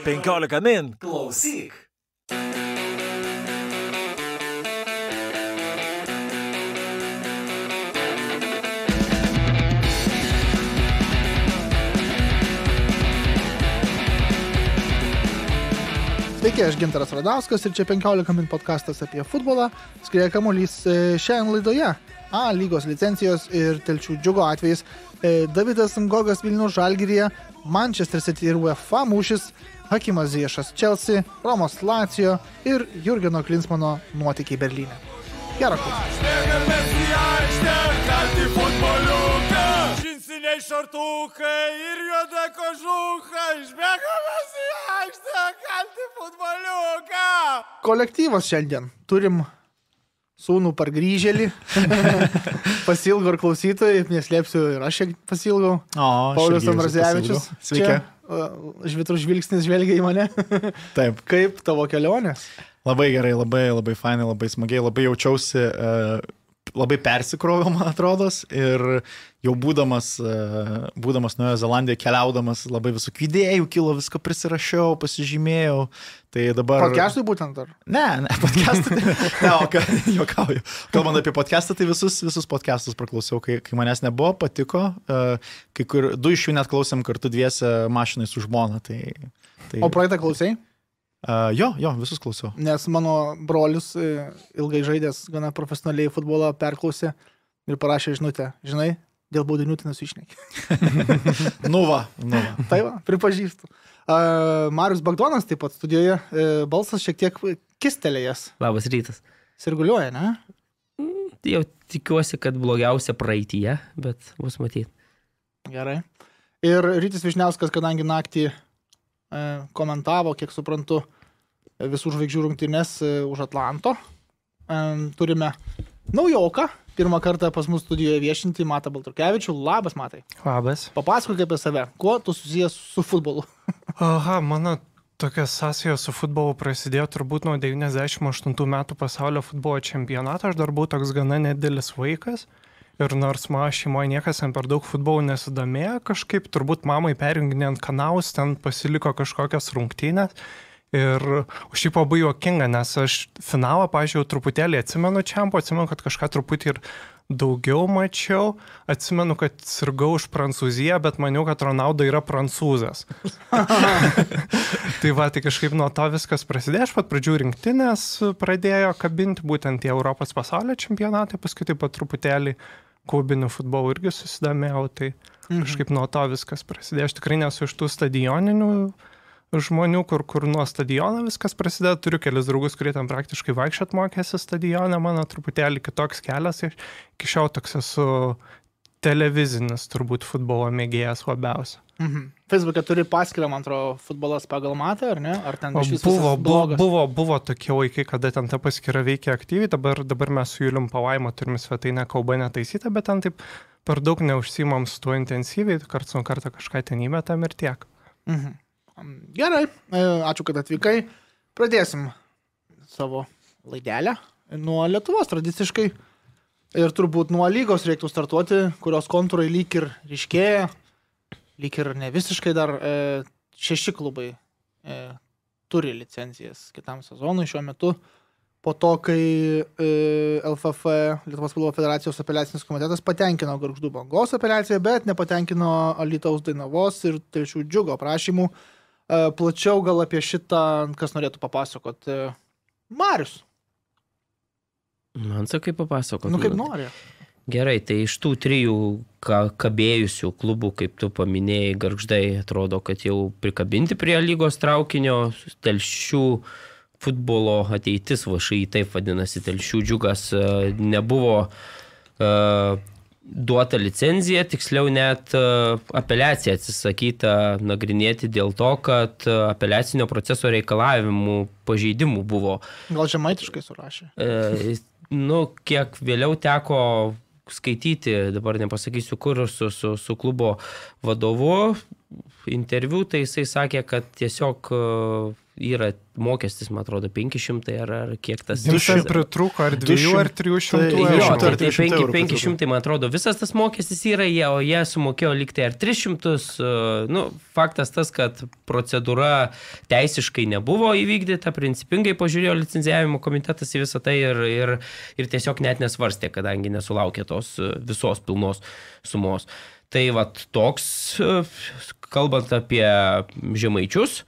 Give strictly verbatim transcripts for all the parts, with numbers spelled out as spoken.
penkiolika min. Klausyk. Sveiki, aš Gintaras Radauskas ir čia penkiolika min podcastas apie futbolą. Skrieja kamuolys šiandien laidoje. A lygos licencijos ir Telšių Džiugo atvejais. Davidas Ngogas Vilniaus Žalgiryje, Manchester City ir UEFA mūšis, Hakimas Ziyechas Chelsea, Romos Lazio ir Jurgeno Klinsmano nuotykiai Berlyne. Gerą Džinsiniai šortukai ir juoda kožucha, išbėgamas į aikštę, kalti futboliuką. Kolektyvas šiandien. Turim sūnų pargrįžėlį. Pasilgo ir klausytojai, neslėpsiu, ir aš šiek pasilgau. O, Paulius Ambrazevičius. Sveiki. Žvitrų žvilgsnis žvelgia į mane. Taip. Kaip tavo kelionės? Labai gerai, labai, labai fainai, labai smagiai, labai jaučiausi, uh, labai persikroviau, man atrodos, ir jau būdamas, uh, būdamas Naujoje Zelandijoje, keliaudamas, labai visokių idėjų kilo, viską prisirašiau, pasižymėjau. Tai dabar... Podcastui būtent ar? Ne, ne, podcastui. Ne, o ką, juokauju. Kalbant apie podcastą, tai visus, visus podcastus praklausiau, kai, kai manęs nebuvo, patiko. Uh, kai kur, du iš jų net klausėm kartu dviese mašinai su žmona. Tai, tai... O praeitą klausai? Uh, jo, jo, visus klausiau. Nes mano brolius ilgai žaidęs gana profesionaliai futbolą perklausė ir parašė žinutę. Žinai, dėl baudinių tai nusišneki. nu va, nu va. Tai va, pripažįstu. Uh, Marius Bagdonas taip pat studijoje, uh, balsas šiek tiek kistelėjęs. Labas rytas. Sirguliuoja, ne? Mm, jau tikiuosi, kad blogiausia praeityje, bet bus matyti. Gerai. Ir Rytis Vyšniauskas, kadangi naktį uh, komentavo, kiek suprantu, visų žvaigždžių rungtynes uh, už Atlanto. Um, turime naujoką. Pirmą kartą pas mus studijoje viešinti Matą Baltrukevičių. Labas, Matai. Labas. Papasakok apie save. Kuo tu susijęs su futbolu? Aha, mano tokia sąsaja su futbolu prasidėjo turbūt nuo devyniasdešimt aštuntų metų pasaulio futbolo čempionato. Aš dar buvau toks gana nedidelis vaikas. Ir nors mano šeimoje niekas ten per daug futbolų nesidomėjo, kažkaip turbūt mamai perjunginėjant kanalus, ten pasiliko kažkokias rungtynės. Ir šiaip labai juokinga, nes aš finalą, pažiūrėjau, truputėlį atsimenu čempo, atsimenu, kad kažką truputį ir daugiau mačiau, atsimenu, kad sirgau už Prancūziją, bet maniau, kad Ronaldo yra prancūzas. Tai va, tai kažkaip nuo to viskas prasidėjo, aš pat pradžių rinktinės pradėjo kabinti, būtent tie Europos pasaulio čempionatai, paskui taip pat truputėlį klubinių futbolų irgi susidomėjau, tai kažkaip nuo to viskas prasidėjo. Aš tikrai nesu iš tų stadioninių žmonių, kur, kur nuo stadiono viskas prasideda. Turiu kelis draugus, kurie ten praktiškai vaikščiot mokėsi stadione, mano truputėlį kitoks kelias. Iki šiol toks esu televizinis, turbūt futbolo mėgėjas labiausiai. Mhm. Facebook'e turi paskyrą, man atrodo, futbolas pagal Matą, ar ne? Ar ten iš buvo, buvo, blogas? buvo, buvo tokie laikai, kada ten ta paskyra veikia aktyviai. Dabar, dabar mes su Julium Palaima turime svetainę, kalba netaisyta, bet ten taip per daug neužsiimam su tuo intensyviai, karts nuo karto kažką ten įmetam ir tiek. Mhm. Gerai, ačiū, kad atvykai. Pradėsim savo laidelę nuo Lietuvos tradiciškai. Ir turbūt nuo lygos reiktų startuoti, kurios kontūrai lyg ir ryškėja, lyg ir ne visiškai dar e, šeši klubai e, turi licencijas kitam sezonui šiuo metu. Po to, kai e, L F F, Lietuvos futbolo federacijos apeliacinis komitetas patenkino Gargždų Bangos apeliaciją, bet nepatenkino Alytaus Dainavos ir Telšių Džiugo prašymų. Plačiau gal apie šitą, kas norėtų papasakot. Marius. Man sakai papasakot. Nu, kaip nori. Gerai, tai iš tų trijų ka- kabėjusių klubų, kaip tu paminėjai, Gargždai atrodo, kad jau prikabinti prie lygos traukinio. Telšių futbolo ateitis, V Š I taip vadinasi, Telšių Džiugas, nebuvo uh, duota licenzija, tiksliau net apeliacija atsisakyta nagrinėti dėl to, kad apeliacinio proceso reikalavimų pažeidimų buvo. Gal žemaitiškai surašė? E, nu, kiek vėliau teko skaityti, dabar nepasakysiu kur, su, su, su klubo vadovu interviu, tai jisai sakė, kad tiesiog yra mokestis, man atrodo, penki šimtai ar, ar kiek tas. Jums ten pritrūko ar dviejų ar trijų šimtų Jo, eurų. tai, tai penki, penki šimtai, man atrodo, visas tas mokestis yra, jie, o jie sumokėjo liktai ar tris šimtus. Nu, faktas tas, kad procedūra teisiškai nebuvo įvykdyta, principingai pažiūrėjo licencijavimo komitetas į visą tai ir, ir, ir tiesiog net nesvarstė, kadangi nesulaukė tos visos pilnos sumos. Tai vat toks, kalbant apie Žemaičius,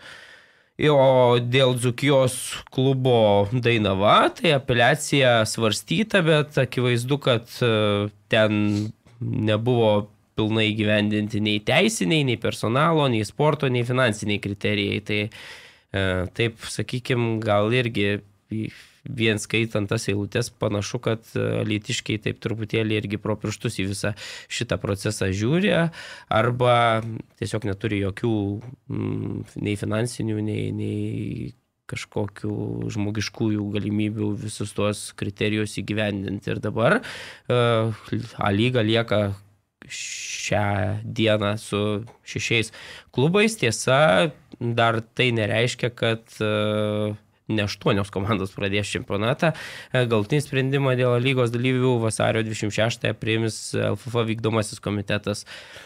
o dėl Dzūkijos klubo Dainava, tai apeliacija svarstyta, bet akivaizdu, kad ten nebuvo pilnai gyvendinti nei teisiniai, nei personalo, nei sporto, nei finansiniai kriterijai. Tai taip, sakykime, gal irgi vien skaitant tas eilutes panašu, kad alytiškiai taip truputėlį irgi pro pirštus į visą šitą procesą žiūri, arba tiesiog neturi jokių mm, nei finansinių, nei, nei kažkokių žmogiškųjų galimybių visus tuos kriterijus įgyvendinti. Ir dabar uh, A lyga lieka šią dieną su šešiais klubais. Tiesa, dar tai nereiškia, kad uh, ne aštuonios komandos pradės čempionatą. Galutinį sprendimą dėl lygos dalyvių vasario dvidešimt šeštąją priims L F F vykdomasis komitetas.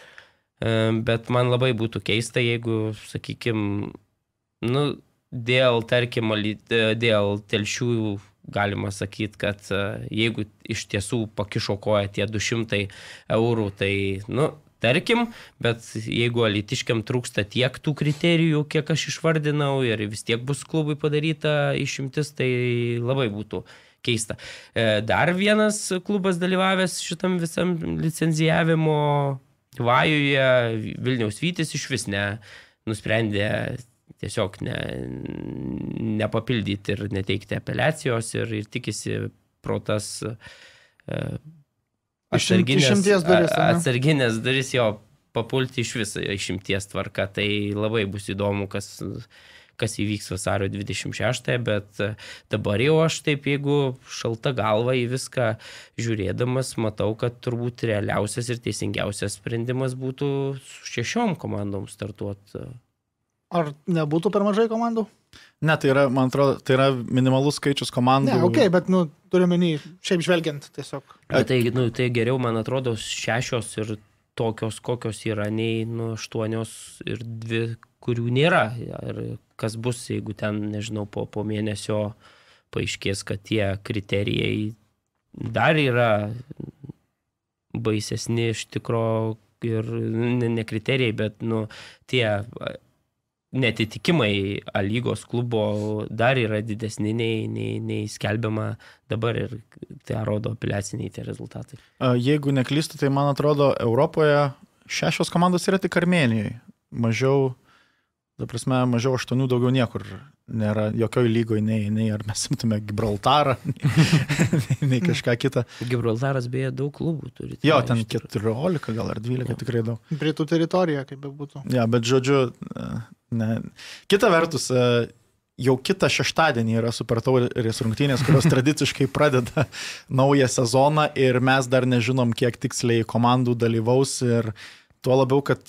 Bet man labai būtų keista, jeigu, sakykime, nu, dėl, tarkim, dėl Telšių galima sakyti, kad jeigu iš tiesų pakišo koją tie du šimtai eurų, tai, nu, tarkim, bet jeigu alytiškiam trūksta tiek tų kriterijų, kiek aš išvardinau, ir vis tiek bus klubui padaryta išimtis, tai labai būtų keista. Dar vienas klubas dalyvavęs šitam visam licenzijavimo vajuje, Vilniaus Vytis, iš vis ne, nusprendė tiesiog ne, nepapildyti ir neteikti apeliacijos ir, ir tikisi pro tas Atsarginės duris, atsarginės duris jo papulti iš viso išimties tvarka. Tai labai bus įdomu, kas, kas įvyks vasario dvidešimt šeštąją, bet dabar jau aš taip, jeigu šalta galva į viską žiūrėdamas, matau, kad turbūt realiausias ir teisingiausias sprendimas būtų su šešiom komandom startuoti. Ar nebūtų per mažai komandų? Ne, tai yra, man atrodo, tai yra minimalus skaičius komandų. Ne, okei, okay, bet, nu, turime menį, šiaip žvelgiant tiesiog. Bet tai, nu, tai geriau, man atrodo, šešios ir tokios, kokios yra, nei, nu, aštuonios ir dvi, kurių nėra. Ir kas bus, jeigu ten, nežinau, po, po mėnesio paaiškės, kad tie kriterijai dar yra baisesni iš tikro ir ne, ne kriterijai, bet, nu, tie netitikimai A lygos klubo dar yra didesni nei, nei, nei skelbiama dabar ir tai rodo apeliaciniai tie rezultatai. Jeigu neklystu, tai man atrodo Europoje šešios komandos yra tik Armėnijoje. Mažiau, ta prasme, mažiau aštuonių daugiau niekur nėra jokioj lygoje, nei, nei ar mes simtume Gibraltarą, nei, nei kažką kitą. Gibraltaras beje daug klubų turi. Jo, ten keturiolika gal ar dvylika tikrai daug. Britų teritorija, kaip be būtų. Ja, bet žodžiu, ne. Kita vertus, jau kitą šeštadienį yra Super Taurės rungtynės, kurios tradiciškai pradeda naują sezoną ir mes dar nežinom, kiek tiksliai komandų dalyvaus ir tuo labiau, kad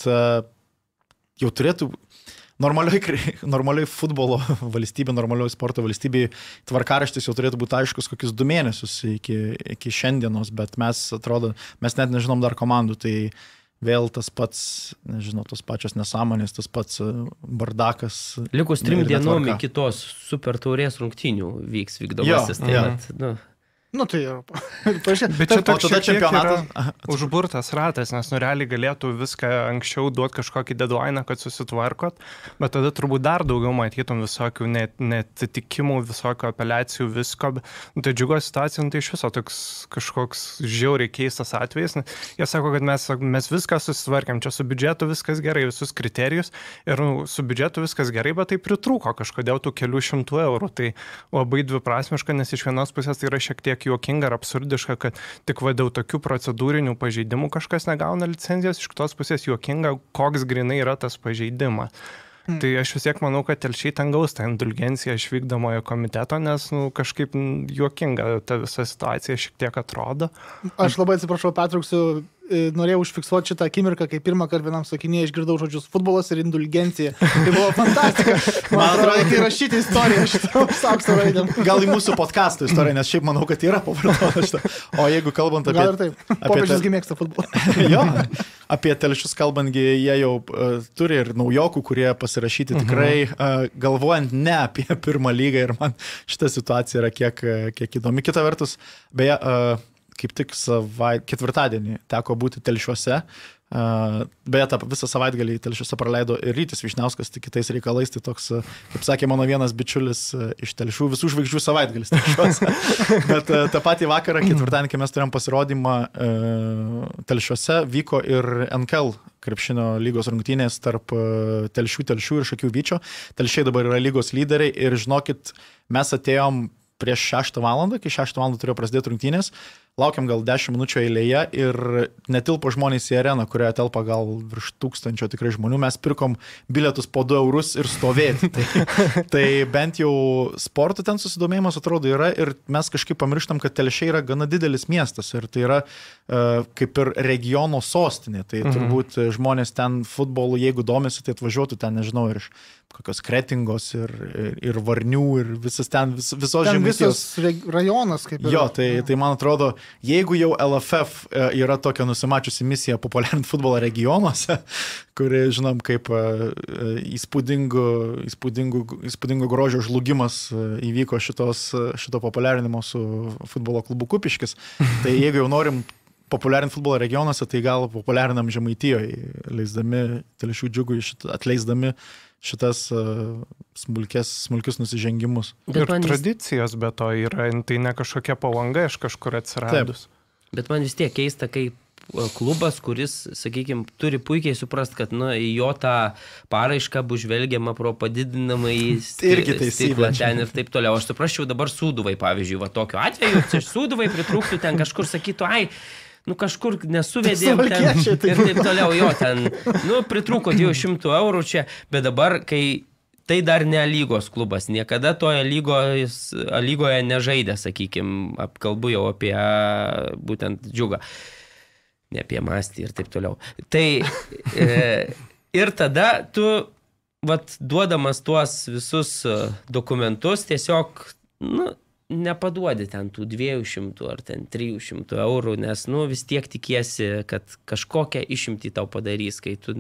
jau turėtų normaliai, normaliai futbolo valstybė, normaliai sporto valstybė tvarkaraštis jau turėtų būti aiškus kokius du mėnesius iki, iki šiandienos, bet mes atrodo, mes net nežinom dar komandų, tai vėl tas pats, nežinau, tos pačios nesąmonės, tas pats bardakas. Likus trim dienom iki tos Super Taurės rungtynių vyks vykdomasis. Tai, ja. Nu, nu, tai yra. Bet čia toks šiek tiek yra užburtas ratas, nes nu realiai galėtų viską anksčiau duoti kažkokį deadline, kad susitvarkot, bet tada turbūt dar daugiau matytum visokių net, netitikimų, visokių apeliacijų, visko. Nu, tai džiugos situacija, nu, tai iš viso toks kažkoks žiauriai keistas atvejis. Jie sako, kad mes, mes viską susitvarkėm, čia su biudžetu viskas gerai, visus kriterijus ir nu, su biudžetu viskas gerai, bet tai pritrūko kažkodėl tų kelių šimtų eurų. Tai labai dviprasmiška, nes iš vienos pusės tai yra šiek tiek juokinga ir absurdiška, kad tik va dėl tokių procedūrinių pažeidimų kažkas negauna licenzijos, iš kitos pusės juokinga, koks grinai yra tas pažeidimas. Mm. Tai aš vis tiek manau, kad Telšiai ten gaus tą indulgenciją iš vykdomojo komiteto, nes nu, kažkaip juokinga ta visa situacija šiek tiek atrodo. Aš labai atsiprašau, pertrauksiu, norėjau užfiksuoti šitą akimirką, kai pirmą kartą vienam sakinėje išgirdau žodžius futbolas ir indulgencija. Tai buvo fantastika. Man atrodo, reikia rašyti istoriją šitą aukso raidėm. Gal į mūsų podcast'o istoriją, nes šiaip manau, kad yra pavartota šitą. O jeigu kalbant apie... Gal ir taip. Popiežius gi mėgsta futbolą. Jo, apie Telšius kalbantgi, jie jau uh, turi ir naujokų, kurie pasirašyti tikrai, uh, galvojant ne apie pirmą lygą ir man šita situacija yra kiek, kiek įdomi. Kita vertus, beje, uh, kaip tik savait, ketvirtadienį teko būti Telšiuose. Uh, beje, tą visą savaitgalį Telšiuose praleido ir Rytis Vyšniauskas, tik kitais reikalais, tai toks, kaip sakė mano vienas bičiulis uh, iš Telšių, visų žvaigždžių savaitgalis Telšiuose. Bet uh, tą patį vakarą, ketvirtadienį, kai mes turėjom pasirodymą uh, Telšiuose, vyko ir N K L krepšinio lygos rungtynės tarp uh, Telšių, Telšių ir Šakių Vyčio. Telšiai dabar yra lygos lyderiai ir žinokit, mes atėjom prieš šeštą valandą, kai šeštą valandą turėjo prasidėti rungtynės, laukiam gal dešimt minučių eilėje ir netilpo žmonės į areną, kurioje telpa gal virš tūkstančio tikrai žmonių. Mes pirkom bilietus po du eurus ir stovėti. Tai, tai bent jau sporto ten susidomėjimas atrodo yra ir mes kažkaip pamirštam, kad Telšiai yra gana didelis miestas ir tai yra uh, kaip ir regiono sostinė. Tai mhm. turbūt žmonės ten futbolu, jeigu domisi, tai atvažiuotų ten, nežinau, ir iš kokios Kretingos ir, ir, ir Varnių ir visas ten, vis, visos žemaitijos. Ten visas rajonas kaip ir. Jo, tai, tai man atrodo, jeigu jau L F F yra tokia nusimačiusi misija populiarinti futbolą regionuose, kuri, žinom, kaip įspūdingo, įspūdingo, įspūdingo grožio žlugimas įvyko šitos, šito populiarinimo su futbolo klubu Kupiškis, tai jeigu jau norim populiarinti futbolo regionuose, tai gal populiarinam Žemaitijoje, leisdami Telšių Džiugui, šit, atleisdami šitas uh, smulkės, smulkius nusižengimus. Ir tradicijos be to yra, tai ne kažkokia palanga iš kažkur atsiradus. Taip. Bet man vis tiek keista, kai klubas, kuris, sakykime, turi puikiai suprast, kad nu, jo tą paraišką bus žvelgiama pro padidinamą į stiklą ten ir taip toliau. Aš suprasčiau dabar Sūduvai, pavyzdžiui, va tokiu atveju, Sūduvai pritrūktų ten kažkur, sakytų, ai, nu kažkur nesuvedėm ten ir taip toliau, jo ten, nu pritrūko jau šimtų eurų čia, bet dabar, kai tai dar ne lygos klubas, niekada toje lygos, lygoje nežaidė, sakykime, kalbu jau apie būtent Džiugą, ne apie Mastį ir taip toliau. Tai e, ir tada tu, vat, duodamas tuos visus dokumentus, tiesiog, nu, nepaduodi ten tų dviejų šimtų ar ten trijų šimtų eurų, nes nu, vis tiek tikiesi, kad kažkokią išimtį tau padarys, kai tu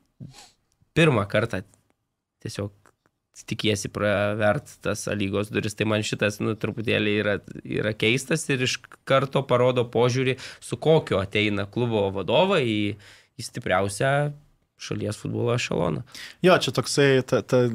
pirmą kartą tiesiog tikiesi pravert tas lygos duris. Tai man šitas nu, truputėlį yra, yra keistas ir iš karto parodo požiūrį, su kokiu ateina klubo vadovai į, į stipriausią šalies futbolo ešeloną. Jo, čia toksai ta... ta...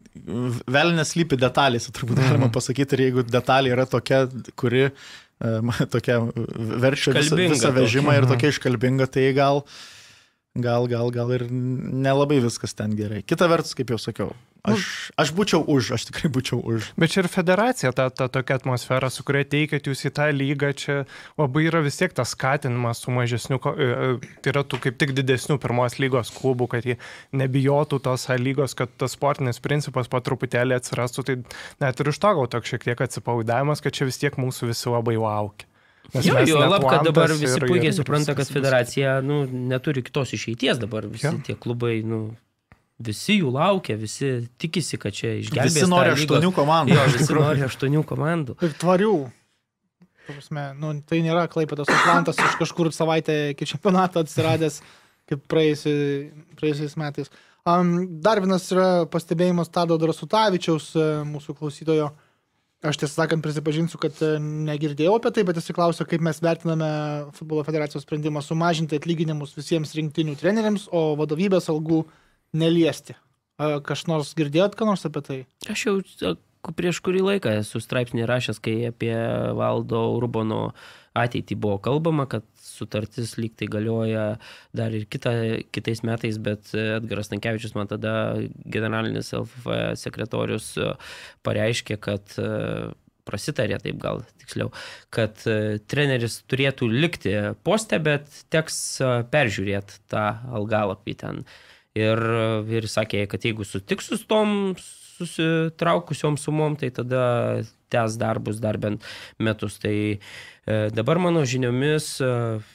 Velnės slypi detalėse, turbūt galima pasakyti, ir jeigu detalė yra tokia, kuri um, tokia verčia visą, visą vežimą ir tokia iškalbinga, tai gal, gal, gal, gal ir nelabai viskas ten gerai. Kita vertus, kaip jau sakiau, aš, aš būčiau už, aš tikrai būčiau už. Bet čia ir federacija, ta, ta tokia atmosfera, su kuria teikiat jūs į tą lygą, čia labai yra vis tiek tas skatinimas su mažesniu, tai yra tų kaip tik didesnių pirmos lygos klubų, kad jie nebijotų tos lygos, kad tas sportinis principas po truputėlį atsirastų, tai net ir iš to gal toks šiek tiek atsipalaidavimas, kad čia vis tiek mūsų visi labai laukia. Nes jo, jo, lab, kad dabar visi ir, puikiai ir, supranta, kad federacija nu, neturi kitos išeities dabar, visi ja. Tie klubai, nu, visi jų laukia, visi tikisi, kad čia išgelbės. Visi nori aštuonių komandų. Jo, visi nori aštuonių komandų. Ir tvarių. Prasme, nu, tai nėra Klaipėdos Atlantas iš kažkur savaitę iki čempionato atsiradęs, kaip praėjusiais metais. Um, dar vienas yra pastebėjimas Tado Drąsutavičiaus, mūsų klausytojo. Aš tiesą sakant prisipažinsiu, kad negirdėjau apie tai, bet jis klausė, kaip mes vertiname futbolo federacijos sprendimą sumažinti atlyginimus visiems rinktinių treneriams, o vadovybės algų neliesti. Kas nors girdėjot, ką nors apie tai? Aš jau prieš kurį laiką esu straipsnį rašęs, kai apie Valdo Urbono ateitį buvo kalbama, kad sutartis lyg tai galioja dar ir kita, kitais metais, bet Edgaras Stankevičius man tada generalinis L F F sekretorius pareiškė, kad prasitarė taip gal tiksliau, kad treneris turėtų likti poste, bet teks peržiūrėti tą algalapį ten. Ir, ir sakė, kad jeigu sutiks su tom susitraukusiom sumom, tai tada tęs darbus dar bent metus. Tai e, dabar mano žiniomis e,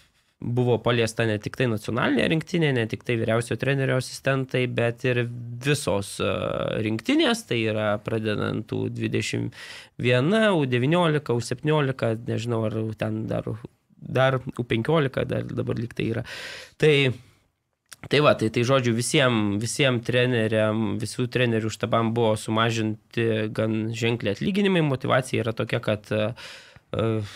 buvo paliesta ne tik tai nacionalinė rinktinė, ne tik tai vyriausio trenerio asistentai, bet ir visos rinktinės, tai yra pradedant U dvidešimt vienas, U devyniolika, U septyniolika, nežinau, ar ten dar, dar U penkiolika, dar dabar lyg tai yra. Tai Tai va, tai, tai žodžiu, visiems visiem treneriam, visų trenerių štabam buvo sumažinti gan ženkliai atlyginimai. Motivacija yra tokia, kad uh,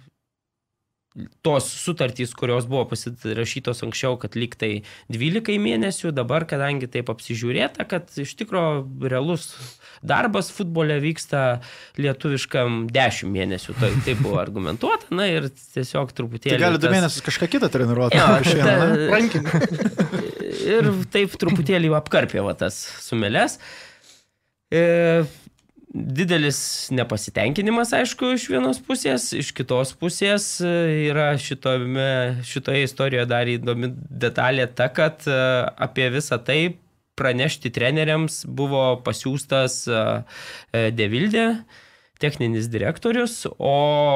tos sutartys, kurios buvo pasirašytos anksčiau, kad lyg tai dvylika mėnesių, dabar, kadangi taip apsižiūrėta, kad iš tikro realus darbas futbole vyksta lietuviškam dešimt mėnesių. Tai, tai buvo argumentuota, na ir tiesiog truputėlį... Tai gali du tas... mėnesius kažką kitą treniruoti. Ja, ta... ir taip truputėlį apkarpė va, tas sumelės. E... Didelis nepasitenkinimas, aišku, iš vienos pusės, iš kitos pusės yra šitome, šitoje istorijoje dar įdomi detalė ta, kad apie visą tai pranešti treneriams buvo pasiūstas Devildė, techninis direktorius, o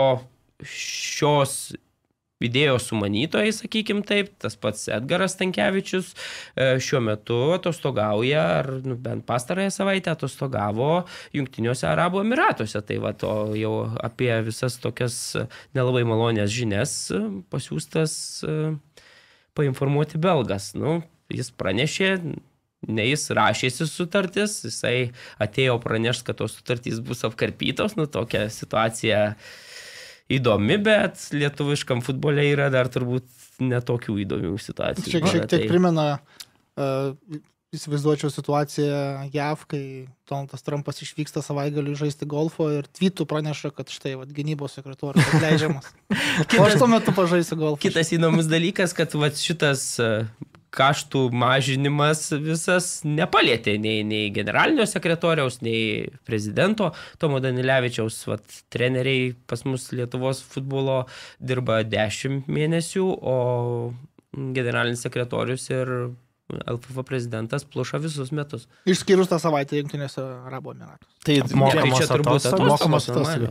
šios idėjos sumanytojai, sakykim taip, tas pats Edgaras Stankevičius šiuo metu atostogauja, ar nu, bent pastarąją savaitę atostogavo Jungtiniuose Arabų Emiratuose. Tai va, to jau apie visas tokias nelabai malonės žinias pasiūstas painformuoti belgas. Nu, jis pranešė, ne jis rašėsi sutartis, jisai atėjo pranešti, kad tos sutartys bus apkarpytos, nu tokia situacija įdomi, bet lietuviškam futbole yra dar turbūt netokių įdomių situacijų. Šiek, šiek tiek tai... primena, uh, įsivaizduočiau situaciją J A V, kai Donaldas Trumpas išvyksta savaitgalį žaisti golfo ir tweetų praneša, kad štai vat, gynybos sekretorius atleidžiamas. O aš tuo metu pažaisiu golfą. Kitas įdomus dalykas, kad vat, šitas uh, kaštų mažinimas visas nepalėtė nei, nei generalinio sekretoriaus, nei prezidento Tomo Danilevičiaus. Vat, treneriai pas mus Lietuvos futbolo dirba dešimt mėnesių, o generalinis sekretorius ir L F F prezidentas pluša visus metus. Išskyrus tą savaitę Jungtinėse Arabų Emiratus. Tai mokamos atostogos.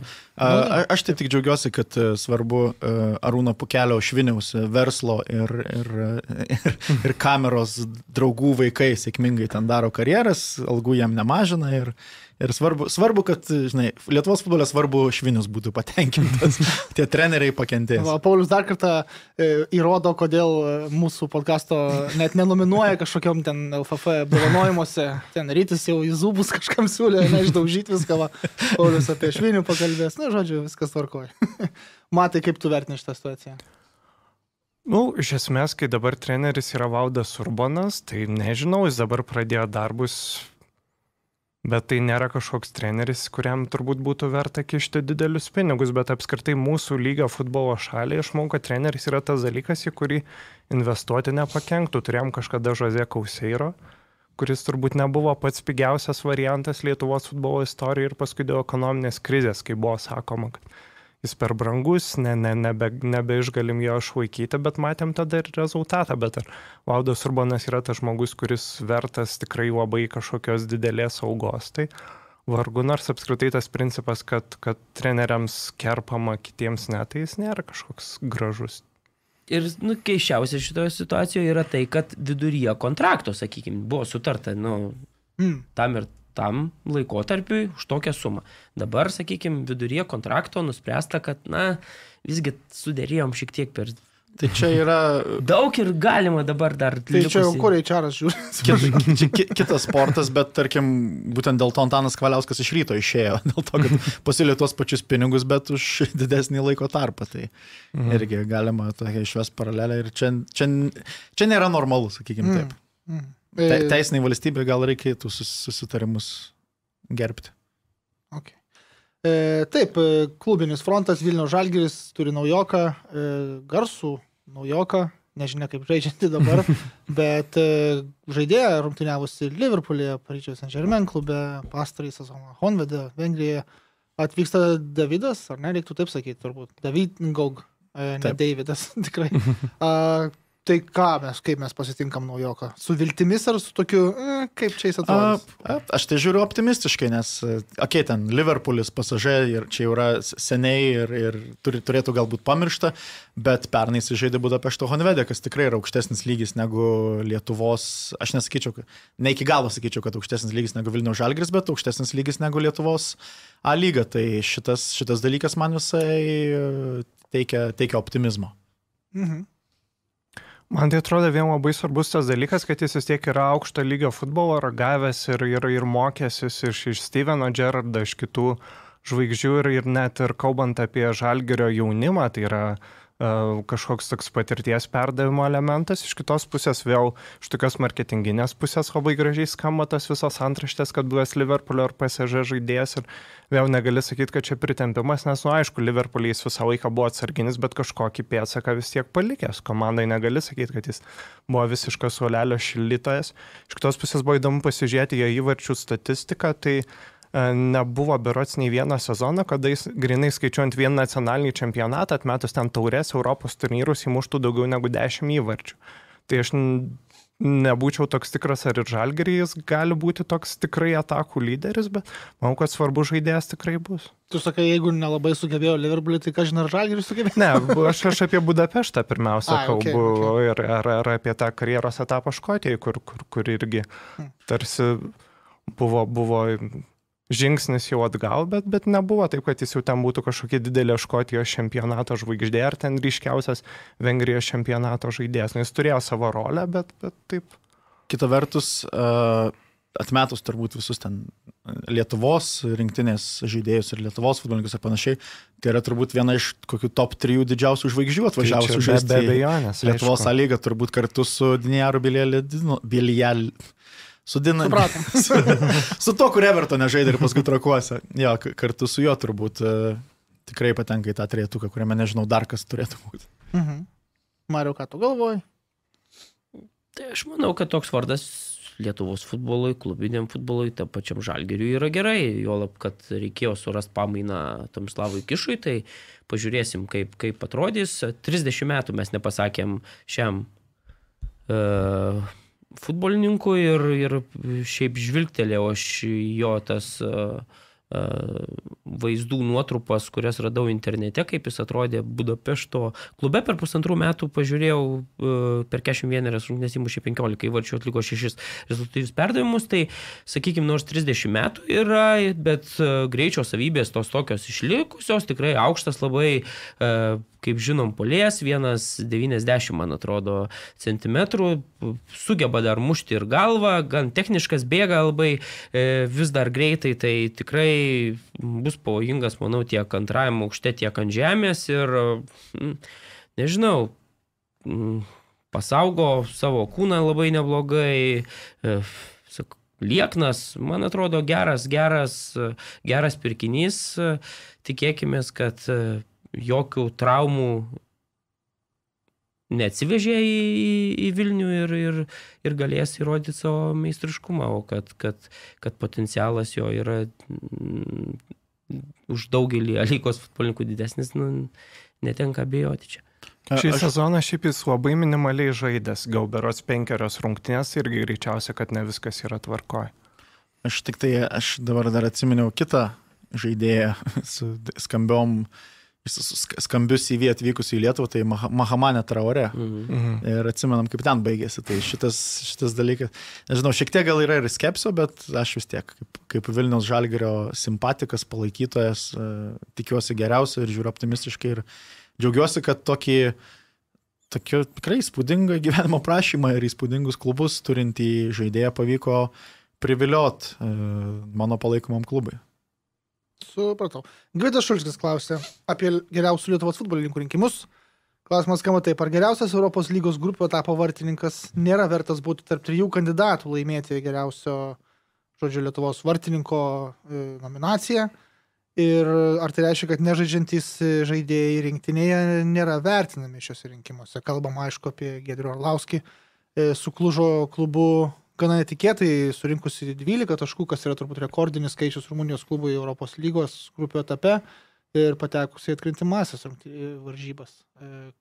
Aš tai tik džiaugiuosi, kad svarbu Arūno Pukelio Šviniaus verslo ir, ir, ir, ir kameros draugų vaikai sėkmingai ten daro karjeras, algų jam nemažina ir, ir svarbu, svarbu, kad, žinai, Lietuvos futbolė svarbu Švinius būtų patenkintas, tie treneriai pakentės. Va, Paulius dar kartą e, įrodo, kodėl mūsų podcasto net nenominuoja kažkokiom ten L F F apdovanojimuose. Ten rytis jau į zubus kažkam siūlė, neišdaužyti viską, va, Paulius apie Švinių pakalbės. Na, žodžiu, viskas tvarkoja. Matai, kaip tu vertini šitą situaciją? Nu, iš esmės, kai dabar treneris yra Valdas Urbonas, tai nežinau, jis dabar pradėjo darbus. Bet tai nėra kažkoks treneris, kuriam turbūt būtų verta kišti didelius pinigus, bet apskritai mūsų lygio futbolo šaliai, aš manau, kad treneris yra tas dalykas, į kurį investuoti nepakenktų. Turėjom kažkada Jose Kauseiro, kuris turbūt nebuvo pats pigiausias variantas Lietuvos futbolo istorijoje ir paskui dėl ekonominės krizės, kai buvo sakoma, kad jis per brangus, ne, ne, nebe, nebeišgalim jo išlaikyti, bet matėm tada ir rezultatą. Bet ar Valdas Urbonas yra tas žmogus, kuris vertas tikrai labai kažkokios didelės saugos, tai vargu, nors apskritai tas principas, kad, kad treneriams kerpama, kitiems ne, tai jis nėra kažkoks gražus. Ir nu, keiščiausia šitoje situacijoje yra tai, kad viduryje kontrakto, sakykime, buvo sutarta nu, mm. tam ir tam laikotarpiui už tokią sumą. Dabar, sakykime, viduryje kontrakto nuspręsta, kad, na, visgi sudėrėjom šiek tiek per... Tai čia yra... Daug ir galima dabar dar... Tai likusi... čia jau kur H R-as žiūri. Kit, kitas sportas, bet, tarkim, būtent dėl to Antanas Kavaliauskas iš Ryto išėjo, dėl to, kad pasiūlė tuos pačius pinigus, bet už didesnį laiko tarpą. Tai mhm. irgi galima tokia išvest paralelę ir čia, čia, čia nėra normalu, sakykime taip. Mhm. Mhm. Te, teisiniai valstybė gal reikėtų susitarimus gerbti. Okay. E, taip, klubinis frontas Vilniaus Žalgiris turi naujoką, e, garsų naujoką, nežinia kaip žaidžianti dabar, bet e, žaidėja rungtyniavusi Liverpoolyje, Paryžiaus Saint-Germain klube, pastarąjį sezoną Honvede, Vengrijoje. Atvyksta Davidas, ar ne, reiktų taip sakyti turbūt. David Ngog, e, ne taip. Davidas, tikrai. A, Tai ką mes, kaip mes pasitinkam naujoką? Su viltimis ar su tokiu, eh, kaip čia jis atrodo? Aš tai žiūriu optimistiškai, nes, okei, okay, ten Liverpoolis, pasažė ir čia jau yra seniai ir, ir turi, turėtų galbūt pamiršta, bet pernai jis žaidė Budapešto Honvedė, kas tikrai yra aukštesnis lygis negu Lietuvos, aš nesakyčiau, ne iki galo sakyčiau, kad aukštesnis lygis negu Vilniaus Žalgiris, bet aukštesnis lygis negu Lietuvos A lyga, tai šitas, šitas dalykas man visai teikia, teikia optimizmo. Mhm. Man tai atrodo vien labai svarbus tas dalykas, kad jis vis tiek yra aukšto lygio futbolo ragavęs ir, ir, ir mokęsis iš, iš Steveno Gerrardo, iš kitų žvaigždžių ir, ir net ir kalbant apie Žalgirio jaunimą, tai yra uh, kažkoks toks patirties perdavimo elementas. Iš kitos pusės vėl iš tokios marketinginės pusės labai gražiai skamba tas visos antraštės, kad buvęs Liverpoolio ar P S G žaidėjas ir vėl negali sakyti, kad čia pritempimas, nes, nu, aišku, Liverpool'is visą laiką buvo atsarginis, bet kažkokį pėdsaką vis tiek palikęs. Komandai negali sakyti, kad jis buvo visiškas suolelio šildytojas. Iš kitos pusės buvo įdomu pasižiūrėti jo įvarčių statistiką, tai e, nebuvo berods nei vieną sezoną, kada jis, grinai skaičiuojant vien nacionalinį čempionatą, atmetus ten taurės Europos turnyrus, įmuštų daugiau negu dešimt įvarčių. Tai aš nebūčiau toks tikras, ar ir Žalgirį jis gali būti toks tikrai atakų lyderis, bet manau, kad svarbus žaidėjas tikrai bus. Tu sakai, jeigu nelabai sugebėjo Liverpoolį, tai ką žinai, ar Žalgiris sugebėjo? Ne, aš, aš apie Budapeštą pirmiausia Ai, kalbu okay, okay. ir ar, ar apie tą karjeros etapą Škotijai, kur, kur, kur irgi tarsi buvo, buvo žingsnis jau atgal, bet, bet nebuvo taip, kad jis jau ten būtų kažkokia didelė Škotijos čempionato žvaigždė, ar ten ryškiausias Vengrijos čempionato žaidėjas. Nu, jis turėjo savo rolę, bet, bet taip. Kita vertus, atmetus turbūt visus ten Lietuvos rinktinės žaidėjus ir Lietuvos futbolininkus ir panašiai, tai yra turbūt viena iš kokių top trijų didžiausių žvaigždžių atvažiavusių žaisti Lietuvos A lygą, turbūt kartu su Diniaru Bielial. Su, Dina... su, su to, kur Evertone žaidė ir paskui Trakuose. Jo, kartu su juo turbūt uh, tikrai patenka į tą trejetuką, kuriame nežinau dar kas turėtų būti. Mhm. Mariau, ką tu galvoji? Tai aš manau, kad toks vardas Lietuvos futbolui, klubiniam futbolui, tam pačiam Žalgiriui yra gerai. Juolab, kad reikėjo surasti pamainą Tomislavui Kišui, tai pažiūrėsim, kaip, kaip atrodys. trisdešimt metų mes nepasakėm šiam uh, futbolininkų ir, ir šiaip žvilgtelėjau aš jo tas uh, uh, vaizdų nuotrupas, kurias radau internete, kaip jis atrodė Budapešto klube. Per pusantrų metų pažiūrėjau, uh, per keturiasdešimt vienerias rungtynes įmušė penkiolika įvarčių, atliko šešis rezultatyvius perdavimus, tai sakykime, nors trisdešimt metų yra, bet uh, greičio savybės tos tokios išlikusios, tikrai aukštas labai, uh, kaip žinom, puolėjas, vienas devyniasdešimt, man atrodo, centimetrų, sugeba dar mušti ir galvą, gan techniškas, bėga labai, vis dar greitai, tai tikrai bus pavojingas, manau, tiek antrajam aukšte, tiek ant žemės ir, nežinau, pasaugo savo kūną labai neblogai, lieknas, man atrodo, geras, geras, geras pirkinys, tikėkimės, kad jokių traumų neatsivežė į, į Vilnių ir, ir, ir galės įrodyti savo meistriškumą, o kad, kad, kad potencialas jo yra mm, už daugelį lygos futbolininkų didesnis, nu, netenka abejoti čia. Šį aš... sezoną šiaip jis labai minimaliai žaidęs, gal berods penkerios rungtynės irgi greičiausia, kad ne viskas yra tvarkoj. Aš tik tai, aš dabar dar atsiminiau kitą žaidėją su skambiom skambius į vietą atvykusių į Lietuvą, tai Mahamanė Traore. Mhm. Ir atsimenam, kaip ten baigėsi. Tai šitas, šitas dalykas, nežinau, šiek tiek gal yra ir skepsio, bet aš vis tiek, kaip, kaip Vilniaus Žalgirio simpatikas, palaikytojas, tikiuosi geriausio ir žiūriu optimistiškai ir džiaugiuosi, kad tokį, tokį tikrai įspūdingą gyvenimo prašymą ir įspūdingus klubus turintį žaidėją pavyko priviliot mano palaikomam klubui. Supratau. Gvidas Šulskis klausė apie geriausių Lietuvos futbolininkų rinkimus. Klausimas skamba taip, ar geriausias Europos lygos grupių etapo vartininkas nėra vertas būti tarp trijų kandidatų laimėti geriausio, žodžiu, Lietuvos vartininko nominaciją? Ir ar tai reiškia, kad nežaidžiantys žaidėjai rinktinėje nėra vertinami šiuose rinkimuose? Kalbam, aišku, apie Giedrių Arlauskį, su Klužo klubu gana netikėtai surinkusi dvylika taškų, kas yra turbūt rekordinis skaičius Rumunijos klubų į Europos lygos grupių etape ir patekusi į atkrintamąsias varžybas.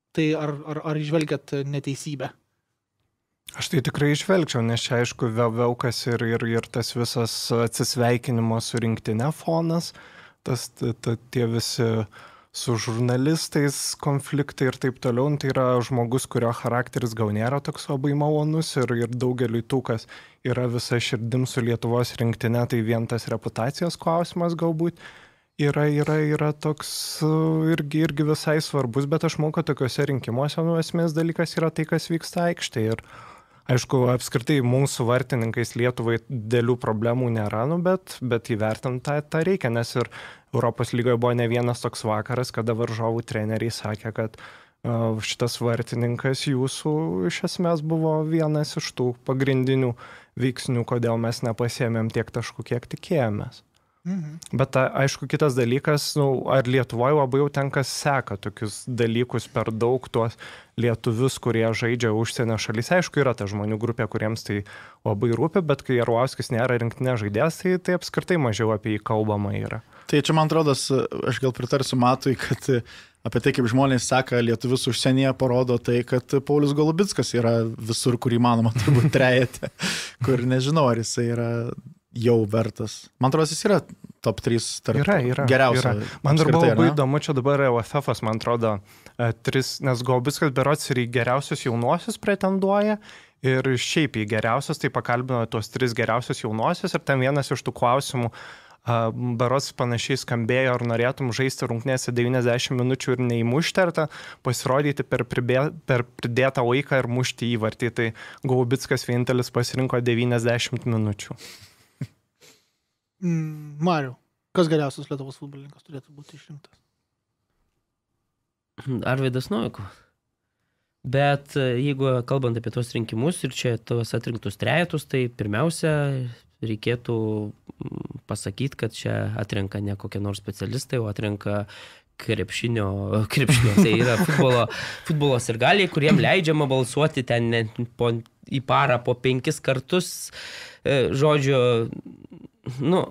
Tai ar, ar, ar išvelgiat neteisybę? Aš tai tikrai išvelgčiau, nes čia aišku vėliaukas ir, ir, ir tas visas atsisveikinimo su rinktinė fonas, tas ta, ta, tie visi su žurnalistais konfliktai ir taip toliau, tai yra žmogus, kurio charakteris gal nėra toks labai malonus ir, ir daugeliui tų, kas yra visa širdim su Lietuvos rinktinė, tai vien tas reputacijos klausimas galbūt yra, yra, yra toks irgi, irgi visai svarbus, bet aš manau, kad tokiuose rinkimuose nu, esmės dalykas yra tai, kas vyksta aikštėje. Ir aišku, apskritai mūsų vartininkais Lietuvai dėlių problemų nėra, nu, bet, bet įvertinti tą, tą reikia, nes ir Europos lygoje buvo ne vienas toks vakaras, kada varžovų treneriai sakė, kad uh, šitas vartininkas jūsų iš esmės buvo vienas iš tų pagrindinių veiksnių, kodėl mes nepasiėmėm tiek taškų, kiek tikėjomės. Mhm. Bet ta, aišku, kitas dalykas, nu, ar Lietuvoje labai jau tenka seka tokius dalykus per daug tuos lietuvius, kurie žaidžia užsienio šalyse. Aišku, yra ta žmonių grupė, kuriems tai labai rūpi, bet kai Arlauskis nėra rinktinė žaidėjas, tai, tai apskritai mažiau apie jį kalbama yra. Tai čia man atrodo, aš gal pritarsiu Matui, kad apie tai, kaip žmonės seka lietuvius užsienyje, parodo tai, kad Paulius Golubickas yra visur, kur įmanoma, turbūt trejete, kur nežinau, ar jisai yra jau vertas. Man atrodo, jis yra top trys tarp yra, yra, geriausių. Yra. Man dar buvo labai įdomu, čia dabar L F F-as, man atrodo, tris, nes Golubickas berods ir į geriausius jaunuosius pretenduoja ir šiaip į geriausius, tai pakalbino tuos tris geriausius jaunuosius ir ten vienas iš tų klausimų berods panašiai skambėjo, ar norėtum žaisti rungtynėse devyniasdešimt minučių ir neįmušti, ar pasirodyti per, pribė, per pridėtą laiką ir mušti įvartį. Tai Golubickas vienintelis pasirinko devyniasdešimt minučių. Mm, Mariau, kas geriausias Lietuvos futbolininkas turėtų būti išrinktas? Arvydas Novikovas. Bet jeigu kalbant apie tos rinkimus ir čia tos atrinktus trejetus, tai pirmiausia reikėtų pasakyti, kad čia atrenka ne kokie nors specialistai, o atrenka krepšinio, krepšinio tai yra futbolo, futbolo sirgaliai, kuriem leidžiama balsuoti ten ne, po, į parą po penkis kartus. Žodžiu, nu,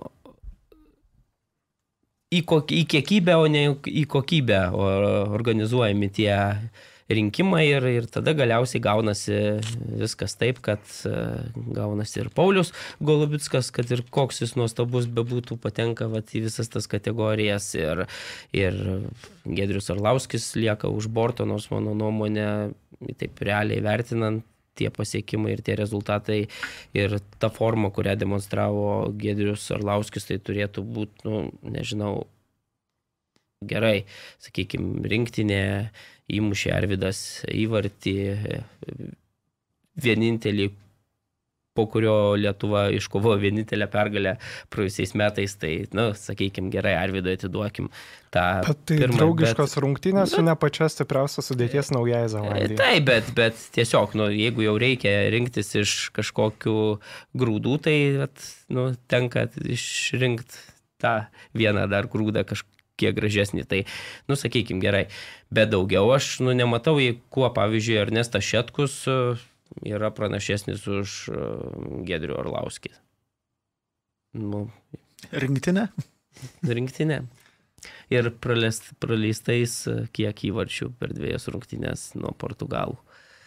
į, kok, į kiekybę, o ne į kokybę organizuojami tie rinkimai ir, ir tada galiausiai gaunasi viskas taip, kad gaunasi ir Paulius Golubickas, kad ir koks jis nuostabus bebūtų, patenka vat, į visas tas kategorijas ir, ir Giedrius Arlauskis lieka už borto, nors mano nuomonė, taip realiai vertinant, tie pasiekimai ir tie rezultatai ir ta forma, kurią demonstravo Giedrius Arlauskis, tai turėtų būti, nu, nežinau, gerai, sakykime, rinktinė įmušė Arvydas įvartį, vienintelį, po kurio Lietuva iškovojo vienintelę pergalę praėjusiais metais, tai, nu, sakykime, gerai, Arvydui atiduokim tą bet tai pirmą. Draugiškos bet, rungtynės su ne pačia stipriausia sudėties Naujai Zelandijai. Taip, bet, bet tiesiog, nu, jeigu jau reikia rinktis iš kažkokių grūdų, tai, at, nu, tenka išrinkti tą vieną dar grūdą kažkokį kiek gražesnį, tai, nu, sakykime, gerai. Bet daugiau aš, nu, nematau, kuo, pavyzdžiui, Ernestas Šetkus yra pranašesnis už Giedrių Arlauskį. Nu, rinktinė? Rinktinė. Ir praleist, praleistais kiek įvarčių per dviejas rungtynės nuo Portugalų.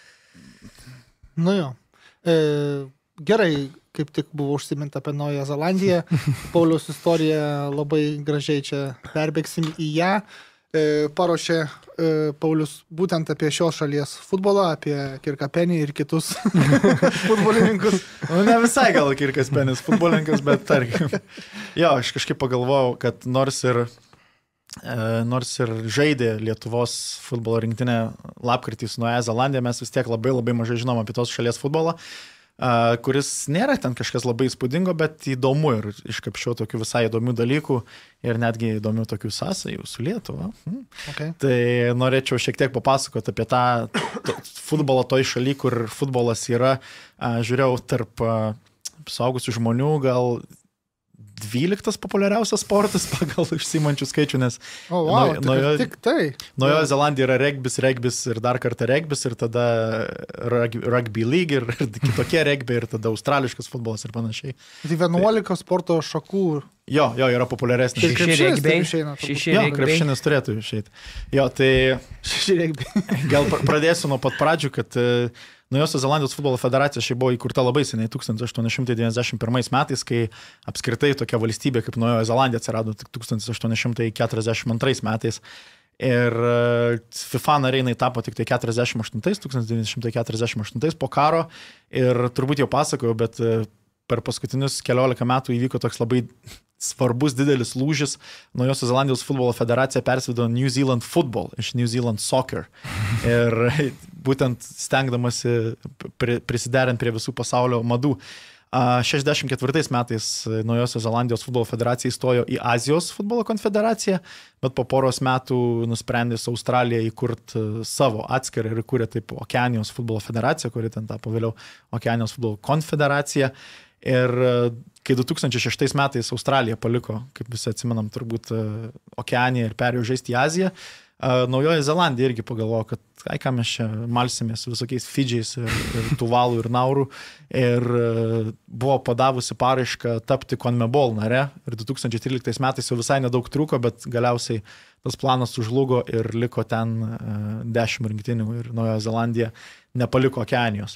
Nu jo. E, gerai, kaip tik buvo užsiminta apie Naująją Zelandiją. Pauliaus istorija labai gražiai čia perbėgsim į ją. E, paruošė e, Paulius būtent apie šios šalies futbolą, apie Kirkapenį ir kitus futbolininkus. Nu, ne visai gal Kirkapenis futbolininkas, bet tarkim. Jo, aš kažkaip pagalvojau, kad nors ir, e, nors ir žaidė Lietuvos futbolo rinktinė lapkritį su Naująja Zelandija, mes vis tiek labai labai mažai žinom apie tos šalies futbolą. Uh, kuris nėra ten kažkas labai įspūdingo, bet įdomu ir iškapščiau tokių visai įdomių dalykų ir netgi įdomių tokių sąsajų su Lietuva. Hmm. Okay. Tai norėčiau šiek tiek papasakoti apie tą to, futbolą toj šaly, kur futbolas yra, uh, žiūrėjau, tarp uh, suaugusių žmonių gal dvyliktas populiariausias sportas pagal užsiimančių skaičių, nes o, oh, wow, nuo, nuo, tik tai. Naujoji Zelandija yra regbis, regbis ir dar kartą regbis ir tada rugby, rugby league ir, ir kitokie regbiai ir tada australiškas futbolas ir panašiai. Tai vienuolika sporto šakų Jo, jo, yra populiaresnis. Ir Šeši krepšinis regbiai. taip išeina, turbūt. Šeši Jo, regbiai. krepšinis turėtų išeiti. Jo, tai Šeši regbiai. gal pr- pradėsiu nuo pat pradžių, kad e, Naujosios Zelandijos futbolo federacija šiaip buvo įkurta labai seniai, tūkstantis aštuoni šimtai devyniasdešimt pirmais metais, kai apskritai tokia valstybė kaip Naujoji Zelandija atsirado tik tūkstantis aštuoni šimtai keturiasdešimt antrais metais. Ir FIFA nariai tapo tik tai keturiasdešimt aštuntais, tūkstantis devyni šimtai keturiasdešimt aštuntais po karo. Ir turbūt jau pasakojau, bet per paskutinius keliolika metų įvyko toks labai svarbus didelis lūžis. Naujosios Zelandijos futbolo federacija persvido New Zealand Football iš New Zealand Soccer. Ir būtent stengdamasi prisiderinti prie visų pasaulio madų. šešiasdešimt ketvirtais metais Naujosios Zelandijos futbolo federacija įstojo į Azijos futbolo konfederaciją, bet po poros metų nusprendė su Australija įkurti savo atskirą ir įkūrė taip Okeanijos futbolo federaciją, kuri ten tapo vėliau Okeanijos futbolo konfederacija. Ir kai du tūkstančiai šeštais metais Australija paliko, kaip visi atsimenam, turbūt Okeaniją ir perėjo žaisti į Aziją, Naujoji Zelandija irgi pagalvojo, kad ai ką mes čia malsimės visokiais Fidžiais ir, ir Tuvalų ir Naurų, ir buvo padavusi paraišką tapti CONMEBOL nare, ir du tūkstančiai tryliktais metais jau visai nedaug trūko, bet galiausiai tas planas sužlugo ir liko ten dešimt rinktinių ir Naujoji Zelandija nepaliko Okeanijos.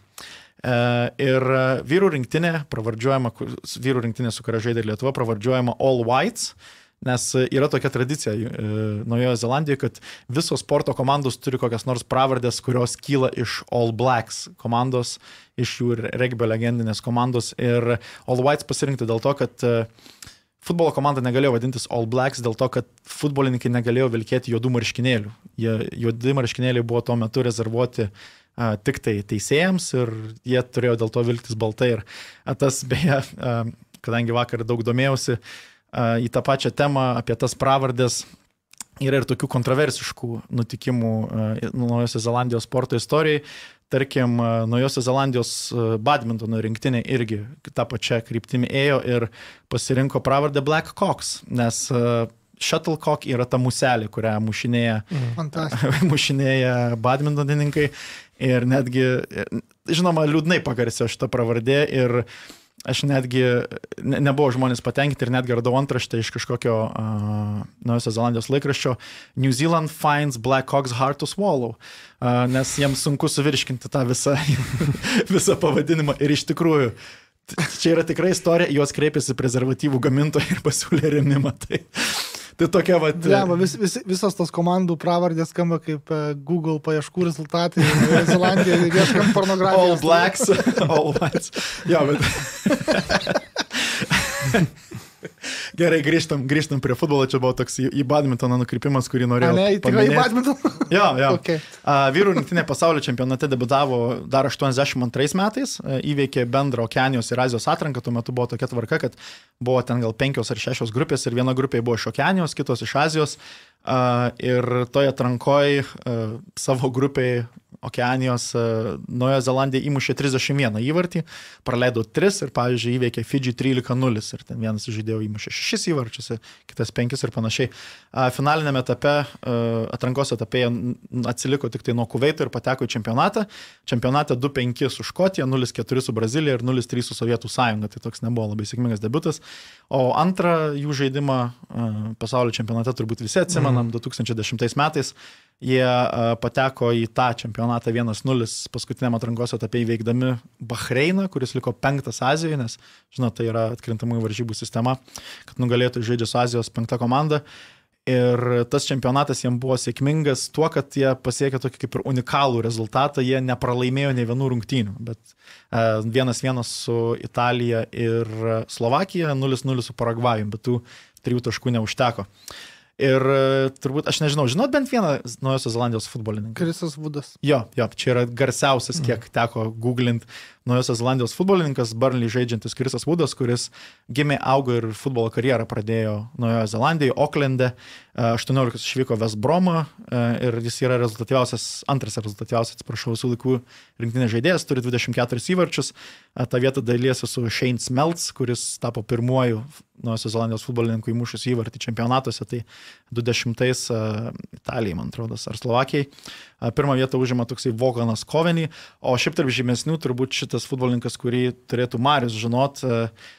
Ir vyrų rinktinė, pravardžiuojama, vyrų rinktinė, su kuria žaidė Lietuva, pravardžiuojama All Whites, nes yra tokia tradicija Naujoje Zelandijoje, kad visos sporto komandos turi kokias nors pravardės, kurios kyla iš All Blacks komandos, iš jų regbio legendinės komandos. Ir All Whites pasirinkti dėl to, kad futbolo komanda negalėjo vadintis All Blacks, dėl to, kad futbolininkai negalėjo vilkėti juodų marškinėlių. Jie, juodi marškinėliai buvo tuo metu rezervuoti a, tik tai teisėjams ir jie turėjo dėl to vilktis baltai. Ir a, tas beje, a, kadangi vakar daug domėjausi, į tą pačią temą apie tas pravardės yra ir tokių kontroversiškų nutikimų Naujosios Zelandijos sporto istorijai. Tarkim, Naujosios Zelandijos badmintono rinktinė irgi tą pačią kryptimį ėjo ir pasirinko pravardę Black Cocks, nes shuttlecock yra ta muselė, kurią mušinėja, mušinėja badmintonininkai ir netgi, žinoma, liūdnai pagarsėjo šitą pravardė ir aš netgi, ne, nebuvo žmonės patenkinti ir netgi radau antraštę iš kažkokio uh, Naujosios Zelandijos laikraščio New Zealand finds Black Cocks hard to swallow, uh, nes jiems sunku suvirškinti tą visą, visą pavadinimą ir iš tikrųjų, čia yra tikrai istorija, juos kreipėsi prezervatyvų gamintojai ir pasiūlė rėmimą. Tai, tai tokia vat... Ja, vis, vis, visos tos komandų pravardės skamba kaip Google paieškų rezultatai Zelandijoje, ieškam pornografijos. All Blacks, All Whites. Jo, bet... Gerai, grįžtam, grįžtam prie futbolo, čia buvo toks į, į badmintoną nukrypimas, kurį norėjau A, ne, paminėti. tikrai į badmintoną? Jo, jo. Okay. Uh, vyrų rinktinė pasaulio čempionate debiutavo dar aštuoniasdešimt antrais metais, uh, įveikė bendrą Okeanijos ir Azijos atranką, tuo metu buvo tokia tvarka, kad buvo ten gal penkios ar šešios grupės ir viena grupė buvo iš Okeanijos, kitos iš Azijos. Uh, ir toje atrankoje uh, savo grupėje Okeanijos uh, Naujoji Zelandija įmušė trisdešimt vieną įvartį, praleido tris ir, pavyzdžiui, įveikė Fidži trylika nulis ir ten vienas iš žaidėjų įmušė šešis įvarčius, kitas penkis ir panašiai. Uh, finalinėme etape, uh, atrankos etape atsiliko tik tai nuo Kuveito ir pateko į čempionatą. Čempionate du penki su Škotija, nulis keturi su Brazilija ir nulis trys su Sovietų sąjunga, tai toks nebuvo labai sėkmingas debiutas. O antrą jų žaidimą uh, pasaulio čempionate turbūt visi atsimena. du tūkstančiai dešimtais metais jie uh, pateko į tą čempionatą vienas nulis paskutiniam atrankos etape įveikdami Bahreiną, kuris liko penktas Azijoje, nes, žinot, tai yra atkrintamųjų varžybų sistema, kad nugalėtų žaidžia su Azijos penkta komanda. Ir tas čempionatas jiems buvo sėkmingas tuo, kad jie pasiekė tokį kaip ir unikalų rezultatą, jie nepralaimėjo nei vienų rungtynių, bet uh, vienas vienas su Italija ir Slovakija, nulis nulis su Paragvajum, bet tų trijų taškų neužteko. Ir turbūt, aš nežinau, žinot bent vieną Naujosios Zelandijos futbolininką? Krisas Vudas. Jo, jo, čia yra garsiausias, kiek teko googlint Naujosios Zelandijos futbolininkas, Burnley žaidžiantis Krisas Vudas, kuris gimė, augo ir futbolo karjerą pradėjo Naujoje Zelandijoje, Oklende, aštuoniolikos išvyko West Bromą ir jis yra rezultatyviausias, antras rezultatyviausias, atsiprašau, visų laikų rinktinės žaidėjas, turi dvidešimt keturis įvarčius, tą vietą dalyjasi su Shane Smelts, kuris tapo pirmuoju Naujosios Zelandijos futbolininkų įmušus įvartį čempionatuose, tai du dešimtais uh, Italijai, man atrodo, ar Slovakijai. Uh, pirmą vietą užima toksai Voganas Kovenį, o šiaip tarp žymesnių turbūt šitas futbolininkas, kurį turėtų Marius žinot, uh,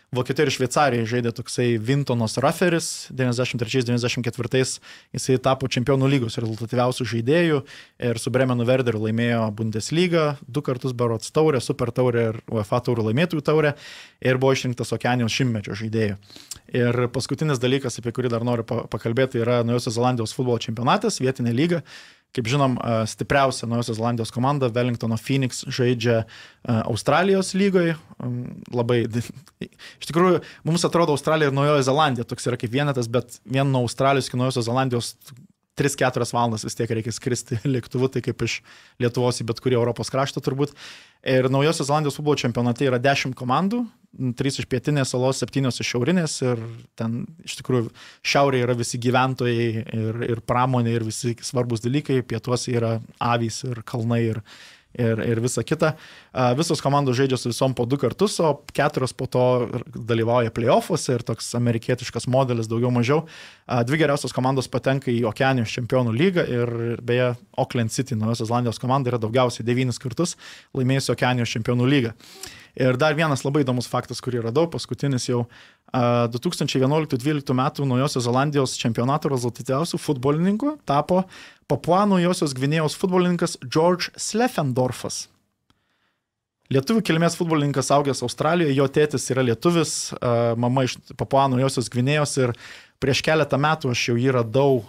Vokietijoje ir Šveicarijoje žaidė toksai Vintonas Raferis, devyniasdešimt trečiais devyniasdešimt ketvirtais jisai tapo čempionų lygos rezultatyviausių žaidėjų ir su Bremenu Werderiu laimėjo Bundesliga, du kartus berods taurę, super taurę ir UEFA taurų laimėtojų taurę ir buvo išrinktas Okeanijos šimtmečio žaidėjų. Ir paskutinis dalykas, apie kurį dar noriu pakalbėti, yra Naujosios Zelandijos futbolo čempionatas, vietinė lyga. Kaip žinom, stipriausia Naujosios Zelandijos komanda Wellingtono Phoenix žaidžia Australijos lygoje. Labai, iš tikrųjų, mums atrodo Australija ir Naujoji Zelandija toks yra kaip vienetas, bet vien nuo Australijos iki Naujosios Zelandijos tris keturias valandas vis tiek reikia skristi lėktuvu, tai kaip iš Lietuvos į bet kurį Europos kraštą turbūt. Ir Naujosios Zelandijos futbolo čempionate yra dešimt komandų, trys iš pietinės salos, septynios iš šiaurinės ir ten iš tikrųjų šiaurėje yra visi gyventojai ir, ir pramonė ir visi svarbus dalykai, pietuose yra avys ir kalnai ir, ir, ir visa kita. Visos komandos žaidžia su visom po du kartus, o keturios po to dalyvauja play-offuose ir toks amerikietiškas modelis daugiau mažiau. Dvi geriausios komandos patenka į Okeanijos čempionų lygą ir beje Auckland City, Naujosios Zelandijos komanda, yra daugiausiai devynis kartus laimėjusi Okeanijos čempionų lygą. Ir dar vienas labai įdomus faktas, kurį radau, paskutinis jau du tūkstančiai vienuoliktų dvyliktų metų Naujosios Zelandijos čempionato rezultatyviausių futbolininkų tapo Papua Naujosios Gvinėjos futbolininkas George Sleffendorfas. Lietuvių kilmės futbolininkas augęs Australijoje, jo tėtis yra lietuvis, mama iš Papua Naujosios Gvinėjos ir prieš keletą metų aš jau jį radau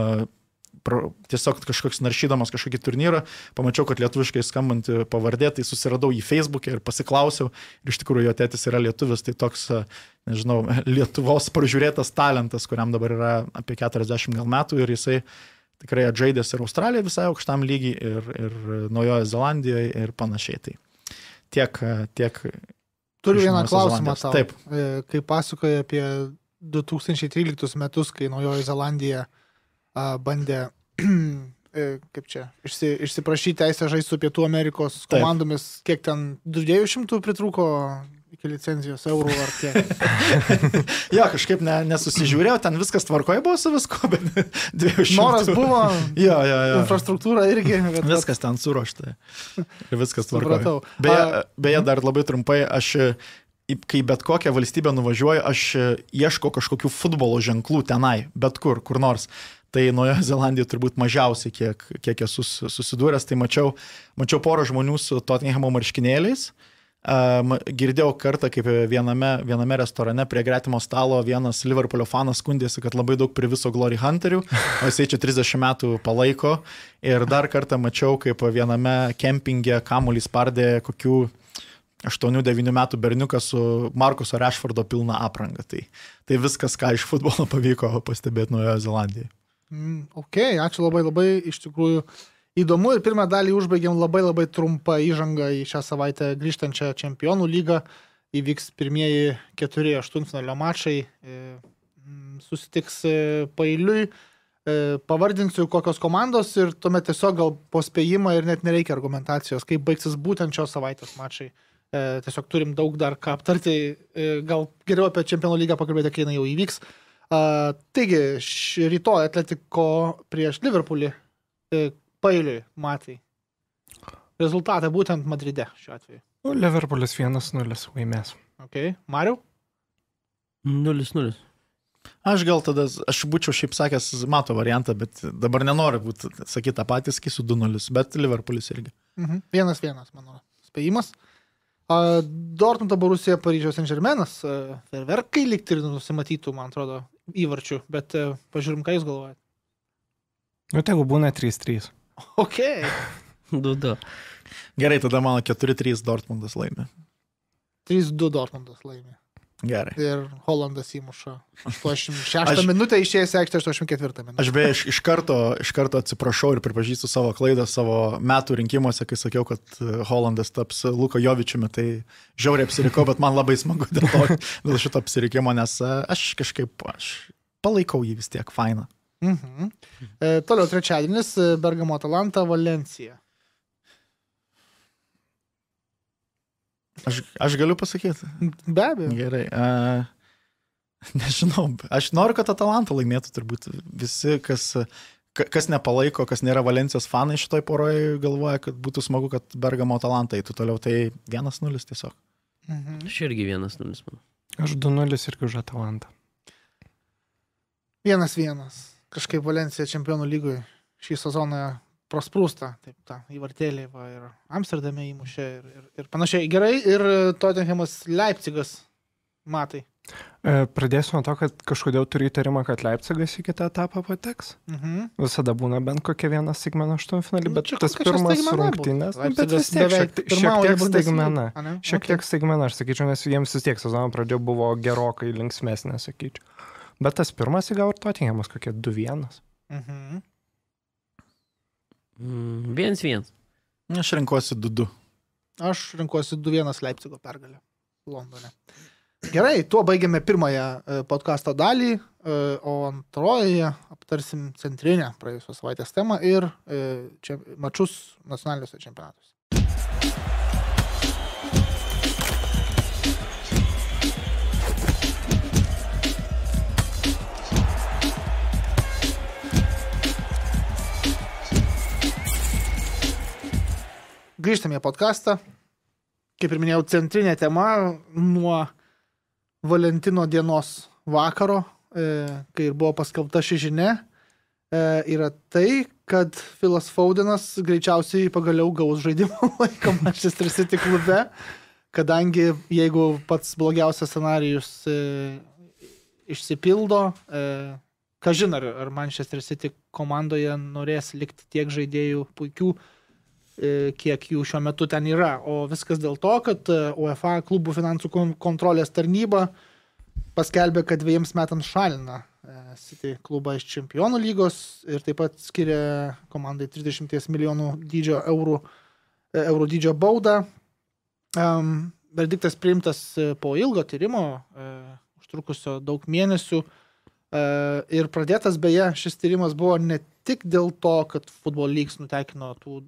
tiesiog kažkoks naršydamas kažkokį turnyrą, pamačiau, kad lietuviškai skambanti pavardė, tai susiradau į Facebook'e ir pasiklausiau, ir iš tikrųjų jo tėtis yra lietuvis, tai toks, nežinau, Lietuvos pražiūrėtas talentas, kuriam dabar yra apie keturiasdešimt gal metų ir jisai tikrai atžaidęs ir Australijoje visai aukštam lygiai ir, ir Naujojoje Zelandijoje ir panašiai. Tai tiek, tiek Turiu vieną klausimą tau. Taip. Kai pasakoja apie du tūkstančiai tryliktus metus, kai Naujoji Zelandija bandė kaip čia, išsi, išsiprašyti teisę žaisti su Pietų Amerikos komandomis, Taip. Kiek ten dviejų šimtų pritrūko iki licenzijos eurų ar kiek? Jo, kažkaip ne, nesusižiūrėjau, ten viskas tvarkoje buvo su visko, bet dviejų šimtų. Noras buvo, jo, jo, jo. Infrastruktūra irgi. Bet viskas ten suruošta. Ir viskas tvarkoje. Beje, A, beje, dar labai trumpai, aš kai bet kokią valstybę nuvažiuoju, aš ieško kažkokių futbolo ženklų tenai, bet kur, kur nors. Tai Naujoje Zelandijoje turbūt mažiausiai, kiek, kiek esu susidūręs, tai mačiau, mačiau porą žmonių su Tottenhamo marškinėliais. Um, girdėjau kartą, kaip viename, viename restorane prie gretimo stalo vienas Liverpoolio fanas skundėsi, kad labai daug priviso Glory Hunterių, o jisai čia trisdešimt metų palaiko. Ir dar kartą mačiau, kaip viename kempinge kamuolį spardė kokių aštuonių devynių metų berniukas su Markuso Rashfordo pilna apranga. Tai, tai viskas, ką iš futbolo pavyko pastebėti Naujoje Zelandijoje. Mm, ok, ačiū labai labai, iš tikrųjų įdomu ir pirmą dalį užbaigėm labai labai trumpą įžangą į šią savaitę grįžtančią čempionų lygą. Įvyks pirmieji keturi aštuntfinalio mačai, susitiks paeiliui, pavardinsiu kokios komandos ir tuomet tiesiog gal po spėjimą ir net nereikia argumentacijos, kaip baigsis būtent šios savaitės mačai. Tiesiog turim daug dar ką aptarti, gal geriau apie čempionų lygą pakalbėti, kai jinai jau įvyks. Uh, taigi, rytoj Atletiko prieš Liverpoolį uh, paeiliui matai. Rezultatą būtent Madride šiuo atveju. Liverpoolis vienas nulis laimės. Ok, Mariau? nulis nulis. Aš gal tada, aš būčiau šiaip sakęs mato variantą, bet dabar nenoriu būti sakyti tą patį, sakysiu du nulis, bet Liverpoolis irgi. Mhm. Vienas vienas, mano spėjimas. Uh, Dortmundo Borussia Paryžiaus Saint-Germainas, uh, ferverkai likti ir nusimatytų, man atrodo, įvarčių, bet uh, pažiūrim, ką jūs galvojate. Nu, tegu būna trys trys. Ok. du du. Gerai, tada mano keturi trys Dortmundas laimė. trys du Dortmundas laimė. Gerai. Ir Holandas įmuša aštuoniasdešimt šeštą aš, minutę, išėjęs aikštę aštuoniasdešimt ketvirtą minutę. Aš beje iš, iš, karto, iš karto atsiprašau ir pripažįstu savo klaidą savo metų rinkimuose, kai sakiau, kad Holandas taps Luka Jovičiumi, tai žiauriai apsirikau, bet man labai smagu dėl, to, dėl šito apsirikimo, nes aš kažkaip aš palaikau jį vis tiek, fainą. Mhm. E, toliau trečiadienis, Bergamo Atalanta, Valencija. Aš, aš galiu pasakyti. Be abejo. Gerai. Uh, nežinau, aš noriu, kad Atalanta laimėtų turbūt visi, kas, kas nepalaiko, kas nėra Valencijos fanai šitoj poroje, galvoja, kad būtų smagu, kad Bergamo Atalanta eitų toliau. Tai vienas nulis tiesiog. Mhm. Aš irgi vienas nulis, manau. Aš du nulis irgi už Atalantą. Vienas vienas. Kažkaip Valencija čempionų lygoj šį sezoną prosprūsta. Taip, ta įvartėlė va, ir Amsterdame įmušė ir, ir, ir panašiai. Gerai, ir Tottenhamas Leipzigas. Matai. Pradėsiu nuo to, kad kažkodėl turiu įtarimą, kad Leipzigas į kitą etapą pateks. Mhm. Visada būna bent kokia viena staigmena aštuntfinalį, bet Čia tas kokia čia pirmas staigmena rungtynės, būtų? bet vis tiek Beveik šiek, šiek pirmauja tiek Bundesliga, staigmena. ane? Šiek Okay. tiek staigmena, aš sakyčiau, nes jiems vis tiek sezono pradžia buvo gerokai linksmesnė, sakyčiau. Bet tas pirmas įgavo ir Tottenhamas kokie du vienas. Mhm. Mm, viens viens. Aš renkuosi du du. Aš renkuosi du vienas Leipzigo pergalę Londone. Gerai, tuo baigiame pirmąją e, podcasto dalį, e, o antrojoje aptarsim centrinę praėjusios savaitės temą ir e, čia, mačus nacionaliniuose čempionatuose. Grįžtame į podcastą. Kaip ir minėjau, centrinė tema nuo Valentino dienos vakaro, e, kai ir buvo paskelbta ši žinia, e, yra tai, kad Philas Fodenas greičiausiai pagaliau gaus žaidimo laiką Manchester City klube, kadangi jeigu pats blogiausias scenarijus e, išsipildo, e, kažin ar, ar Manchester City komandoje norės likti tiek žaidėjų puikių, kiek jų šiuo metu ten yra. O viskas dėl to, kad UEFA klubų finansų kontrolės tarnyba paskelbė, kad dviejams metams šalina City klubą iš čempionų lygos ir taip pat skiria komandai trisdešimt milijonų dydžio eurų, eurų dydžio baudą. Um, verdiktas priimtas po ilgo tyrimo, uh, užtrukusio daug mėnesių. Uh, ir pradėtas beje, šis tyrimas buvo ne tik dėl to, kad Football Leagues nutekino tų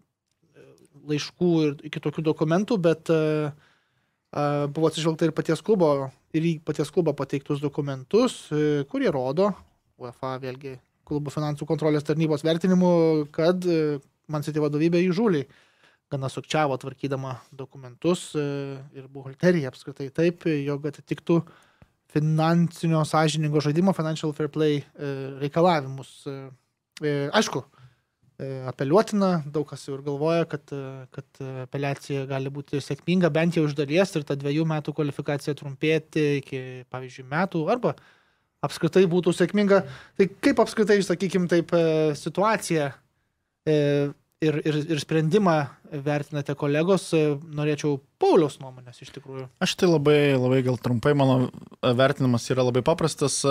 laiškų ir kitokių dokumentų, bet uh, uh, buvo atsižvelgta ir paties klubo, ir į paties klubo pateiktus dokumentus, uh, kurie rodo, UEFA vėlgi klubų finansų kontrolės tarnybos vertinimu, kad uh, Man City vadovybė įžūliai gana sukčiavo tvarkydama dokumentus uh, ir buhalteriją apskritai taip, jog atitiktų finansinio sąžiningo žaidimo, financial fair play uh, reikalavimus. Uh, uh, aišku, apeliuotina, daug kas jau ir galvoja, kad, kad apeliacija gali būti sėkminga, bent jau iš dalies ir ta dviejų metų kvalifikacija trumpėti iki, pavyzdžiui, metų, arba apskritai būtų sėkminga. Tai kaip apskritai, sakykim, taip situaciją ir, ir, ir sprendimą vertinate kolegos, norėčiau Pauliaus nuomonės iš tikrųjų. Aš tai labai, labai gal trumpai, mano vertinimas yra labai paprastas.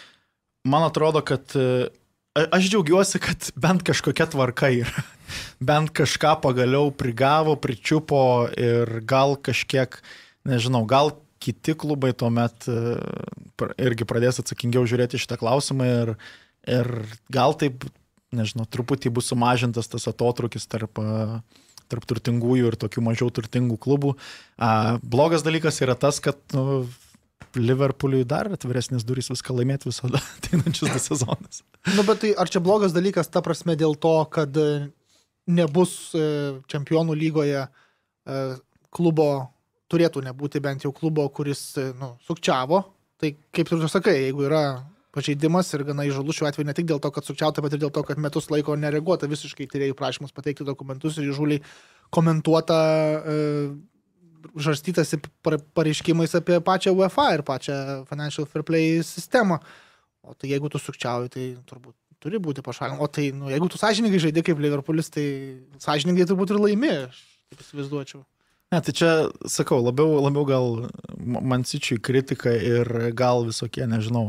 Man atrodo, kad aš džiaugiuosi, kad bent kažkokia tvarka yra. Bent kažką pagaliau prigavo, pričiupo ir gal kažkiek, nežinau, gal kiti klubai tuomet irgi pradės atsakingiau žiūrėti šitą klausimą ir, ir gal taip, nežinau, truputį bus sumažintas tas atotrukis tarp, tarp turtingųjų ir tokių mažiau turtingų klubų. Blogas dalykas yra tas, kad nu, Liverpooliui dar atviresnis durys viską laimėti visada ateinančius du sezonus. Nu, bet tai ar čia blogas dalykas ta prasme dėl to, kad nebus čempionų lygoje klubo, turėtų nebūti bent jau klubo, kuris nu, sukčiavo. Tai kaip tu sakai, jeigu yra pažeidimas ir gana įžūlus šiuo atveju ne tik dėl to, kad sukčiauta, bet ir dėl to, kad metus laiko nereaguota visiškai tyrėjų prašymus pateikti dokumentus ir įžūliai komentuota e, žarstytasi pareiškimais apie pačią UEFA ir pačią Financial Fair Play sistemą. O tai jeigu tu sukčiauji, tai turbūt turi būti pašalinama. O tai, nu, jeigu tu sąžiningai žaidži kaip Liverpoolis, tai sąžiningai turbūt ir laimi, aš taip įsivaizduočiau. Ne, tai čia, sakau, labiau, labiau gal Man City'ui kritika ir gal visokie, nežinau,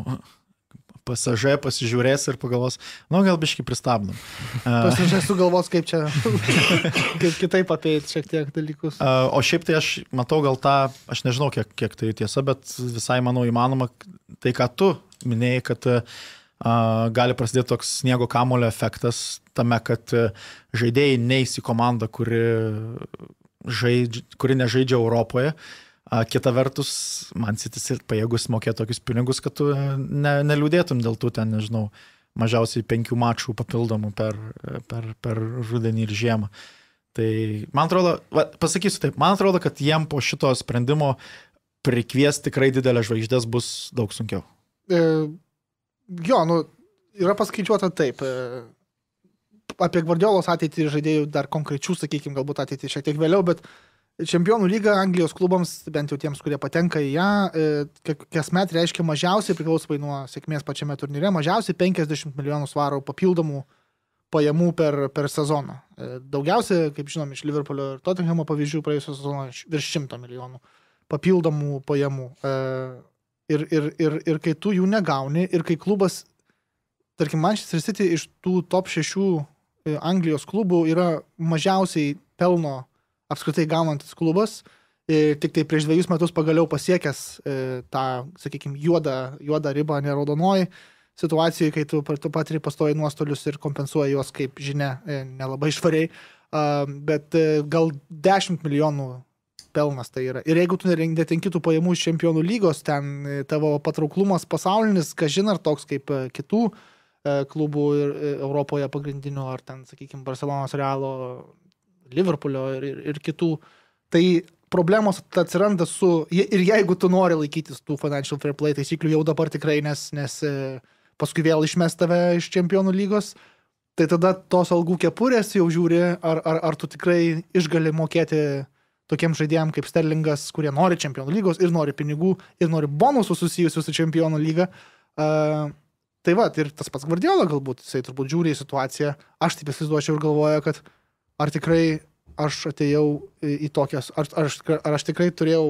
pasažė pasižiūrės ir pagalvos, nu, gal biškį pristabdom. Pasažė sugalvos, kaip čia, kaip kitaip apeiti šiek tiek dalykus. O šiaip tai aš matau gal tą, aš nežinau, kiek, kiek tai tiesa, bet visai manau įmanoma, tai ką tu minėjai, kad uh, gali prasidėti toks sniego kamulio efektas tame, kad žaidėjai neis į komandą, kuri, žaidž, kuri nežaidžia Europoje. Kita vertus, Man City's ir pajėgus mokėti tokius pinigus, kad tu ne, neliūdėtum dėl tų ten, nežinau, mažiausiai penkių mačų papildomų per, per, per rudenį ir žiemą. Tai man atrodo, va, pasakysiu taip, man atrodo, kad jiem po šito sprendimo prikviesti tikrai didelės žvaigždės bus daug sunkiau. E, jo, nu, yra paskaičiuota taip. E, apie Gvardiolos ateitį žaidėjų dar konkrečių, sakykime, galbūt ateitį šiek tiek vėliau, bet Čempionų lyga Anglijos klubams, bent jau tiems, kurie patenka į ją, kasmet reiškia mažiausiai, priklausomai nuo sėkmės pačiame turnyre, mažiausiai penkiasdešimt milijonų svarų papildomų pajamų per, per sezoną. Daugiausiai, kaip žinom, iš Liverpoolio ir Tottenhamo pavyzdžių praėjusio sezono virš šimto milijonų papildomų pajamų. Ir, ir, ir, ir kai tu jų negauni, ir kai klubas, tarkim, Manchester City iš tų top šešių Anglijos klubų yra mažiausiai pelno apskritai gaunantis klubas, tik tai prieš dviejus metus pagaliau pasiekęs tą, sakykime, juodą, juodą ribą, neraudonoji situacijoje, kai tu, tu patiri pastoji nuostolius ir kompensuoji juos, kaip žinia, nelabai švariai, bet gal dešimt milijonų pelnas tai yra. Ir jeigu tu netenki tų pajamų iš Čempionų lygos, ten tavo patrauklumas pasaulinis, kažin ar toks kaip kitų klubų Europoje pagrindinių, ar ten, sakykime, Barcelonos, Realo, Liverpoolio ir, ir, ir kitų, tai problemos atsiranda su, ir jeigu tu nori laikytis tų financial fair play taisyklių jau dabar tikrai, nes, nes paskui vėl išmes tave iš Čempionų lygos, tai tada tos algų kepurės jau žiūri, ar, ar, ar tu tikrai išgali mokėti tokiem žaidėjams kaip Sterlingas, kurie nori Čempionų lygos ir nori pinigų, ir nori bonusų susijusių su Čempionų lyga. Uh, tai va, ir tas pats Gvardiola galbūt, jisai turbūt žiūri į situaciją, aš taip įsivaizduočiau ir galvoju, kad ar tikrai aš atėjau į tokias, ar, ar, ar aš tikrai turėjau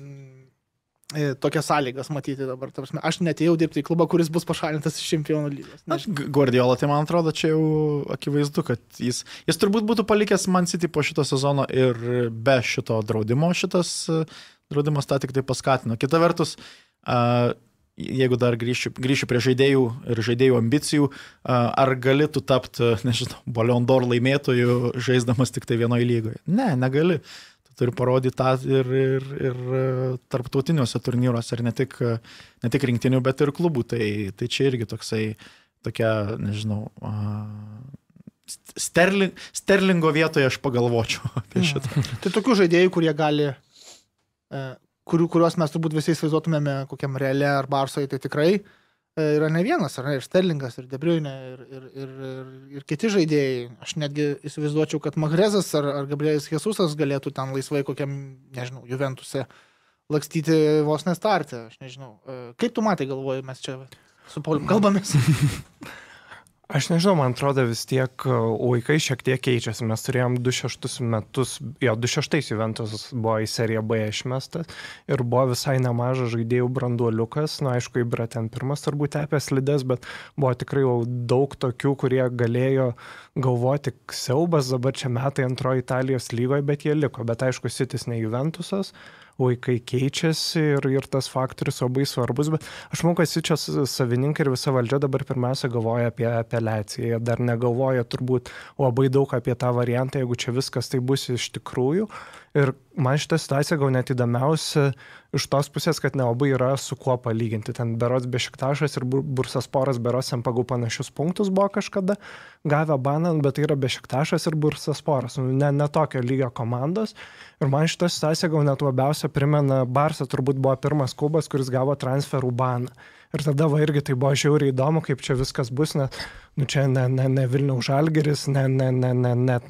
mm, tokias sąlygas matyti dabar. Tarpsime, aš netėjau dirbti į klubą, kuris bus pašalintas iš Čempionų lygos. Guardiola, tai man atrodo, čia jau akivaizdu, kad jis, jis turbūt būtų palikęs Man City po šito sezono ir be šito draudimo, šitas draudimas tą tik tai paskatino. Kita vertus, uh, jeigu dar grįšiu, grįšiu prie žaidėjų ir žaidėjų ambicijų, ar galėtų tapti, nežinau, Ballon d'Or laimėtojų žaisdamas tik tai vienoje lygoje? Ne, negali. Tu turi parodyti tą ir, ir, ir tarptautiniuose turnyruose, ir ne tik, ne tik rinktinių, bet ir klubų. Tai, tai čia irgi toksai, tokia, nežinau, Sterling, Sterlingo vietoje aš pagalvočiau apie šitą. Mm. Tai tokių žaidėjų, kurie gali... Kurių, kuriuos mes turbūt visi įsivaizduotumėme kokiam Reale ar Barsoje, tai tikrai yra ne vienas, ar ne, ir Sterlingas, ir De Bruyne, ir, ir, ir, ir, ir kiti žaidėjai. Aš netgi įsivaizduočiau, kad Mahrezas ar, ar Gabrielis Jesusas galėtų ten laisvai kokiam, nežinau, Juventuse lakstyti vos nestarte, aš nežinau. Kaip tu matai, galvoju, mes čia su Paulium kalbamės? Aš nežinau, man atrodo vis tiek laikai šiek tiek keičiasi. Mes turėjom du šeštus metus, jo, du šeštais Juventus buvo į seriją B išmestas ir buvo visai nemažas žaidėjų branduoliukas. Na, aišku, Ibra ten pirmas turbūt tepė slides, bet buvo tikrai jau daug tokių, kurie galėjo galvoti siaubas, dabar čia metai antroji Italijos lygoje, bet jie liko. Bet aišku, City's ne Juventusas. Laikai keičiasi ir, ir tas faktorius labai svarbus, bet aš manau, kad čia savininkai ir visa valdžia dabar pirmiausia galvoja apie apeliaciją, jie dar negalvoja turbūt labai daug apie tą variantą, jeigu čia viskas tai bus iš tikrųjų. Ir man šitą situaciją gal net įdomiausia iš tos pusės, kad nelabai yra su kuo palyginti. Ten berods Bešiktašas ir Bursasporas berods ten pagal panašius punktus buvo kažkada gavę baną, bet tai yra Bešiktašas ir Bursasporas, ne, ne tokio lygio komandos. Ir man šitą situaciją gal net labiausia primena, Barsa turbūt buvo pirmas klubas, kuris gavo transferų baną. Ir tada va irgi tai buvo žiauriai įdomu, kaip čia viskas bus, net, nu čia ne, ne, ne Vilniaus Žalgiris, ne, ne, ne, ne, net...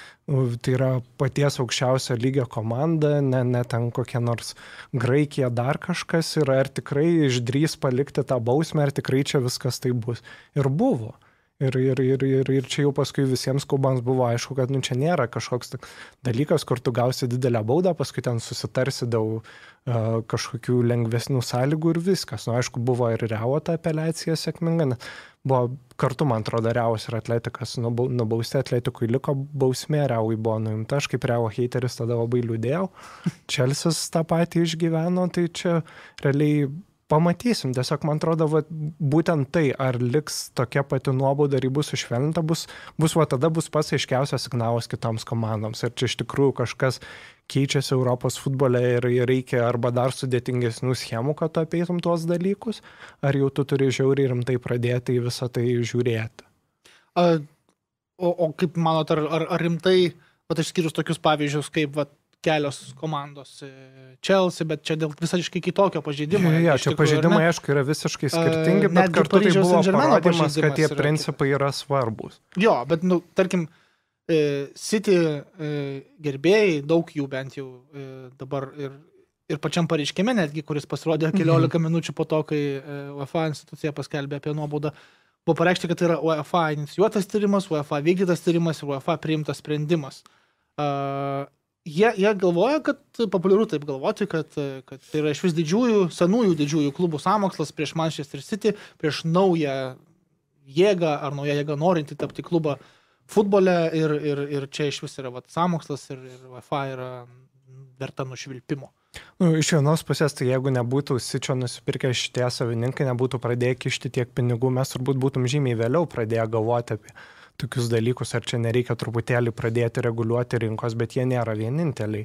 Tai yra paties aukščiausio lygio komanda, ne, ne ten kokia nors Graikija dar kažkas ir ar tikrai išdrys palikti tą bausmę, ar tikrai čia viskas tai bus. Ir buvo. Ir, ir, ir, ir, ir čia jau paskui visiems klubams buvo aišku, kad nu, čia nėra kažkoks dalykas, kur tu gausi didelę baudą, paskui ten susitarsi dėl uh, kažkokių lengvesnių sąlygų ir viskas. Nu, aišku, buvo ir Realo ta apeliacija sėkminga, nes buvo kartu, man atrodo, Realas ir Atletikas nubausti, Atletikui liko bausmė, Realui buvo nuimta, aš kaip Realo heiteris tada labai liūdėjau. Chelseas tą patį išgyveno, tai čia realiai pamatysim, tiesiog man atrodo, va, būtent tai, ar liks tokia pati nuobauda, ar bus sušvelninta, bus, bus va, tada bus pats aiškiausias signalas kitoms komandoms. Ir čia iš tikrųjų kažkas keičiasi Europos futbole ir, ir reikia arba dar sudėtingesnių schemų, kad tu apeitum tuos dalykus, ar jau tu turi žiauriai rimtai pradėti į visą tai žiūrėti. A, o, o kaip manot, ar, ar, ar rimtai, vat išskyrus tokius pavyzdžius, kaip vat, kelios komandos Chelsea, bet čia dėl visiškai kitokio pažeidimo. Ja, čia pažeidimai, aišku, yra visiškai skirtingi, uh, bet kartu tai buvo parodymas, kad tie principai yra svarbus. Jo, bet, nu, tarkim, City gerbėjai, daug jų bent jau dabar ir, ir pačiam pareiškime netgi, kuris pasirodė keliolika mhm. minučių po to, kai UEFA institucija paskelbė apie nuobaudą, buvo pareikšti, kad tai yra UEFA inicijuotas tyrimas, UEFA vykdytas tyrimas ir UEFA priimtas sprendimas. Uh, jie, jie galvoja, kad populiaru taip galvoti, kad, kad tai yra iš vis didžiųjų, senųjų didžiųjų klubų sąmokslas prieš Manchester City, prieš naują jėgą ar naują jėgą norinti tapti klubą futbole ir, ir, ir čia iš vis yra vat, sąmokslas ir, ir UEFA yra verta nušvilpimo. Nu, iš vienos pusės, tai jeigu nebūtų Sičio nusipirkę šitie savininkai, nebūtų pradėję kišti tiek pinigų, mes turbūt būtum žymiai vėliau pradėję galvoti apie tokius dalykus, ar čia nereikia truputėlį pradėti reguliuoti rinkos, bet jie nėra vieninteliai.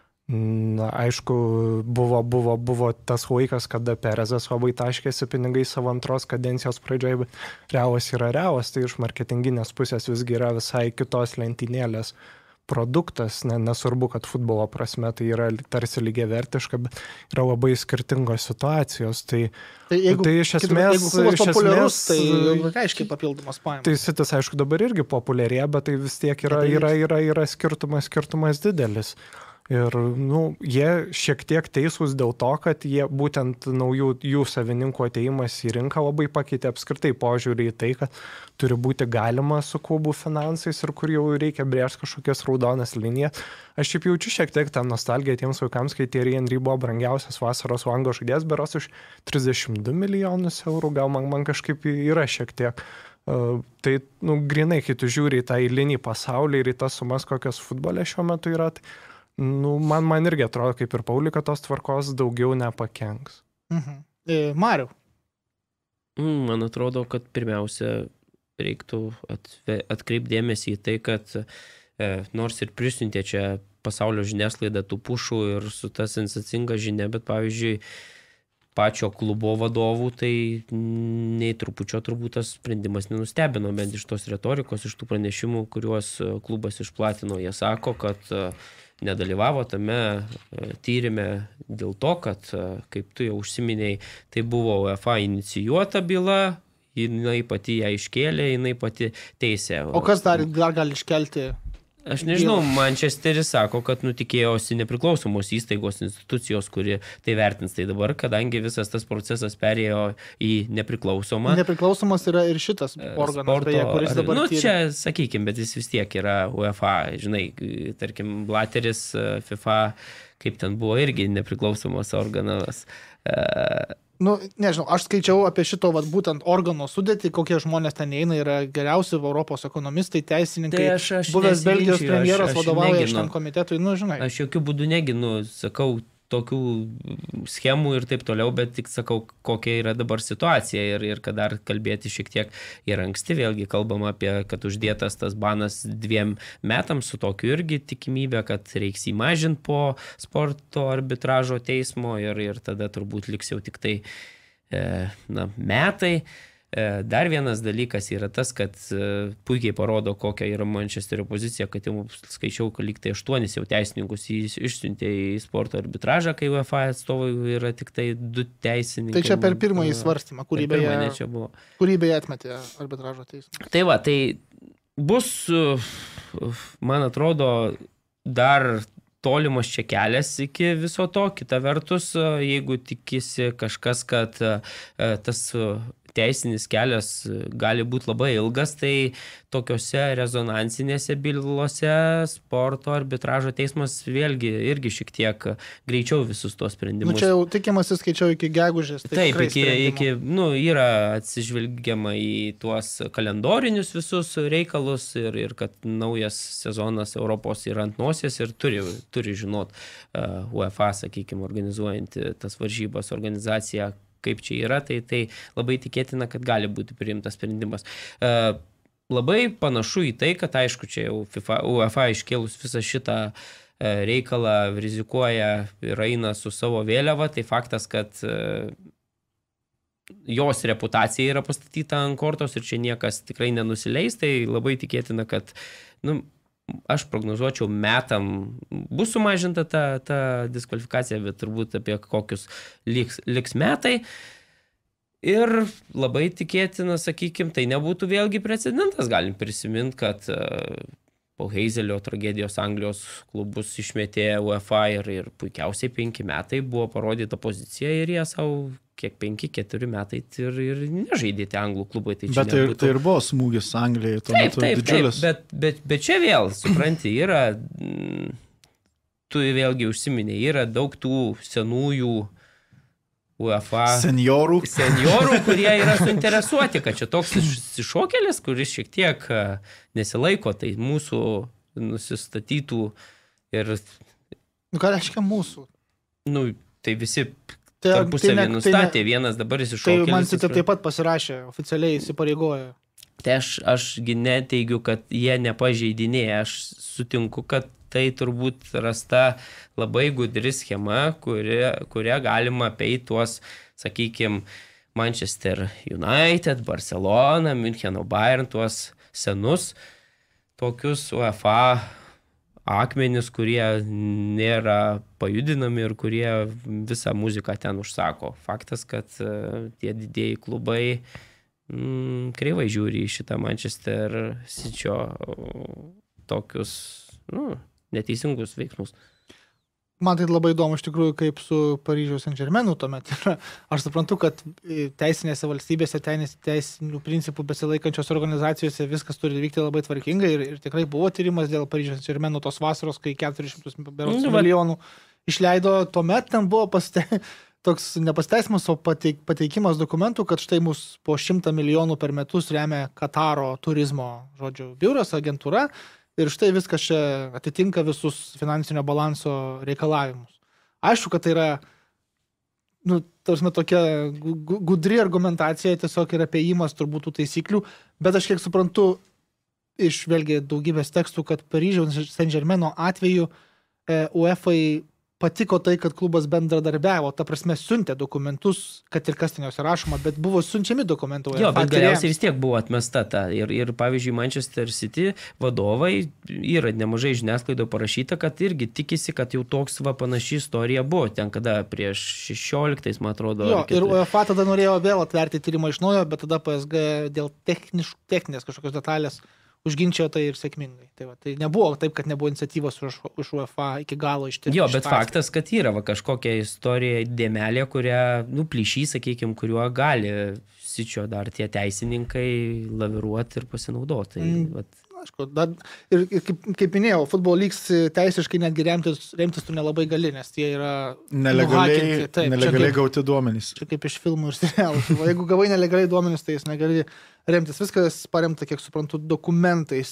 Na, aišku, buvo, buvo, buvo tas laikas, kada Perezas labai taškėsi pinigai savo antros kadencijos pradžioje, bet Realas yra Realas, tai iš marketinginės pusės visgi yra visai kitos lentynėlės produktas, ne, nesvarbu, kad futbolo prasme tai yra tarsi lygiavertiška, bet yra labai skirtingos situacijos. Tai, tai, jeigu, tai iš esmės... Jeigu klubas populiarus, esmės, tai aiškiai papildomas pajamas. Tai Citis, aišku, dabar irgi populiarėja, bet tai vis tiek yra, yra, yra, yra skirtumas, skirtumas didelis. Ir, nu, jie šiek tiek teisūs dėl to, kad jie būtent naujų jų savininkų ateimas į rinką labai pakeitė apskritai požiūrį į tai, kad turi būti galima su klubų finansais ir kur jau reikia brėžti kažkokias raudonas linijas. Aš šiaip jaučiu šiek tiek tą nostalgiją tiems vaikams, kai Thierry Henry buvo brangiausias vasaros lango žaidėjas, beros už trisdešimt du milijonus eurų, gal man, man kažkaip yra šiek tiek. Uh, tai, nu, grinai, kai tu žiūri į tą eilinį pasaulį ir į tas sumas, kokios futbole šiuo metu yra, tai Nu, man, man irgi atrodo, kaip ir Pauliui, kad tos tvarkos daugiau nepakenks. Mhm. E, Mariau. Mm, man atrodo, kad pirmiausia reiktų atve, atkreipdėmėsi į tai, kad e, nors ir prisiuntė čia pasaulio žiniasklaida tų pušų ir su ta sensacinga žinia, bet pavyzdžiui, pačio klubo vadovų, tai nei trupučio turbūt tas sprendimas nenustebino, bent iš tos retorikos, iš tų pranešimų, kuriuos klubas išplatino. Jie sako, kad nedalyvavo tame tyrime dėl to, kad, kaip tu jau užsiminėjai, tai buvo UEFA inicijuota byla, jinai pati ją iškėlė, jinai pati teisė. O kas dar, dar gali iškelti? Aš nežinau, Mančesteris sako, kad nutikėjosi nepriklausomos įstaigos institucijos, kuri tai vertins. Tai dabar, kadangi visas tas procesas perėjo į nepriklausomą. Nepriklausomas yra ir šitas organas, sporto, beje, kuris dabar... Nu, čia, sakykime, bet jis vis tiek yra UEFA. Žinai, tarkim, Blateris, FIFA, kaip ten buvo, irgi nepriklausomas organas. Nu, nežinau, aš skaičiau apie šito vat, būtent organo sudėtį, kokie žmonės ten eina, yra geriausi Europos ekonomistai, teisininkai, tai aš, aš buvęs Belgijos premjeras aš, aš vadovauja šitam komitetui, nu, žinai. Aš jokių būdų neginu, sakau, tokių schemų ir taip toliau, bet tik sakau, kokia yra dabar situacija ir, ir kad dar kalbėti šiek tiek ir anksti, vėlgi kalbama apie, kad uždėtas tas banas dviem metams, su tokiu irgi tikimybė, kad reiks įmažinti po sporto arbitražo teismo ir, ir tada turbūt liks jau tik tai e, na, metai. Dar vienas dalykas yra tas, kad puikiai parodo, kokia yra Mančesterio pozicija, kad jau skaičiau, kad lyg tai aštuonis jau teisininkus išsiuntė į sporto arbitražą, kai UEFA atstovai yra tik tai du teisininkai. Tai čia per pirmąjį svarstymą, kurį beje, kurį beje atmetė arbitražo teismas. Tai va, tai bus, man atrodo, dar tolimas čia kelias iki viso to. Kita vertus, jeigu tikisi kažkas, kad tas teisinis kelias gali būti labai ilgas, tai tokiuose rezonansinėse bylose sporto arbitražo teismas vėlgi irgi šiek tiek greičiau visus tos sprendimus. Nu čia jau tikimasi, skaičiau, iki gegužės. Tai taip, iki, iki, nu, yra atsižvelgiama į tuos kalendorinius visus reikalus ir, ir kad naujas sezonas Europos yra ant nosies ir turi, turi žinot uh, UEFA, sakykime, organizuojanti tas varžybas organizacija, kaip čia yra, tai, tai labai tikėtina, kad gali būti priimtas sprendimas. Uh, labai panašu į tai, kad aišku, čia jau FIFA, UEFA iškėlus visą šitą uh, reikalą rizikuoja ir eina su savo vėliava, tai faktas, kad uh, jos reputacija yra pastatyta ant kortos ir čia niekas tikrai nenusileis, tai labai tikėtina, kad nu, aš prognozuočiau metam, bus sumažinta ta, ta diskvalifikacija, bet turbūt apie kokius liks, liks metai. Ir labai tikėtina, sakykime, tai nebūtų vėlgi precedentas. Galim prisiminti, kad po Heizelio tragedijos Anglijos klubus išmetė UEFA ir, ir puikiausiai penki metai buvo parodyta pozicija ir jie savo kiek penki, keturi metai ir, ir nežaidėte anglų klubai. Tai bet tai, nebūtų... tai ir buvo smūgis Anglijai. Taip, taip, taip, bet, bet, bet čia vėl, supranti, yra, tu vėlgi užsiminė, yra daug tų senųjų UEFA seniorų. seniorų, kurie yra suinteresuoti, kad čia toks iššokėlis, kuris šiek tiek nesilaiko, tai mūsų nusistatytų ir... Nu, ką reiškia mūsų? Nu, tai visi tai, tarpusavį tai ne, nustatė, tai ne, vienas dabar jis iššokėlis. Tai man taip, taip pat pasirašė, oficialiai įsipareigojo. Tai aš, ašgi neteigiu, kad jie nepažeidinėja, aš sutinku, kad tai turbūt rasta labai gudri schema, kuria, kuria galima apeiti tuos, sakykime, Manchester United, Barcelona, Müncheno Bayern, tuos senus tokius UEFA akmenis, kurie nėra pajudinami ir kurie visą muziką ten užsako. Faktas, kad tie didieji klubai mm, kreivai žiūri į šitą Manchester City tokius, nu, neteisingus veiksmus. Man tai labai įdomu iš tikrųjų, kaip su Paryžiaus Saint-Germainu tuomet. Aš suprantu, kad teisinėse valstybėse, teisinių principų besilaikančios organizacijose viskas turi vykti labai tvarkingai ir, ir tikrai buvo tyrimas dėl Paryžiaus Saint-Germainu tos vasaros, kai keturis šimtus milijonų išleido. Tuomet ten buvo paste, toks nepasteisimas, o pateik, pateikimas dokumentų, kad štai mus po šimtą milijonų per metus remia Kataro turizmo, žodžiu, biuras, agentūra. Ir štai viskas čia atitinka visus finansinio balanso reikalavimus. Aišku, kad tai yra, nu, tarsi tokia gudri argumentacija, tiesiog yra apėjimas turbūt tų taisyklių, bet aš kiek suprantu iš vėlgi daugybės tekstų, kad Paryžiaus Saint-Germaino atveju e, UEFA patiko tai, kad klubas bendradarbiavo, ta prasme siuntė dokumentus, kad ir kas ten jos rašoma, bet buvo siunčiami dokumentai. Jo, bet galiausiai vis tiek buvo atmesta ta. Ir, ir pavyzdžiui, Manchester City vadovai yra nemažai žiniasklaidoje parašyta, kad irgi tikisi, kad jau toks va panaši istorija buvo. Ten kada prieš šešioliktais, man atrodo. Jo, ir UEFA tada norėjo vėl atverti tyrimą iš naujo, bet tada P S G dėl techniš, techninės kažkokios detalės užginčio tai ir sėkmingai. Tai, va, tai nebuvo taip, kad nebuvo iniciatyvos už, už UEFA iki galo ištirti. Jo, bet faktas, kad yra va, kažkokia istorija dėmelė, kurią, nu, plyšys, sakykime, kuriuo gali Sičio dar tie teisininkai laviruoti ir pasinaudoti. Tai, mm, vat. Aišku, dar, ir, ir kaip, kaip minėjau, Football Leagues teisiškai netgi remtis, remtis tu nelabai gali, nes tie yra nelegaliai, taip, nelegaliai kaip, gauti duomenys. Čia kaip iš filmų ir serialų. Jeigu gavai nelegaliai duomenys, tai jis negali remtis. Viskas paremta, kiek suprantu, dokumentais.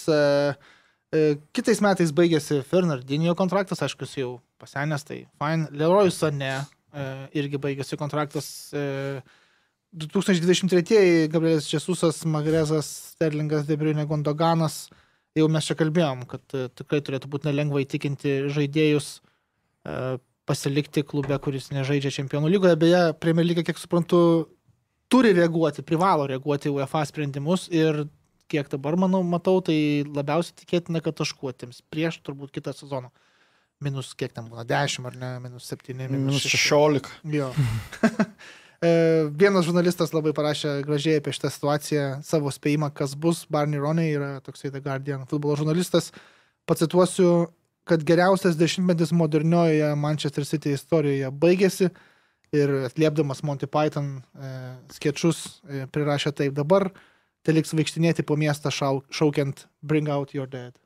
Kitais metais baigėsi Fernandinho kontraktas, aišku, jis jau pasenęs, tai fine. Leroy Sané irgi baigėsi kontraktas. du tūkstančiai dvidešimt tretieji Gabrielis Jesusas, Magrezas, Sterlingas, De Bruyne, Gondoganas. Jau mes čia kalbėjom, kad tikrai turėtų būti nelengva įtikinti žaidėjus pasilikti klube, kuris nežaidžia Čempionų lygoje. Beje, Premier Lyga, kiek suprantu, turi reaguoti, privalo reaguoti UEFA sprendimus ir kiek dabar, manau, matau, tai labiausiai tikėtina, kad taškuotėms prieš turbūt kitą sezoną. Minus kiek ten būna, dešimt ar ne, minus septyni, minus šešiolika. Jo. Vienas žurnalistas labai parašė gražiai apie šitą situaciją savo spėjimą, kas bus. Barney Roney yra toksai The Guardian futbolo žurnalistas. Pacituosiu, kad geriausias dešimtmetis moderniojoje Manchester City istorijoje baigėsi ir atliepdamas Monty Python e, skečus e, prirašė taip: dabar tai liks vaikštinėti po miestą šau, šaukiant Bring out your dead.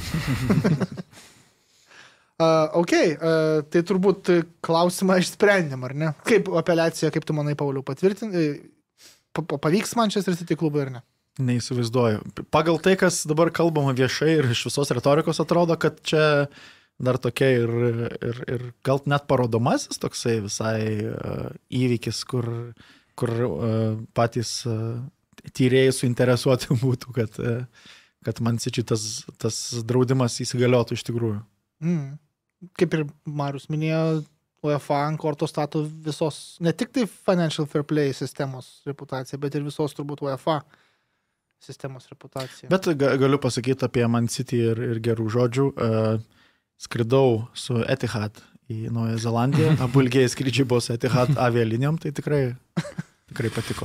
Uh, ok, uh, tai turbūt klausimą išsprendėm, ar ne? Kaip apeliacija, kaip tu manai, Pauliau, patvirtinti? Pavyks Manchester City klubui, ar ne? Neįsivaizduoju. Pagal tai, kas dabar kalbama viešai ir iš visos retorikos, atrodo, kad čia dar tokia ir, ir, ir gal net parodomasis toksai visai uh, įvykis, kur, kur uh, patys uh, tyrėjai suinteresuoti būtų, kad, uh, kad Man City tas, tas draudimas įsigaliotų iš tikrųjų. Mm. Kaip ir Marius minėjo, UEFA ant kortos stato visos, ne tik tai Financial Fair Play sistemos reputacija, bet ir visos turbūt UEFA sistemos reputacija. Bet ga, galiu pasakyti apie Man City ir, ir gerų žodžių. Uh, skridau su Etihad į Naują Zelandiją, abu ilgieji skrydžiai buvo su Etihad avialinijom, tai tikrai, tikrai patiko.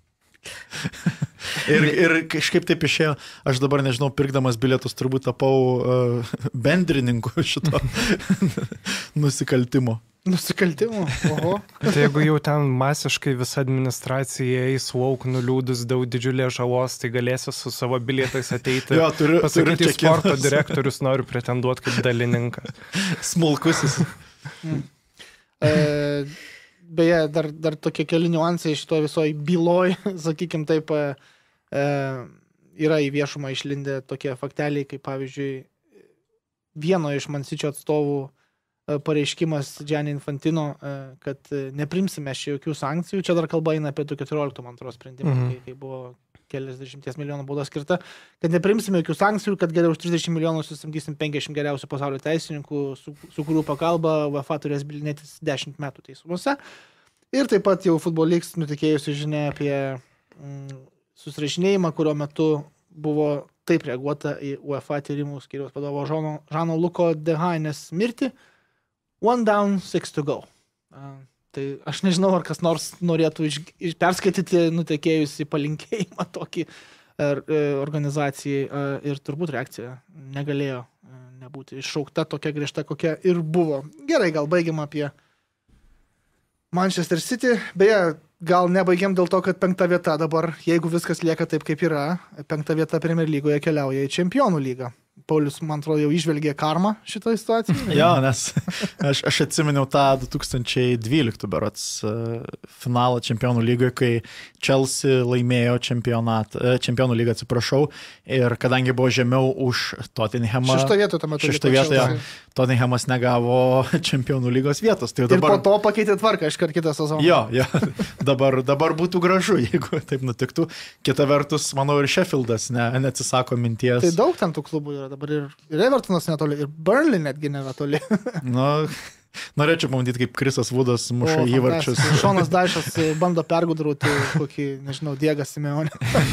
ir, ir kažkaip taip išėjo, aš dabar nežinau, pirkdamas bilietus turbūt tapau uh, bendrininku šito nusikaltimo. Nusikaltimų? Oho. Tai jeigu jau ten masiškai visa administracija eis lauk nuliūdus daug didžiulės žalos, tai galėsi su savo bilietais ateiti. Jo, turiu, pasakyti, turiu sporto direktorius noriu pretenduoti kaip dalininkas. Smulkusis. Mm. E, beje, dar, dar tokie keli niuansai šitoje visoje byloj, sakykim taip, e, yra į viešumą išlindę tokie fakteliai, kaip pavyzdžiui, vieno iš Man City atstovų pareiškimas Gianni Infantino, kad neprimsime čia jokių sankcijų. Čia dar kalba eina apie du tūkstančiai keturioliktų man atrodo sprendimą, mm. kai, kai buvo keliasdešimties milijonų bauda skirta, kad neprimsime jokių sankcijų, kad geriau už trisdešimt milijonų susamdysim penkiasdešimt geriausių pasaulio teisininkų, su, su kurių pagalba UEFA turės bylinėtis dešimt metų teismuose. Ir taip pat jau Football League nutekėjusi žinia apie mm, susirašinėjimą, kurio metu buvo taip reaguota į UEFA tyrimų skyriaus vadovo Žano, Žano Luko Dehainės mirtį. One down, six to go. Uh, tai aš nežinau, ar kas nors norėtų iš, iš perskaityti nutekėjusį palinkėjimą tokį er, organizacijai uh, ir turbūt reakcija negalėjo uh, nebūti iššaukta tokia griežta, kokia ir buvo. Gerai, gal baigiam apie Manchester City. Beje, gal nebaigiam dėl to, kad penkta vieta dabar, jeigu viskas lieka taip, kaip yra, penkta vieta Premier lygoje keliauja į Čempionų lygą. Paulius, man atrodo, jau išvelgė karmą šitoje situacijoje. Jo, nes aš, aš atsiminiau tą du tūkstančiai dvyliktų berods finalą Čempionų lygoje, kai Chelsea laimėjo Čempionų lygą, atsiprašau, ir kadangi buvo žemiau už Tottenhamą. Šešto vietoje tuo metu. Šešto vietoje Tottenhamas negavo Čempionų lygos vietos. Tai dabar... Ir po to pakeitė tvarką iškart kitą sezoną. Jo, jo. Dabar, dabar būtų gražu, jeigu taip nutiktų. Kita vertus, manau, ir Sheffieldas ne, neatsisako minties. Tai daug ten tų klubų yra. Dabar ir, ir Evertonas netoli, ir Burnley netgi nėra toli. Nu, norėčiau pamatyti, kaip Krisas Woodas muša o, įvarčius. Šonas Daišas bando pergudrauti kokį, nežinau, Diegą Simeonį.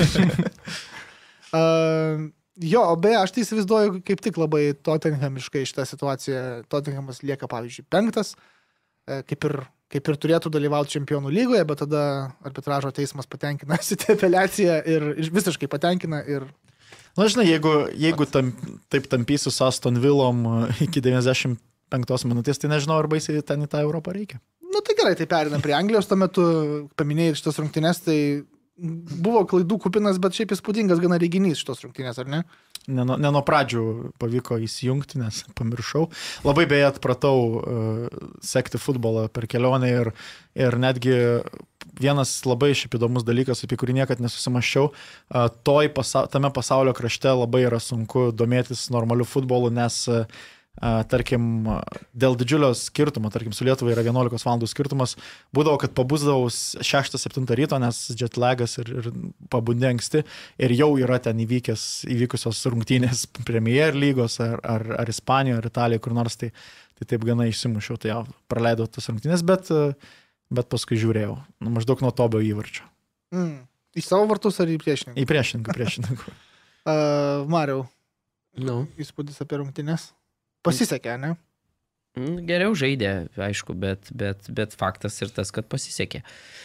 uh, jo, beje, aš tai įsivaizduoju kaip tik labai Tottenhamiškai šitą situaciją. Tottenhamas lieka, pavyzdžiui, penktas, kaip ir, kaip ir turėtų dalyvauti Čempionų lygoje, bet tada arbitražo teismas patenkina šitą apeliaciją ir visiškai patenkina ir na, žinai, jeigu, jeigu tam, taip tampysiu su Aston Villom iki devyniasdešimt penktos minutės, tai nežinau, ar baisiai ten į tą Europą reikia. Nu tai gerai, tai perinam prie Anglijos, tuo metu paminėjai šitas rungtynės, tai buvo klaidų kupinas, bet šiaip įspūdingas gana reginys šitos rungtynės, ar ne? Ne, ne nuo pradžių pavyko įsijungti, nes pamiršau. Labai beje atpratau uh, sekti futbolą per kelionę ir, ir netgi vienas labai šiaip įdomus dalykas, apie kurį niekad nesusimaščiau, uh, toj pasa- tame pasaulio krašte labai yra sunku domėtis normaliu futbolu, nes uh, tarkim, dėl didžiulio skirtumo, tarkim, su Lietuva yra vienuolikos valandų skirtumas, būdavo, kad pabusdavau šeštą septintą ryto, nes jetlagas ir, ir pabundi anksti ir jau yra ten įvykęs, įvykusios rungtynės Premier lygos ar, ar, ar Ispanijoje, ar Italijoje, kur nors, tai, tai taip gana išsimušiau, tai jau praleidau tas rungtynės, bet, bet paskui žiūrėjau, nu, maždaug nuo Tobio įvarčio. Mm. Į savo vartus ar į priešininkų? Į priešininkų, priešininkų. uh, Mariau, nu. Įspūdis apie rungtynės? Pasisekė, ne? Geriau žaidė, aišku, bet, bet, bet faktas ir tas, kad pasisekė.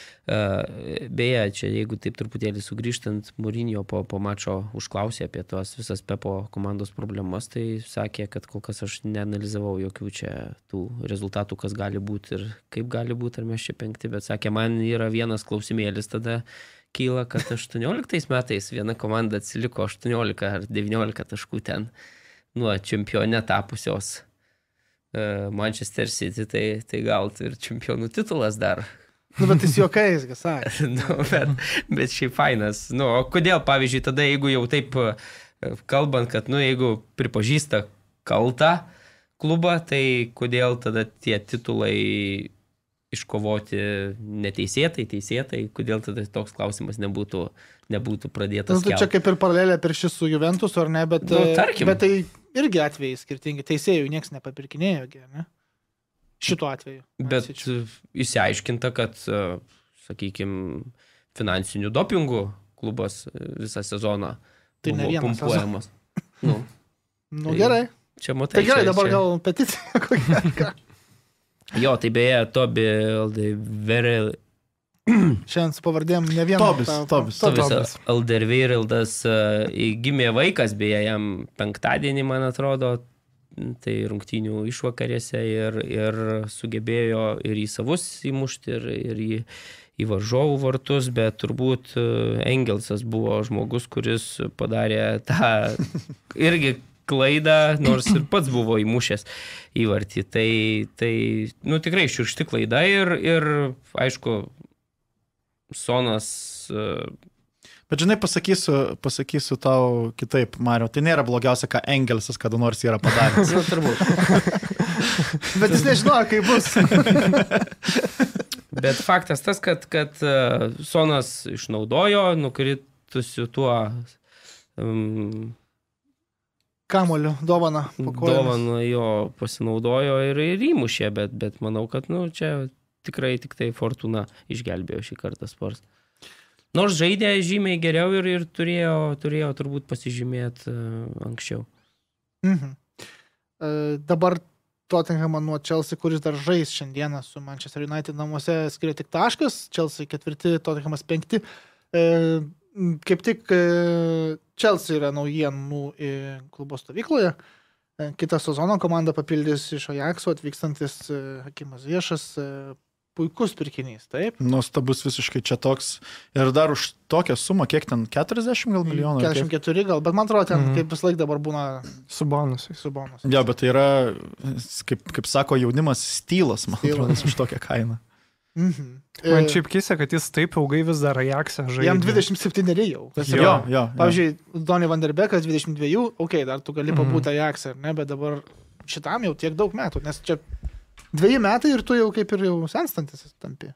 Beje, čia jeigu taip truputėlį sugrįžtant, Mourinho po, po mačo užklausė apie tos visas Pepo komandos problemas, tai sakė, kad kol kas aš neanalizavau jokių čia tų rezultatų, kas gali būti ir kaip gali būti, ar mes čia penkti, bet sakė, man yra vienas klausimėlis tada kyla, kad aštuonioliktais metais viena komanda atsiliko aštuoniolika ar devyniolika taškų ten nuo čempione tapusios uh, Manchester City, tai, tai gal ir čempionų titulas dar. Nu, bet jis juokais, kas sakė. nu, bet, bet šiaip fainas. Nu, o kodėl, pavyzdžiui, tada, jeigu jau taip kalbant, kad, nu, jeigu pripažįsta kaltą klubą, tai kodėl tada tie titulai iškovoti neteisėtai, teisėtai, kodėl tada toks klausimas nebūtų, nebūtų pradėtas kelti. Nu, čia kaip ir paralelė per šis su Juventus, ar ne, bet, nu, tarkim. Bet tai irgi atvejai skirtingi. Teisėjų nieks nepapirkinėjo, ne? Šituo atveju. Bet išsiaiškinta, kad, sakykime, finansinių dopingų klubas visą sezoną Tai ne buvo vienas pumpuojamas. Nu, Nu Tai- gerai. čia matai. Tai gerai, čia- dabar čia- gal peticija kokia. Jo, tai beje, Tobi Alderweireld Šiandien su pavardėm ne vienas. Tobis, Tobis. Tobis Alderweireildas gimė vaikas, beje, jam penktadienį, man atrodo, tai rungtynių išvakarėse ir, ir sugebėjo ir į savus įmušti, ir, ir į, į varžovų vartus, bet turbūt Engelsas buvo žmogus, kuris padarė tą irgi klaidą, nors ir pats buvo įmušęs įvartį. Tai, tai nu, tikrai šiurkšti klaida ir, ir aišku, Sonas. Bet žinai, pasakysiu, pasakysiu tau kitaip, Mario, tai nėra blogiausia, ką Engelsas kada nors yra padaręs. Nu, turbūt. Bet jis nežinojo, kaip bus. Bet faktas tas, kad, kad Sonas išnaudojo, nukritusiu tuo um, Kamoliu, dovana. dovaną jo pasinaudojo ir, ir įmušė, bet, bet manau, kad nu, čia tikrai tik tai Fortuna išgelbėjo šį kartą Spurs. Nors žaidė žymiai geriau ir, ir turėjo, turėjo turbūt pasižymėti uh, anksčiau. Mhm. Uh, dabar Tottenhamą nuo Chelsea, kuris dar žais šiandieną su Manchester United namuose, skiria tik taškas, Chelsea ketvirti, Tottenhamas penkti. Uh, kaip tik uh, Chelsea yra naujienų klubo stovykloje. Uh, kitą sezoną komanda papildys iš Ajaxo atvykstantis uh, Hakimas Ziešas. Uh, Puikus pirkinys, taip? Nuostabus visiškai čia toks. Ir dar už tokią sumą, kiek ten, keturiasdešimt gal milijonų? keturiasdešimt keturi gal, bet man atrodo, ten Mhm. kaip vis laik dabar būna Su bonusais. su bonus. Jo, bet tai yra, kaip, kaip sako jaunimas, stylas, man Stylas. atrodo, už tokią kainą. Mhm. Man E, šiaip keista, kad jis taip ilgai vis dar Ajaxe žaidė. Jam dvidešimt septyni jau. Tas Jo, yra- jo, jo. Pavyzdžiui, Donny van der Beckas dvidešimt dviejų, okei, okay, dar tu gali Mhm. pabūti Ajaxe, ne, bet dabar šitam jau tiek daug metų, nes čia dviejų metai ir tu jau kaip ir jau senstantis tampi.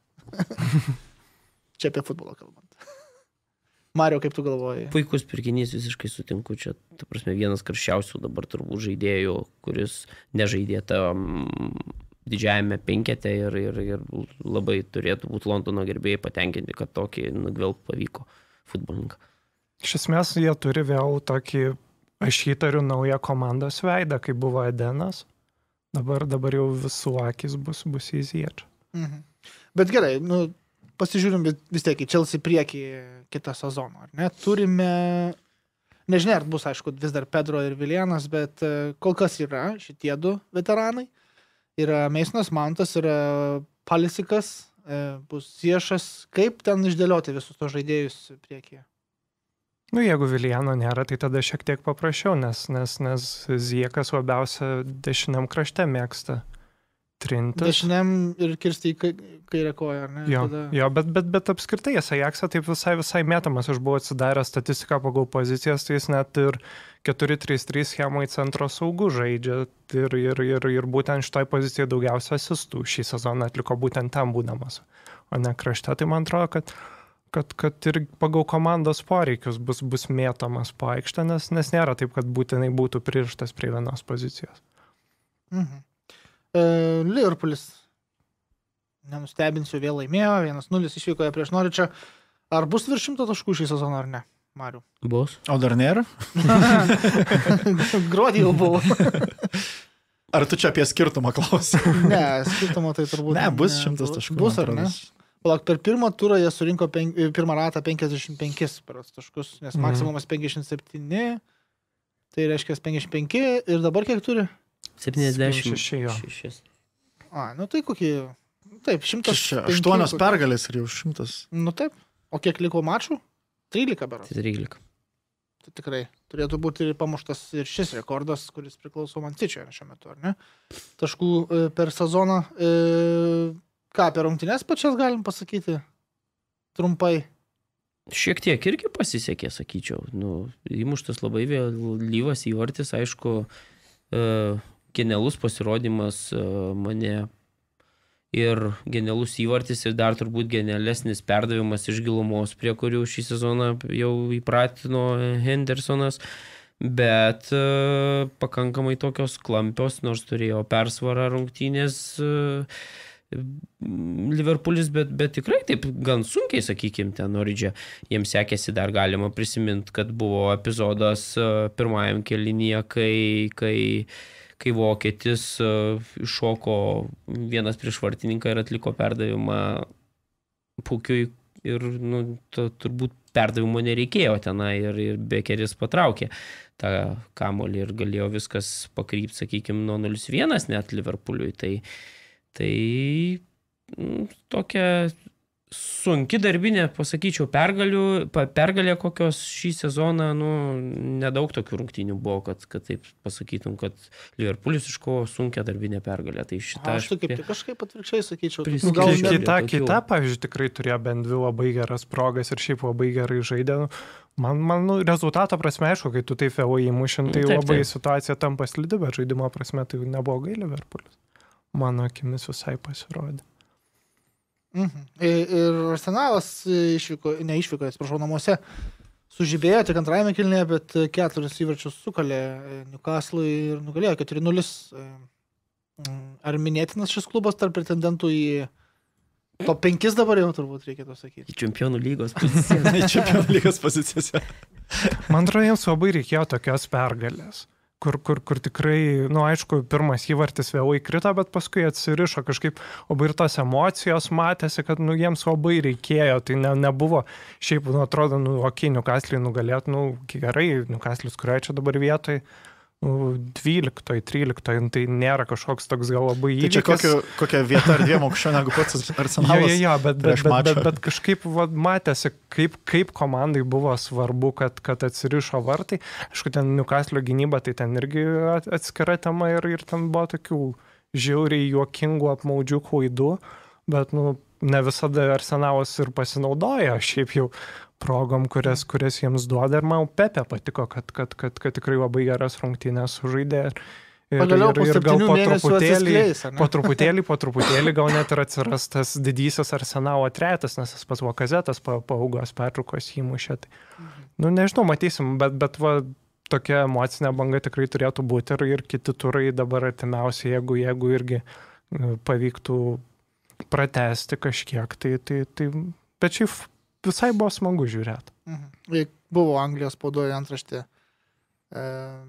Čia apie futbolą kalbant. Mario, kaip tu galvoji? Puikus pirkinys, visiškai sutinku, čia, ta prasme, vienas karščiausių dabar turbūt žaidėjų, kuris nežaidė tam didžiajame penkete ir, ir, ir labai turėtų būti Londono gerbėjai patenkinti, kad tokį nugvelbti pavyko futbolininką. Iš esmės, jie turi vėl tokį, aš įtariu, naują komandos veidą, kai buvo Edenas. Dabar, dabar jau visų akis bus, bus įziečia. Mhm. Bet gerai, nu, pasižiūrim vis- vis tiek į Chelsea priekį kitą sezoną, ar ne? Turime, nežinia, ar bus, aišku, vis dar Pedro ir Viljanas, bet e, kol kas yra šitie du veteranai. Yra Meisonas Mountas, yra Palisikas, e, bus Ziešas. Kaip ten išdėlioti visus tos žaidėjus priekyje? Nu, jeigu Viljano nėra, tai tada šiek tiek paprasčiau, nes, nes, nes Ziekas labiausia dešiniam krašte mėgsta trintis. Dešiniam ir kirsti į kai- kairę koją, ar ne? Jo, Tada... jo bet, bet, bet apskritai jis Ajaxą taip visai, visai mėtamas. Aš buvau atsidaręs statistiką pagal pozicijas, tai jis net ir keturi trys trys schemai centro saugų žaidžia. Ir, ir, ir, ir būtent šitoj pozicijoje daugiausia asistų šį sezoną atliko būtent ten būdamas. O ne krašte, tai man atrodo, kad, kad, kad ir pagal komandos poreikius bus, bus mėtomas po aikštę, nes, nes nėra taip, kad būtinai būtų pririštas prie vienos pozicijos. Mhm. Uh, Liverpoolis, nenustebinsiu, vėl laimėjo, vienas nulis išvykoje prieš Noričą. Ar bus virš šimto taškų šį sezoną ar ne, Mariu? Bus. O dar nėra? Gruodį jau buvo. Ar tu čia apie skirtumą klausi? Ne, skirtumo tai turbūt. Ne, bus šimtas taškų. Bus man ar ne? atrodo. Palauk, per pirmą turą jie surinko pen... pirmą ratą penkiasdešimt penkis taškus, nes Mhm. maksimumas penkiasdešimt septyni, tai reiškia penkiasdešimt penki ir dabar kiek turi? septyniasdešimt šeši, jo. šešis. A, nu tai kokie, taip, šimtas. Čia aštuonios pergalės ir jau šimtas. Nu taip, o kiek liko mačų? trylika berods. Tai trylika. Tai tikrai turėtų būti ir pamuštas ir šis rekordas, kuris priklauso Man City'o šiuo metu, ar ne? Taškų e, per sezoną. E, ką, apie rungtynes pačias galim pasakyti? Trumpai. Šiek tiek irgi pasisekė, sakyčiau. Nu, įmuštas labai vėlyvas įvartis, aišku, e, genialus pasirodymas e, mane ir genialus įvartis ir dar turbūt genialesnis perdavimas iš gilumos, prie kurių šį sezoną jau įpratino Hendersonas, bet e, pakankamai tokios klampios, nors turėjo persvarą rungtynės, e, Liverpoolis, bet, bet tikrai taip gan sunkiai, sakykime, ten Norridge jiems sekėsi, dar galima prisiminti, kad buvo epizodas pirmajam kėlinyje, kai, kai, kai vokietis iššoko vienas prieš vartininką ir atliko perdavimą Pukiui ir nu, to, turbūt perdavimo nereikėjo tenai ir, ir Bekeris patraukė tą kamolį ir galėjo viskas pakrypti, sakykime, nuo nulis vienas net Liverpooliui. Tai Tai tokia sunki darbinė, pasakyčiau, pergalių, pergalė kokios šį sezoną, nu, nedaug tokių rungtynių buvo, kad, kad taip pasakytum, kad Liverpoolis iškovo sunkia darbinė pergalė. Tai šitą aš tai kaip, kažkaip atvirkščiai sakyčiau. Nu, gal kita, kita, pavyzdžiui, tikrai turėjo bent dvi labai geras progas ir šiaip labai gerai žaidė. Man, man nu, rezultato prasme, aišku, kai tu taip vėlo įmušint, tai taip, labai taip. Situacija tampa slidi, bet žaidimo prasme tai nebuvo gai Liverpoolis. Mano akimis visai pasirodė. Mhm. Ir, ir Arsenalas išvyko, neišvyko, atsiprašau, namuose sužibėjo tik antrajame kėlinyje, bet keturis įvarčius sukalė Newcastle'ui ir nugalėjo keturi nulis. Ar minėtinas šis klubas tarp pretendentų į top penkis dabar jau turbūt reikėtų sakyti? Į čempionų lygos pozicijas. Į čempionų lygos pozicijas. Man atrodo, jiems labai reikėjo tokios pergalės. Kur, kur, kur tikrai, nu aišku, pirmas įvartis vėlai krito, bet paskui atsirišo kažkaip, o ir tos emocijos matėsi, kad nu, jiems labai reikėjo, tai ne, nebuvo, šiaip, nu, atrodo, nu, okei, okay, Newcastle nugalėt, nu, gerai, Newcastle'is, kurioje čia dabar vietoj, nu, dvyliktoj, tryliktoj, tai nėra kažkoks toks gal labai įvykis. Tai čia kokio, kokia vieta ar dviem aukščiau negu pats Arsenalas. Jo, jo, jo, bet, bet, bet, bet, bet kažkaip va, matėsi, kaip, kaip komandai buvo svarbu, kad, kad atsirišo vartai. Aišku, ten Newcastle gynyba, tai ten irgi atskira tema ir, ir ten buvo tokių žiauriai juokingų apmaudžių klaidų, bet nu, ne visada Arsenalas ir pasinaudoja šiaip jau progom, kurias, kurias jiems duoda. Ir man Pepe patiko, kad, kad, kad, kad tikrai labai geras rungtynės sužaidė. Ir, Pagaliau po ir, ir gal po truputėlį, po truputėlį, po truputėlį gal net ir atsiras tas didysis Arsenalo tretas, nes tas pats Vakazetas po ilgos pertraukos įmušė. Tai, nu, nežinau, matysim, bet, bet va, tokia emocinė banga tikrai turėtų būti ir, ir kiti turai dabar artimiausiai, jeigu, jeigu irgi pavyktų pratesti kažkiek. Tai, tai, tai, bet šiaip visai buvo smagu žiūrėti. Mhm. Buvo Anglijos spaudoje antraštė e,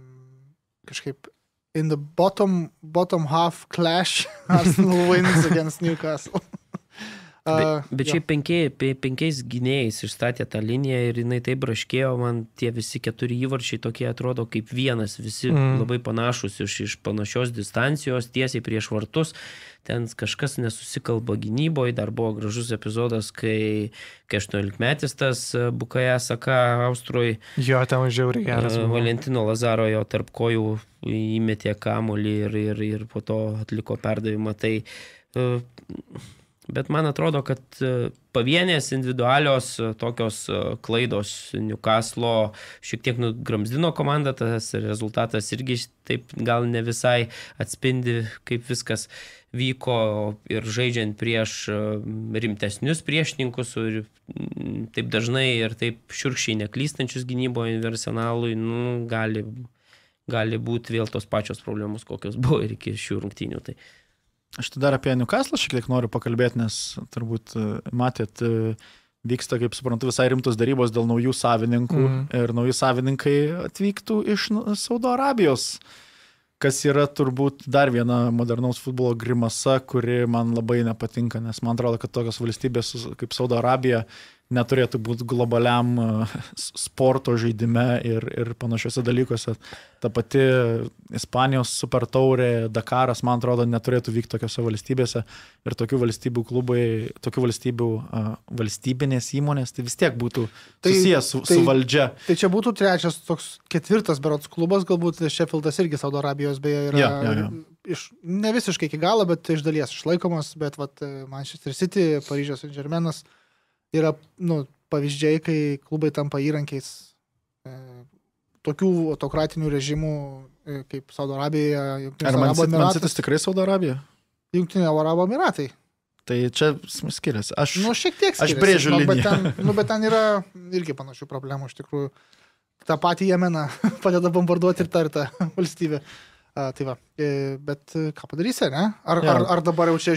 kažkaip in the bottom, bottom half clash Arsenal wins against Newcastle. Uh, bet bet šiaip penkiai, penkiais gynėjais išstatė tą liniją ir jinai taip braškėjo, man tie visi keturi įvarčiai tokie atrodo kaip vienas, visi mm. labai panašus iš, iš panašios distancijos, tiesiai prieš vartus. Ten kažkas nesusikalba gynyboje, dar buvo gražus epizodas, kai, kai aštuoniolikmetis tas Bukaja Saka Austroj. Jo, ten žiauriai geras. Valentino Lazaro jo tarp kojų įmetė kamuolį ir, ir, ir po to atliko perdavimą. Tai, bet man atrodo, kad pavienės individualios tokios klaidos Newcastle šiek tiek nugramzdino komandą, tas rezultatas irgi taip gal ne visai atspindi, kaip viskas vyko ir žaidžiant prieš rimtesnius priešininkus ir taip dažnai ir taip šiurkščiai neklystančius gynyboje Arsenalui, nu, gali, gali būti vėl tos pačios problemos, kokios buvo ir iki šių rungtynių. Tai aš tai dar apie Newcastle šiek tiek noriu pakalbėti, nes turbūt matėt, vyksta, kaip suprantu, visai rimtos darybos dėl naujų savininkų mm. ir nauji savininkai atvyktų iš Saudo Arabijos, kas yra turbūt dar viena modernaus futbolo grimasa, kuri man labai nepatinka, nes man atrodo, kad tokios valstybės kaip Saudo Arabija neturėtų būti globaliam sporto žaidime ir, ir panašiuose dalykuose. Ta pati Ispanijos super taurė, Dakaras, man atrodo, neturėtų vykti tokiose valstybėse ir tokių valstybių klubai, tokių valstybių uh, valstybinės įmonės, tai vis tiek būtų tai, susijęs su, tai, su valdžia. Tai čia būtų trečias, toks ketvirtas berods klubas, galbūt Sheffieldas irgi Saudo Arabijos beje yra, ja, ja, ja. Iš, ne visiškai iki galo, bet iš dalies išlaikomas, bet vat, Manchester City, Paryžiaus Saint-Germainas yra nu, pavyzdžiai, kai klubai tampa įrankiais e, tokių autokratinių režimų e, kaip Saudo Arabija, Jungtinės Arabų Emiratai. Man City's tikrai Saudo Arabija? Jungtinė Arabų Emiratai. Tai čia skiriasi. Aš, nu, šiek tiek skiriasi. Aš brėžiu liniją. Nu, bet, ten, nu, bet ten yra irgi panašių problemų, iš tikrųjų. Ta patį Jemeną padeda bombarduoti ir ta ir ta valstybė. A, tai va, e, bet ką padarysi, ne? Ar, ar, ar dabar jau čia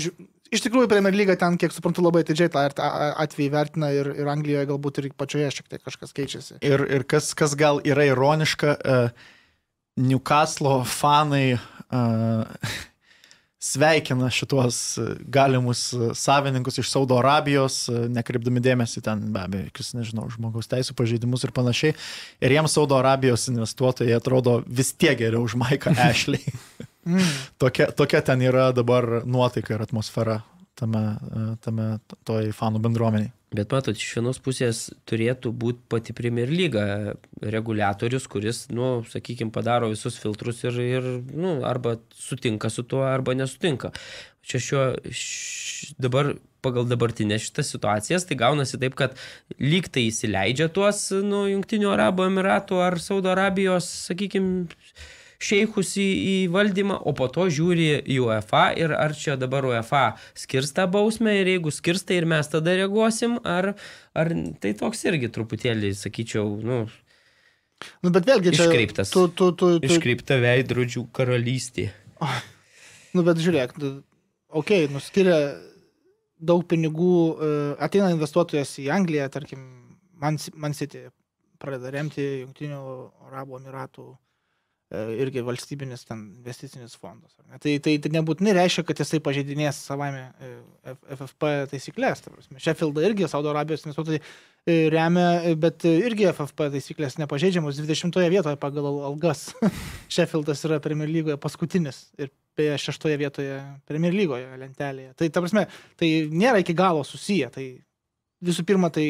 Iš tikrųjų, Premier Lyga ten, kiek suprantu, labai atidžiai tą atvejį vertina ir, ir Anglijoje galbūt ir pačioje šiek tiek kažkas keičiasi. Ir, ir kas, kas gal yra ironiška, uh, Newcastle fanai uh, sveikina šitos galimus savininkus iš Saudo Arabijos, nekreipdami dėmesį ten, be abejo, jokius, nežinau, žmogaus teisų pažeidimus ir panašiai. Ir jiems Saudo Arabijos investuotojai atrodo vis tiek geriau už Mike'ą Ashley. Mm. tokia, tokia ten yra dabar nuotaika ir atmosfera tame, tame toj fanų bendruomeniai. Bet matot, iš vienos pusės turėtų būti pati Premier Lyga reguliatorius, kuris, nu, sakykime, padaro visus filtrus ir, ir nu, arba sutinka su tuo, arba nesutinka. Čia šiuo š, dabar pagal dabartinę šitas situacijas, tai gaunasi taip, kad lyg tai įsileidžia tuos, nu, Jungtinių Arabų Emiratų ar Saudo Arabijos, sakykime, šeichus į, į valdymą, o po to žiūri į UEFA ir ar čia dabar UEFA skirs tą bausmę ir jeigu skirs, tai ir mes tada reaguosim, ar, ar tai toks irgi truputėlį, sakyčiau, nu, nu bet vėlgi čia... Iškreiptas. Tu, tu, tu, tu... Iškreipta veidrodžių karalystė. Oh, nu bet žiūrėk, okei, okay, nuskiria daug pinigų, ateina investuotojas į Angliją, tarkim, Man, Man City pradeda remti Jungtinių Arabų Emiratų irgi valstybinis ten investicinis fondas. Tai, tai, tai nebūtinai reiškia, kad jisai pažeidinės savame F F P taisyklės. Sheffieldą irgi Saudo Arabijos investuotojai remia, bet irgi F F P taisyklės nepažeidžiamos dvidešimtoje vietoje pagal algas. Sheffieldas yra Premier lygoje paskutinis ir beje šeštoje vietoje Premier lygoje lentelėje. Tai ta prasme, tai nėra iki galo susiję. Tai visų pirma, tai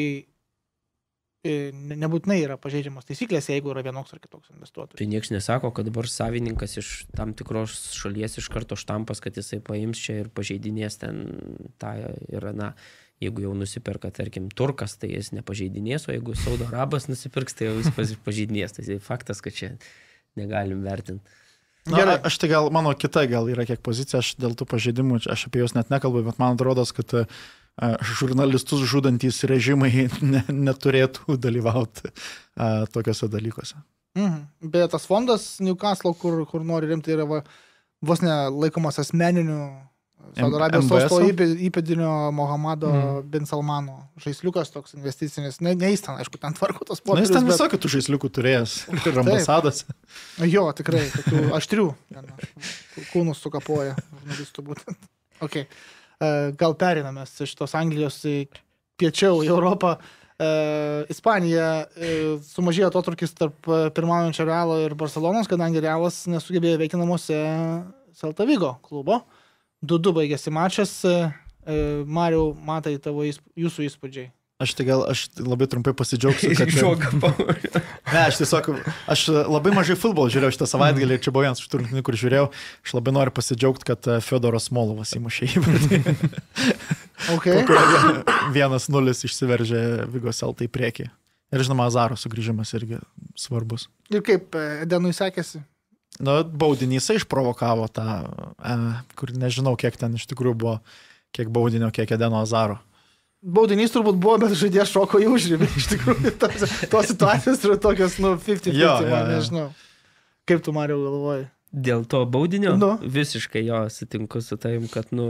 nebūtinai yra pažeidžiamos taisyklės, jeigu yra vienoks ar kitoks investuotojas. Tai nieks nesako, kad dabar savininkas iš tam tikros šalies iš karto štampas, kad jisai paims čia ir pažeidinės ten tą ir, na, jeigu jau nusiperka, tarkim, turkas, tai jis nepažeidinės, o jeigu Saudo Arabas nusipirks, tai jau jis pažeidinės. Tai faktas, kad čia negalim vertinti. Na, Gerai. Aš tai gal, mano kita gal yra kiek pozicija, aš dėl tų pažeidimų, aš apie juos net nekalbu, bet man atrodo, kad žurnalistus žudantys režimai ne, neturėtų dalyvauti a, tokiuose dalykuose. Mhm. Bet tas fondas Newcastle, kur, kur nori rimti, yra va, vos ne laikomas asmeniniu Saudo Arabijos sosto įpėdinio Mohamado mhm. bin Salmano žaisliukas, toks investicinis. Ne, ne jis ten, aišku, ten tvarko tos popierius. Na, jis ten bet... visokių tų žaisliukų turėjęs ir ambasadose. Jo, tikrai, tokių aštrių. Kūnus sukapoja žurnalistų būtent. Okay. Gal perinamės iš tos Anglijos piečiau į Europą. Ispanija sumažėjo atotrukis tarp pirmaujančio Realo ir Barcelonos, kadangi Realas nesugebėjo veikti namuose Celta Vigo klubo. du du baigėsi mačas. Mariau, matai tavo įsp... jūsų įspūdžiai. Aš tai gal, aš labai trumpai pasidžiaugsiu, kad... Ne, aš tiesiog, aš labai mažai futbolą žiūrėjau šitą savaitgalį ir čia buvo vienas iš turrungtynių, kur žiūrėjau. Aš labai noriu pasidžiaugti, kad Fiodoras Smolovas įmušė įvartį. Okay. Vienas nulis išsiveržė Vigo Celta į priekį. Ir žinoma, Azaro sugrįžimas irgi svarbus. Ir kaip Edenui sekėsi? Nu, baudinys išprovokavo tą, kur nežinau, kiek ten iš tikrųjų buvo, kiek baudinio, kiek Edeno Azaro. Baudinys turbūt buvo, bet žaidėjas šoko į užribį. Iš tikrųjų, tos, tos situacijos yra tokios, nu, penkdesimt penkdesimt, man nežinau. Kaip tu, Mariau, galvoji? Dėl to baudinio? Nu. Visiškai jo sutinku su tavim, kad, nu...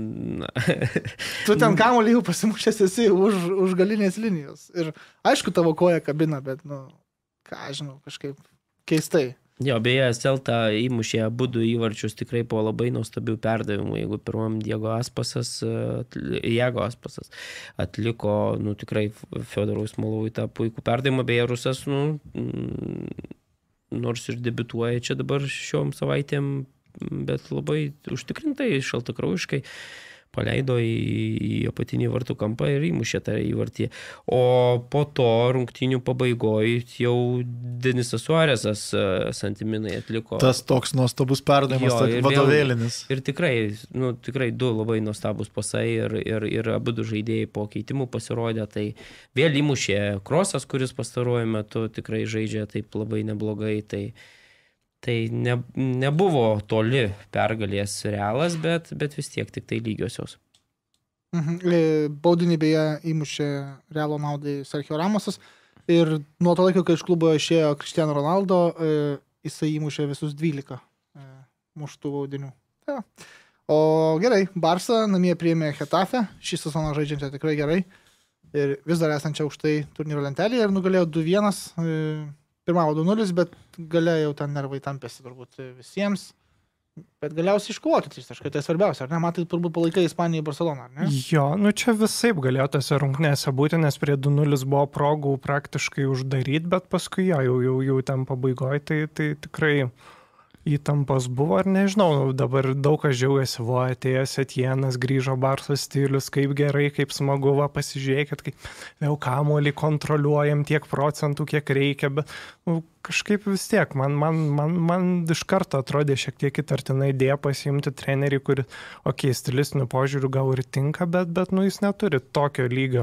Tu ten kamuolį jau pasimušęs esi už, už galinės linijos. Ir aišku, tavo koja kabina, bet, nu, ką žinau, kažkaip keistai. Jo, beje, Celta įmušė abudu įvarčius tikrai po labai nuostabių perdavimų. Jeigu pirmam Diego Aspasas, Diego Aspasas atliko, nu, tikrai Fiodorui Smolovui tą puikų perdavimą, beje, Rusas, nu, nors ir debiutuoja čia dabar šiom savaitėm, bet labai užtikrintai, šaltakraujiškai paleido į, į apatinį vartų kampą ir įmušė tą įvartį. O po to rungtynių pabaigoj jau Denisas Suarezas santiminai atliko. Tas toks nuostabus perdavimas, tai vadovėlinis. Ir tikrai, nu, tikrai du labai nuostabus pasai ir, ir, ir abu du žaidėjai po keitimų pasirodė. Tai vėl įmušė Krosas, kuris pastaruoju metu tikrai žaidžia taip labai neblogai. Tai Tai ne, nebuvo toli pergalės Realas, bet, bet vis tiek tik tai lygiosios. Mhm. Baudinį beje įmušė Realo naudai Sergio Ramosas ir nuo to laiko, kai iš klubo išėjo Cristiano Ronaldo, jisai įmušė visus dvylika muštų baudinių. Ja. O gerai, Barsa namie priėmė Getafe, šį sezoną žaidžiančią tikrai gerai. Ir vis dar esančią aukštai turnyro lentelėje ir nugalėjo du vienas, pirmavo du nulis, bet gale jau ten nervai tampėsi turbūt visiems. Bet galiausiai iškovoti trys taškai, tai svarbiausia, ar ne? Matai, turbūt palaikai Ispaniją į Barceloną, ar ne? Jo, nu čia visaip galėjo tose rungtynėse būti, nes prie du nulis buvo progų praktiškai uždaryti, bet paskui jo, jau, jau, jau ten pabaigoje, tai, tai tikrai įtampos buvo, ar nežinau, dabar daug kas džiaugiasi, va, atėjo Setienas, grįžo Barsos stilius, kaip gerai, kaip smagu, va, pasižiūrėkit, kaip vėl kamuolį kontroliuojam tiek procentų, kiek reikia, bet nu, kažkaip vis tiek, man, man, man, man iš karto atrodė šiek tiek įtartina idėja pasiimti trenerį, kuris, okei, okay, stilistiniu požiūriu gal ir tinka, bet, bet nu, jis neturi tokio lygio,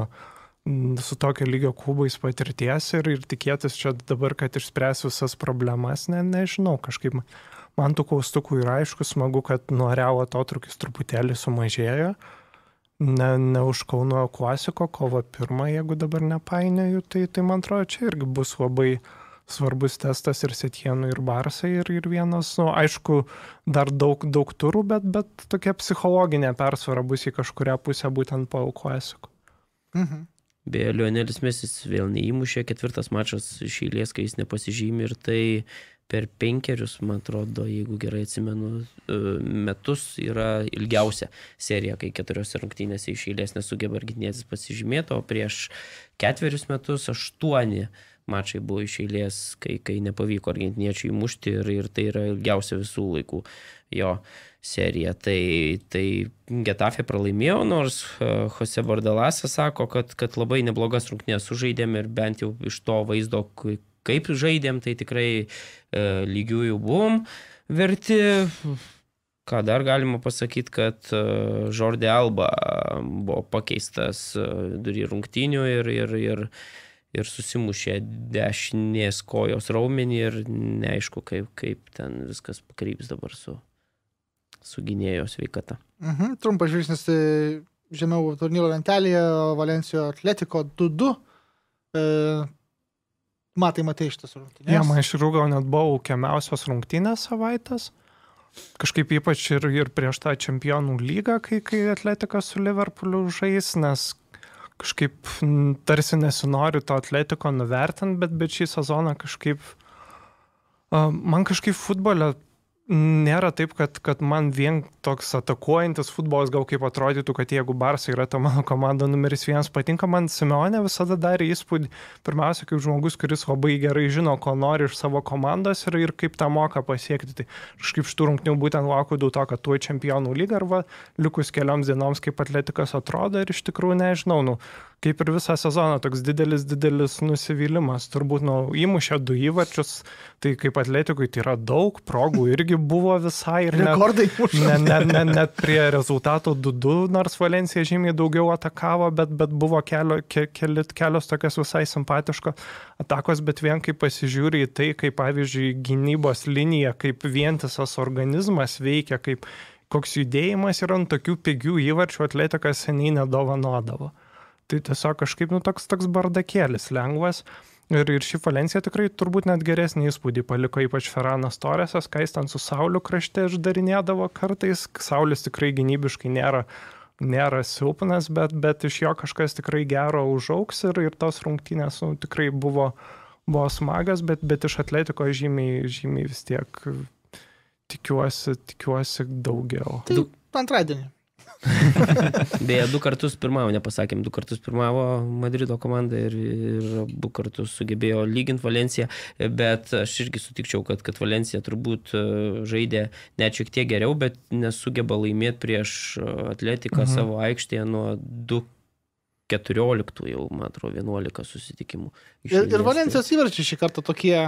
su tokio lygio klubais patirties ir, ir tikėtis čia dabar, kad išspręs visas problemas, ne, nežinau, kažkaip man tų klaustukų yra aišku, smagu, kad nuo Realo atotrūkis truputėlį sumažėjo, ne, ne už Kauno Klasiko, kovo pirmą, jeigu dabar nepainioju, tai, tai man atrodo, čia irgi bus labai svarbus testas ir Setienui, ir Barsai, ir, ir vienas, nu, aišku, dar daug, daug turų, bet, bet tokia psichologinė persvara bus į kažkurią pusę būtent po Klasiko. Mhm. Beje, Lionelis Mesis vėl neįmušė, ketvirtas mačas iš eilės, kai jis nepasižymi ir tai per penkerius, man atrodo, jeigu gerai atsimenu, metus yra ilgiausia serija, kai keturiose rungtynėse iš eilės nesugeba argentinietis pasižymėti, o prieš ketverius metus aštuoni mačai buvo iš eilės, kai, kai nepavyko argentiniečiai įmušti ir, ir tai yra ilgiausia visų laikų jo serija. Tai, tai Getafe pralaimėjo, nors Jose Bordalasas sako, kad, kad labai neblogas rungtynės sužaidėm ir bent jau iš to vaizdo, kaip žaidėm, tai tikrai e, lygiųjų buvom verti. Ką dar galima pasakyti, kad e, Jordi Alba buvo pakeistas vidury rungtynių ir, ir, ir, ir susimušė dešinės kojos raumenį ir neaišku, kaip, kaip ten viskas pakryps dabar su su gynėjo sveikata. Mhm, trumpas žvilgsnis žemiau turnyro lentelėje, Valencijos Atletico du du. E, matai, matai šitas rungtynės. Ja, man iš tikrųjų gal net buvo laukiamiausios rungtynės savaitės. Kažkaip ypač ir, ir prieš tą čempionų lygą, kai, kai Atletikas su Liverpooliu žais, nes kažkaip tarsi nesinori to Atletico nuvertinti, bet, bet šį sezoną kažkaip, uh, man kažkaip futbole nėra taip, kad, kad man vien toks atakuojantis futbolas gal kaip atrodytų, kad jeigu Barsa yra ta mano komanda numeris vienas patinka, man Simeone visada darė įspūdį, pirmiausia, kaip žmogus, kuris labai gerai žino, ko nori iš savo komandos ir, ir kaip tą moka pasiekti. Tai kažkaip šitų rungtynių būtent laukiu dėl to, kad tuo čempionų lyga arba likus kelioms dienoms, kaip Atletikas atrodo ir iš tikrųjų nežinau, nu, kaip ir visą sezoną toks didelis, didelis nusivylimas. Turbūt nu, įmušė du įvarčius, tai kaip Atletikui tai yra daug, progų irgi buvo visai ir rekordai net, ne, ne, ne, net prie rezultato du du, nors Valencija žymiai daugiau atakavo, bet, bet buvo kelio, ke, keli, kelios tokios visai simpatiškos atakos, bet vien kaip pasižiūri į tai, kaip pavyzdžiui gynybos linija, kaip vientisas organizmas veikia, kaip koks judėjimas yra ant tokių pigių įvarčių Atletikas seniai nedovanodavo. Tai tiesiog kažkaip nu, toks, toks bardakėlis lengvas. Ir, ir ši Valencija tikrai turbūt net geresnį įspūdį paliko, ypač Ferranas Torresas, kai jis ten su Sauliu krašte išdarinėdavo kartais. Saulis tikrai gynybiškai nėra, nėra silpnas, bet, bet iš jo kažkas tikrai gero užaugs ir, ir tos rungtynės nu, tikrai buvo, buvo smagas, bet, bet iš Atletiko žymiai, žymiai vis tiek tikiuosi, tikiuosi daugiau. Tai antradienį. Beje, du kartus pirmavo, nepasakėm, du kartus pirmavo Madrido komanda ir, ir du kartus sugebėjo lyginti Valenciją, bet aš irgi sutikčiau, kad, kad Valencija turbūt žaidė net šiek tiek geriau, bet nesugeba laimėti prieš Atletiką mhm. savo aikštėje nuo du keturioliktų jau, man atrodo, vienuolika susitikimų. Ir, ir Valencijos įvarčiai šį kartą tokie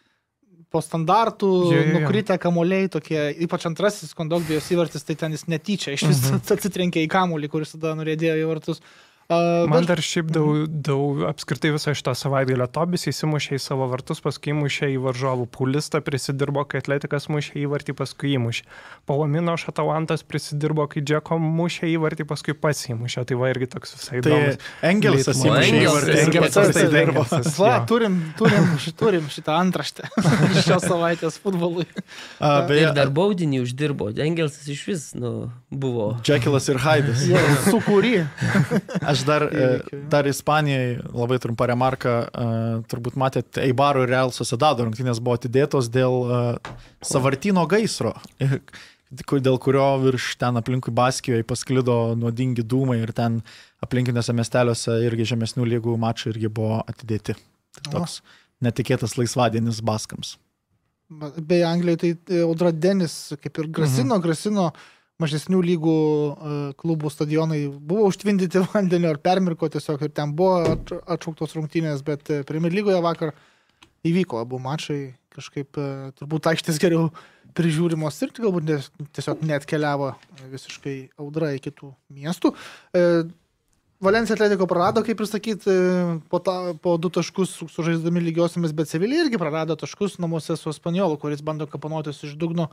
po standartų, yeah, yeah. nukritę kamuoliai, tokie, ypač antrasis Kondogbijos įvartis, tai ten jis netyčia, iš vis uh-huh. atsitrenkė į kamuolį, kuris tada nurėdėjo į vartus. Uh, Man bet- dar šiaip daug, daug apskritai visą šitą savaitgalio Tobis įsimušė į savo vartus, paskui įmušė į varžovų pulistą, prisidirbo, kai Atletikas mušė įvartį, paskui įmušė. Palomino Šatalantas prisidirbo, kai Džeko mušė įvartį, paskui pats įmušė. Tai va irgi toks visai Tai įdomus. Engelsas Leitmo- įmušė Engelsas- įvartį. Engelsas prisidirbo. Engelsas, Va, jo. turim, turim, turim šitą antraštę šios savaitės futbolui. A, Ir Beje, dar baudinį uždirbo. Engelsas iš vis, nu, buvo. Džekilas ir Haidas. Jo, sukūry. Aš dar, e, Įvykių. dar Ispanijai labai trumpa remarka, e, turbūt matėte, Eibaro ir Real Sociedado rungtynės buvo atidėtos dėl e, Savartino gaisro, e, kur- dėl kurio virš ten aplinkui Baskijoje pasklido nuodingi dūmai ir ten aplinkinėse miesteliuose irgi žemesnių lygų mačai irgi buvo atidėti. Tai toks netikėtas laisvadienis Baskams. Beje, Anglijoje tai e, Audra Denis kaip ir grasino, mhm. grasino mažesnių lygų e, klubų stadionai buvo užtvindyti vandenio ar permirko tiesiog ir ten buvo at- atšauktos rungtynės, bet e, Premier lygoje vakar įvyko abu mačai, kažkaip e, turbūt aikštės geriau prižiūrimos ir galbūt nes, tiesiog net keliavo visiškai audra į kitų miestų. E, Valencija Atletico prarado, kaip ir sakyt, po, ta, po du taškus su- sužaisdami lygiosiamis, bet Sevilija irgi prarado taškus namuose su Espanjolu, kuris bando kaponuotis iš dugno.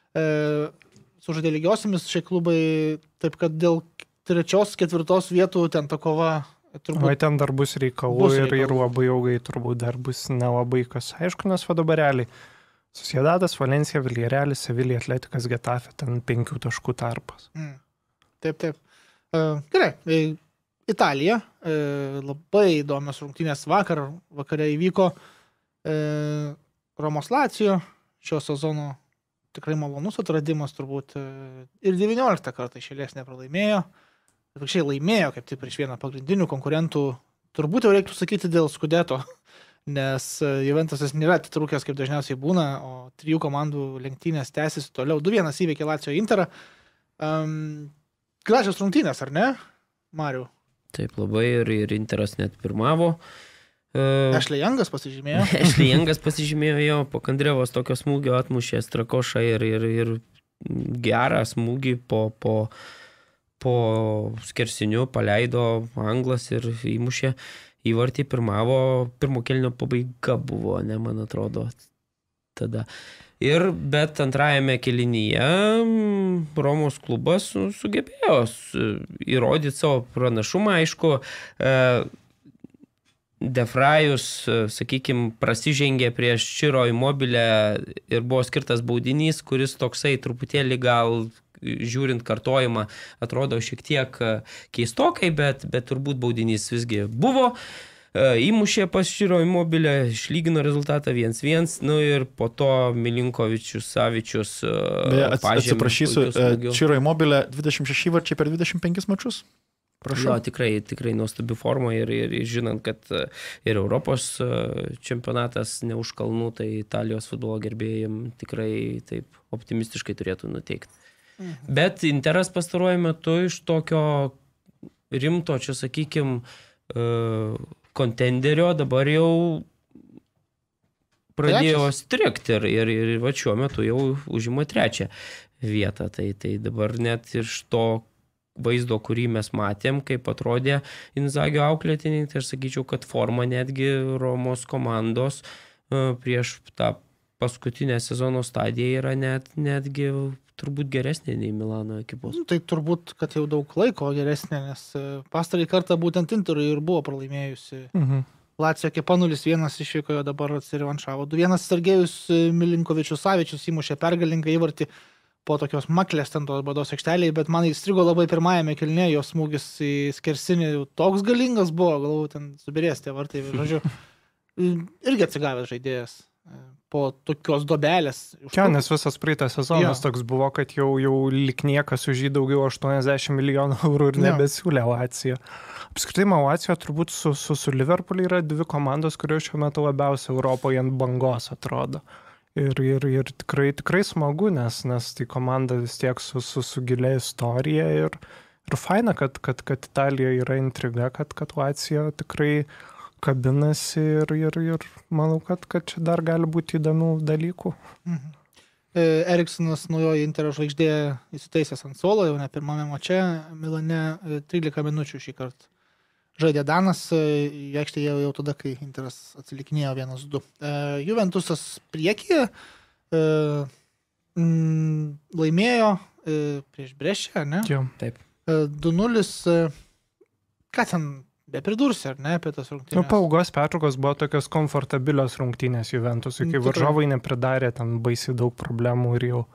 E, sužaidė lygiosiamis šie klubai, taip kad dėl trečios, ketvirtos vietų ten ta kova Vai turbūt... ten dar bus reikalų, Bus ir, reikalų. ir labai ilgai turbūt dar bus nelabai kas. Aišku, nes va dabar realiai Sociedadas, Valencija, Villarrealis, Sevilija, Atletikas, Getafe, ten penkių taškų tarpas. Mm. Taip, taip. E, gerai. E, Italija. E, labai įdomios rungtynės vakar. Vakare įvyko e, Romos Lacijo šio sezono tikrai malonus atradimas turbūt. E, ir devynioliktą kartą iš eilės nepralaimėjo. Atvirkščiai laimėjo kaip tai prieš vieną pagrindinių konkurentų. Turbūt jau reiktų sakyti dėl Scudetto, nes e, Juventusas nėra atitrūkęs kaip dažniausiai būna, o trijų komandų lenktynės tęsiasi toliau. du vienas įveikė Lacijo Interą. Um, gražios rungtynės, ar ne, Mariu? Taip labai ir, ir Interas net pirmavo. Uh, Ashley Youngas pasižymėjo. Ashley Youngas pasižymėjo jo, po Kandrevos tokio smūgio atmušė Strakošą ir, ir, ir gerą smūgį po, po, po skersiniu paleido Anglas ir įmušė įvartį, pirmavo, pirmo kėlinio pabaiga buvo, ne, man atrodo, tada. Ir, bet antrajame kėlinyje Romos klubas su- sugebėjo su- įrodyti savo pranašumą, aišku, e, Defrajus, sakykime, prasižengė prieš Čiro Immobilę ir buvo skirtas baudinys, kuris toksai truputėlį gal žiūrint kartojimą atrodo šiek tiek keistokai, bet, bet turbūt baudinys visgi buvo. Įmušė pas Čiro Immobilę, išlygino rezultatą vienas vienas, nu ir po to Milinkovičius, Savičius Beje, ats- pažėmė atsiprašysiu, puikiu smūgiu. Čiro Immobilė dvidešimt šeši įvarčiai per dvidešimt penkis mačus. Prašau. Jo, tikrai, tikrai nuostabi forma ir, ir, ir žinant, kad e, ir Europos e, čempionatas ne už kalnų, tai Italijos futbolo gerbėjim tikrai taip optimistiškai turėtų nuteikti. Mhm. Bet Interas pastaruoju metu iš tokio rimto, čia sakykim, e, kontenderio dabar jau pradėjo strikti ir, ir, ir va šiuo metu jau užima trečią vietą. Tai, tai dabar net iš to vaizdo, kurį mes matėm, kaip atrodė Inzagio auklėtiniai, tai aš sakyčiau, kad forma netgi Romos komandos e, prieš tą paskutinę sezono stadiją yra net, netgi turbūt geresnė nei Milano ekipos. Nu, tai turbūt, kad jau daug laiko geresnė, nes e, pastarąjį kartą būtent Interui ir buvo pralaimėjusi. Mhm. Lacijo ekipa nulis vienas išvykojo, dabar atsirevanšavo. du vienas Sergejus Milinkovičius Savičius įmušė pergalingą įvartį po tokios maklės ten tos bados aikštelėje, bet man įstrigo labai pirmajame kėlinyje, jo smūgis į skersinį toks galingas buvo, galvoju, ten subirės tie vartai, žodžiu, irgi atsigavęs žaidėjas po tokios dobelės. Čia, nes visas praeitas sezonas Jo. toks buvo, kad jau, jau lik niekas už jį daugiau aštuoniasdešimt milijonų eurų ir Jo. nebesiūlė Lacijo. Apskritai, man Lacijo turbūt su, su, su Liverpooliu yra dvi komandos, kurios šiuo metu labiausiai Europoje ant bangos atrodo. Ir, ir, ir tikrai, tikrai smagu, nes, nes tai komanda vis tiek su, su, su gilia istorija ir, ir faina, kad, kad, kad Italijoje yra intriga, kad, kad Lacijo tikrai kabinasi ir, ir, ir manau, kad, kad čia dar gali būti įdomių dalykų. Mhm. E, Eriksonas naujoji Interio žvaigždė įsitaisęs ant suolo, jau ne pirmame mače, Milane e, trylika minučių šį kartą žaidė Danas, į aikštę jau, jau tada, kai Interas atsilikinėjo vienas du. Juventusas priekyje mm, laimėjo prieš Brešę, ne? Jo. Taip. du nulis, ką ten bepridursi, ar ne, apie tas rungtynės? Nu, paugos pertraukos buvo tokios komfortabilios rungtynės Juventusui, kai Tikrai. varžovai nepridarė ten baisiai daug problemų ir jau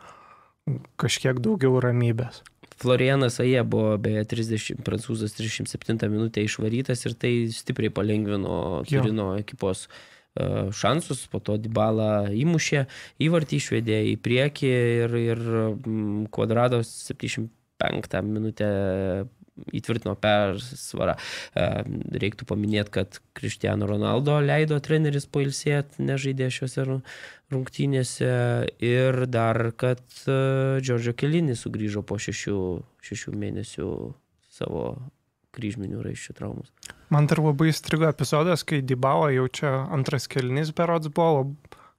kažkiek daugiau ramybės. Florianas Aje buvo beje trisdešimt, prancūzas trisdešimt septintą minutę išvarytas ir tai stipriai palengvino Turino ekipos uh, šansus, po to Dybala įmušė, įvartį išvedė į priekį ir, ir um, Kvadrados septyniasdešimt penktą minutę įtvirtino persvarą. Reiktų paminėti, kad Cristiano Ronaldo leido treneris pailsėti, nežaidė šiuose rungtynėse ir dar, kad Giorgio Chiellini sugrįžo po šešių, šešių mėnesių savo kryžminių raiščių traumus. Man dar labai įstrigo epizodas, kai Dybala jau čia antras kėlinys berods buvo,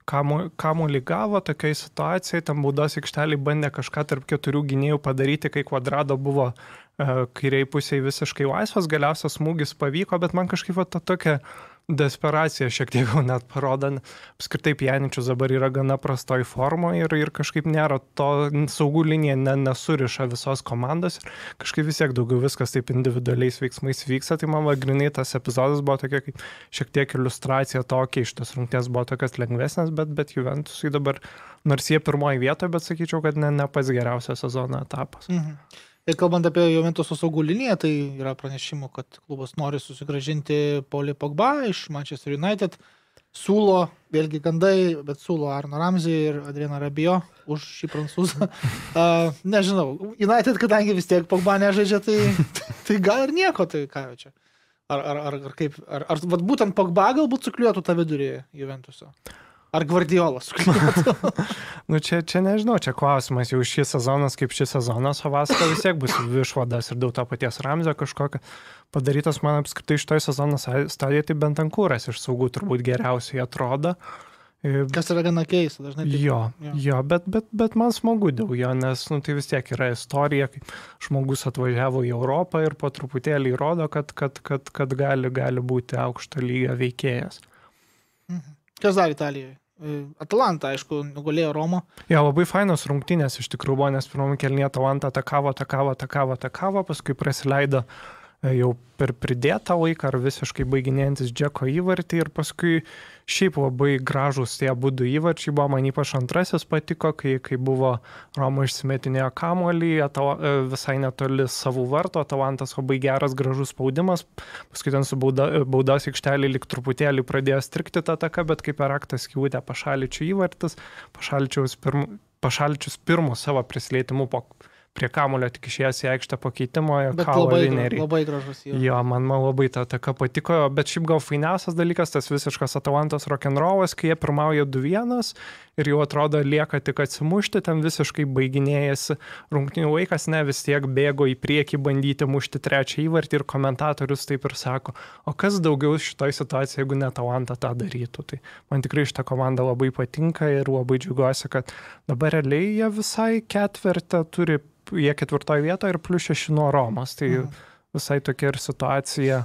kamuolį gavo tokiai situacijai, tam baudos aikštelį bandė kažką tarp keturių gynėjų padaryti, kai Kvadrado buvo kairiai pusėje visiškai laisvas, galiausias smūgis pavyko, bet man kažkaip ta tokia desperacija šiek tiek jau net parodo. Apskritai Pjaničius dabar yra gana prastoj formoje ir, ir kažkaip nėra to, saugų linija ne, nesuriša visos komandos ir kažkaip vis tiek daugiau viskas taip individualiais veiksmais vyksta, tai man va, grinai tas epizodas buvo tokia kaip šiek tiek iliustracija tokia, iš tos rungties buvo tokias lengvesnės, bet, bet Juventusui dabar, nors jie pirmoji vietoje, bet sakyčiau, kad ne, ne pats geriausias sezono etapas. Mhm. Ir kalbant apie Juventuso saugų liniją, tai yra pranešimų, kad klubas nori susigrąžinti Paulį Pogba iš Manchester United. Siūlo, vėlgi gandai, bet siūlo Arno Ramsey ir Adrieną Rabiot už šį prancūzą. Uh, nežinau, United, kadangi vis tiek Pogba nežaidžia, tai, tai gal ir nieko, tai ką jau čia. Ar, ar, ar, ar kaip, ar, ar vat būtent Pogba galbūt sukliuotų tą vidurį Juventuso? Ar Guardiola sukliuotų? Nu čia, čia nežinau, čia klausimas, jau šis sezonas kaip šis sezonas, o vasarą vis tiek bus išvadas ir daug to paties Ramzio kažkokio padarytas, man apskritai šitoj sezono stadijoje, tai Bentancūras iš saugų turbūt geriausiai atrodo. Kas yra gana keista, dažnai. Taip, jo, jo, jo bet, bet, bet man smagu dėl jo, nes nu, tai vis tiek yra istorija, kaip žmogus atvažiavo į Europą ir po truputėlį įrodo, kad, kad, kad, kad gali, gali būti aukšto lygio veikėjas. Mhm. Kas dar Italijoje? Atalanta, aišku, nugalėjo Romą. Jo, labai fainos rungtynės iš tikrųjų buvo, nes pirmame kėlinyje Atalanta atakavo, atakavo, atakavo, atakavo, paskui prasileido jau per pridėtą laiką ar visiškai baiginėjantis Džeko įvartį ir paskui šiaip labai gražus tie abudu įvarčiai buvo, man ypač antrasis patiko, kai, kai buvo Roma išsimetinėjo kamuolį visai netoli savų vartų, Atalantas labai geras gražus spaudimas, paskui ten su bauda, baudos aikštelį lik truputėlį pradėjo strikti tą taką, bet kaip per aktą skivutė Pašaličių įvartis, Pašaličius pirmo, Pašaličius pirmo savo prisilietimų po prie kamulio tik išėjęs į aikštę pakeitimo, bet labai, labai gražus jau. Jo, man, man labai ta taka patiko, bet šiaip gal fainiausias dalykas, tas visiškas Atalantos rock'n'rollas, kai jie pirmauja du vienas ir jau atrodo lieka tik atsimušti, ten visiškai baiginėjasi rungtynių laikas, ne vis tiek bėgo į priekį bandyti mušti trečią įvartį ir komentatorius taip ir sako, o kas daugiau šitoj situacijoje, jeigu ne Atalanta tą darytų. Tai man tikrai šitą komandą labai patinka ir labai džiugiuosi, kad dabar realiai jie visai ketvertą turi, jie ketvirtoje vietoje ir plius šeši nuo Romos. Tai mhm. visai tokia ir situacija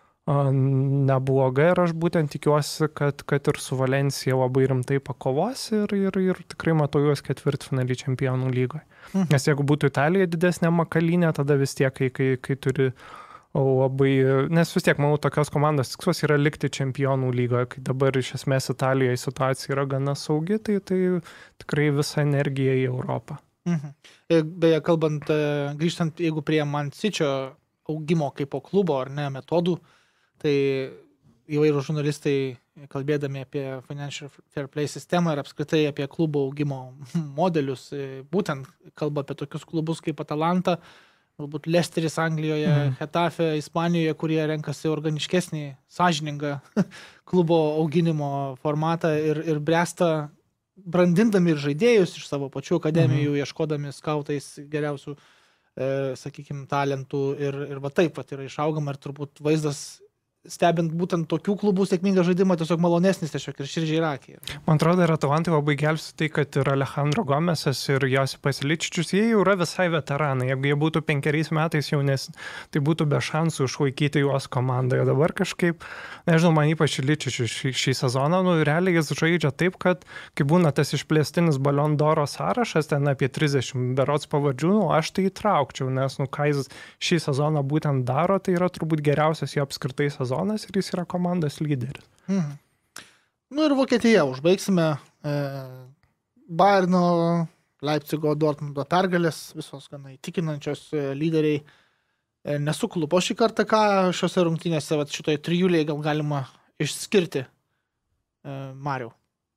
nebloga ir aš būtent tikiuosi, kad, kad ir su Valencija labai rimtai pakovos ir, ir, ir tikrai matau juos ketvirtfinalį Čempionų lygoje. Mhm. Nes jeigu būtų Italija didesnė makalinė, tada vis tiek, kai, kai, kai turi labai, nes vis tiek, manau, tokios komandos tikslas yra likti Čempionų lygoje, kai dabar iš esmės Italijoje situacija yra gana saugi, tai, tai tikrai visa energija į Europą. Mhm. Beje, kalbant, grįžtant, jeigu prie Man City'o augimo kaip po klubo ar ne metodų, tai įvairūs žurnalistai, kalbėdami apie Financial Fair Play sistemą ir apskritai apie klubo augimo modelius, būtent kalba apie tokius klubus kaip Atalanta, galbūt Leicesteris Anglijoje, mhm. Getafe Ispanijoje, kurie renkasi organiškesnį, sąžiningą klubo auginimo formatą ir, ir bręsta brandindami ir žaidėjus iš savo pačių akademijų, mhm. ieškodami skautais geriausių, e, sakykime, talentų ir, ir va taip pat yra išaugama ir turbūt vaizdas stebint būtent tokių klubų sėkmingą žaidimą, tiesiog malonesnis tiesiog ir širdžiai rakiai. Man atrodo, ir Atalantai labai gelbsti tai, kad ir Alejandro Gomesas ir Josipas Ličičius, jie jau yra visai veteranai. Jeigu jie būtų penkeriais metais jaunesni, tai būtų be šansų išlaikyti juos komandoje. Dabar kažkaip, nežinau, man ypač Ličičius šį, šį sezoną, nu, realiai jis žaidžia taip, kad kai būna tas išplėstinis Ballon d'Oro sąrašas, ten apie trisdešimt berods pavardžių, nu, aš tai įtraukčiau, nes, nu, ką jis šį sezoną būtent daro, tai yra turbūt geriausias jo apskritai sezonas. Zonas ir jis yra komandos lyderis. Mhm. Nu ir Vokietija užbaigsime e, Bayerno, Leipzigo, Dortmundo pergalės, visos gana įtikinančios e, lyderiai e, nesuklupo šį kartą, ką šiose rungtynėse, vat, šitoje trijuliai gal galima išskirti. E, Mariau.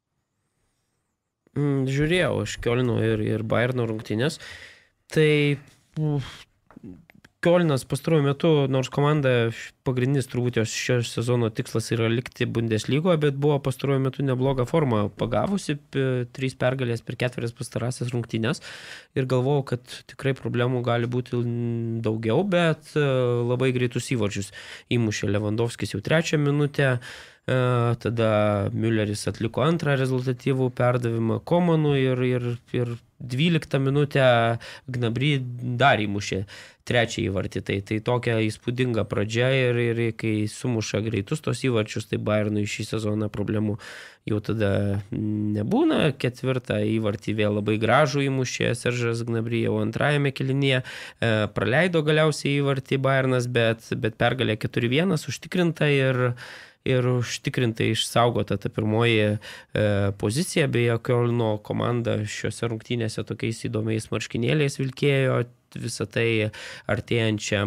Mm, žiūrėjau, aš Kiolino ir, ir Bayerno rungtynės. Tai uf, Kiolinas pastaruoju metu, nors komanda pagrindinis turbūt jos šio sezono tikslas yra likti Bundeslygoje, bet buvo pastaruoju metu neblogą formą pagavusi, trys pergalės per ketverias pastarąsias rungtynės ir galvojau, kad tikrai problemų gali būti daugiau, bet labai greitus įvarčius įmušė Lewandowskis jau trečią minutę, tada Mülleris atliko antrą rezultatyvų perdavimą Komanui ir, ir, ir dvyliktą minutę Gnabry dar įmušė trečią įvartį. Tai, tai tokia įspūdinga pradžia ir, ir kai sumuša greitus tos įvarčius, tai Bayernui šį sezoną problemų jau tada nebūna. Ketvirtą įvartį vėl labai gražų įmušė Seržas Gnabry jau antrajame kėlinyje. E, praleido galiausiai įvartį Bayernas, bet, bet pergalė keturi vienas užtikrinta ir ir užtikrintai išsaugota ta pirmoji e, pozicija, beje, Kiolno komanda šiuose rungtynėse tokiais įdomiais marškinėliais vilkėjo, visą tai artėjančiam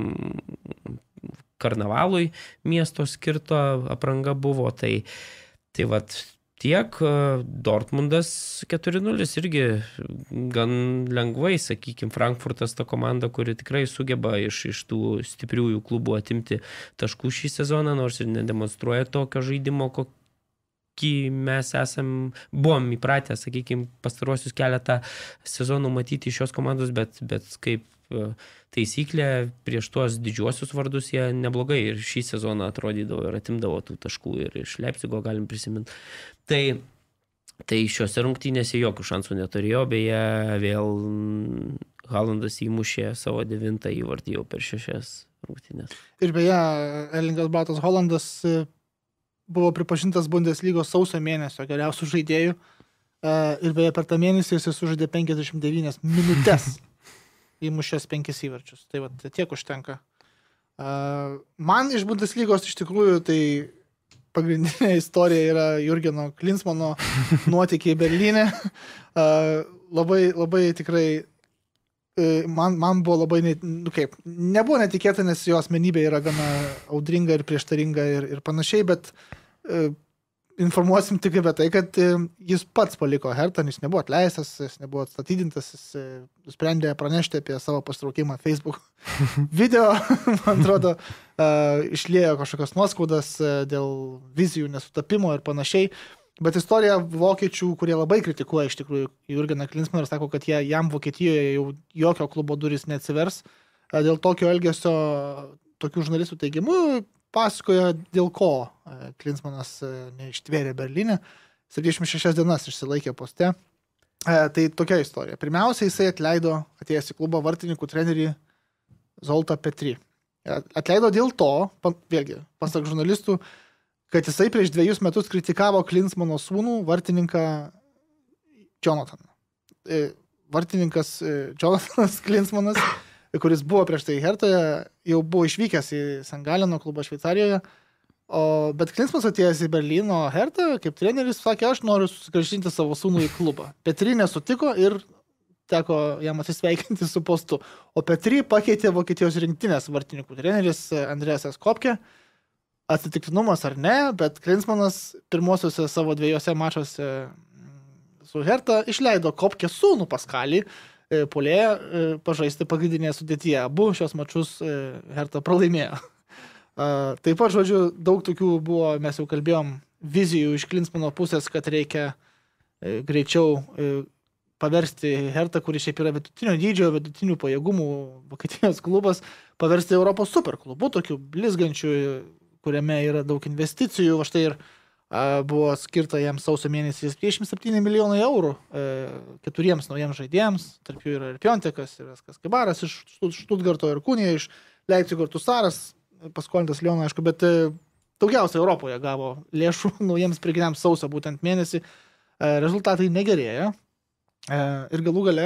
karnavalui miesto skirto apranga buvo, tai, tai vat tiek Dortmundas keturi nulis irgi gan lengvai, sakykime, Frankfurtas ta komanda, kuri tikrai sugeba iš, iš tų stipriųjų klubų atimti taškų šį sezoną, nors ir nedemonstruoja tokio žaidimo, kokį mes esam, buvom įpratę, sakykime, pastaruosius keletą sezonų matyti iš šios komandos, bet, bet kaip taisyklė prieš tuos didžiuosius vardus jie neblogai ir šį sezoną atrodydavo ir atimdavo tų taškų ir iš Leipzigo galim prisiminti. Tai, tai šiuose rungtynėse jokių šansų neturėjo, beje, vėl Haalandas įmušė savo devintą įvartį jau per šešias rungtynės. Ir beje, Erlingas Bratas Haalandas buvo pripažintas Bundeslygos sausio mėnesio geriausių žaidėjų ir beje per tą mėnesį jis sužaidė penkiasdešimt devynias minutes. Įmušęs penkis įvarčius. Tai va, tiek užtenka. Uh, man iš Bundeslygos iš tikrųjų tai pagrindinė istorija yra Jurgeno Klinsmano nuotykiai Berlyne. Uh, labai, labai tikrai uh, man, man buvo labai, ne, nu kaip, nebuvo netikėta, nes jo asmenybė yra gana audringa ir prieštaringa ir, ir panašiai, bet uh, informuosim tik apie tai, kad jis pats paliko Hertą, jis nebuvo atleistas, jis nebuvo atstatydintas, jis nusprendė pranešti apie savo pastraukimą Facebook video, man atrodo, išliejo kažkokios nuoskaudas dėl vizijų nesutapimo ir panašiai. Bet istorija vokiečių, kurie labai kritikuoja iš tikrųjų Jurgeną Klinsmaną ir sako, kad jie, jam Vokietijoje jau jokio klubo durys neatsivers. Dėl tokio elgesio, tokių žurnalistų teigimu, pasakoja, dėl ko Klinsmanas neištvėrė Berlyne. septyniasdešimt šešias dienas išsilaikė poste. Tai tokia istorija. Pirmiausia, jisai atleido atėjęs į klubą vartininkų trenerį Zoltą Petry. Atleido dėl to, vėlgi, pasak žurnalistų, kad jisai prieš dviejus metus kritikavo Klinsmano sūnų vartininką Jonathan. Vartininkas Jonathanas Klinsmanas, kuris buvo prieš tai Hertoje, jau buvo išvykęs į San Galeno klubą Šveicarijoje, o, bet Klinsmanas atėjęs į Berlyno Hertą, kaip treneris, sakė, aš noriu susigrąžinti savo sūnų į klubą. Petry nesutiko ir teko jam atsisveikinti su postu. O Petry pakeitė Vokietijos rinktinės vartininkų treneris Andreasas Kopke. Atsitiktinumas ar ne, bet Klinsmanas pirmosiuose savo dviejose mačuose su Herta išleido Kopke sūnų Paskalį, puolėją pažaisti pagrindinėje sudėtyje. Abu šios mačus Herta pralaimėjo. Taip pat, žodžiu, daug tokių buvo, mes jau kalbėjom, vizijų iš Klinsmano pusės, kad reikia greičiau paversti Hertą, kuris šiaip yra vidutinio dydžio, vidutinių pajėgumų Vokietijos klubas, paversti Europos superklubu, tokiu blizgančiu, kuriame yra daug investicijų, va štai ir a, buvo skirta jam sausio mėnesį trisdešimt septyni milijonai eurų a, keturiems naujiems žaidėjams, tarp jų yra ir Piontekas, ir Kaskibaras iš Štutgarto, ir Kūnija iš Leipcigo, ir Tusaras, paskolintas Liono, aišku, bet a, daugiausiai Europoje gavo lėšų naujiems pirkiniams sausio būtent mėnesį. A, rezultatai negerėja a, ir galų gale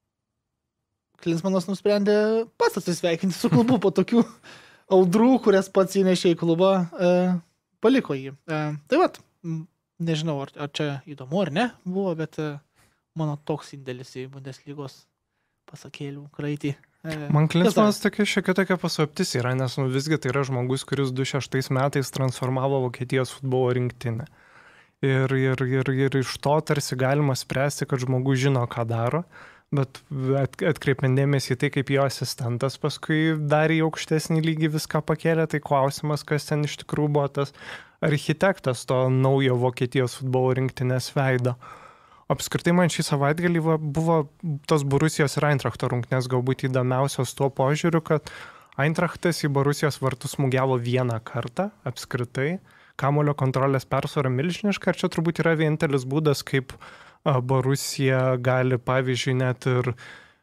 Klinsmanas nusprendė pats atsisveikinti su klubu po tokių audrų, kurias pats įnešė į klubą, e, paliko jį. E, tai vat, nežinau, ar, ar čia įdomu ar ne buvo, bet e, mano toks indėlis į Bundeslygos pasakėlių kraitį. E, Man Klinsmanas tokia šiokia tokia paslaptis yra, nes nu, visgi tai yra žmogus, kuris du šeštais metais transformavo Vokietijos futbolo rinktinę. Ir, ir, ir, ir iš to tarsi galima spręsti, kad žmogus žino, ką daro. Bet atkreipiant dėmesį į tai, kaip jo asistentas paskui dar į aukštesnį lygį viską pakėlė, tai klausimas, kas ten iš tikrųjų buvo tas architektas to naujo Vokietijos futbolo rinktinės veido. Apskritai man šį savaitgalį buvo tos Borusijos ir Eintrachto rungtynės galbūt įdomiausios tuo požiūriu, kad Eintrachtas į Borusijos vartus smūgiavo vieną kartą apskritai, kamuolio kontrolės persvara milžiniška, ir čia turbūt yra vienintelis būdas, kaip Borusija gali, pavyzdžiui, net ir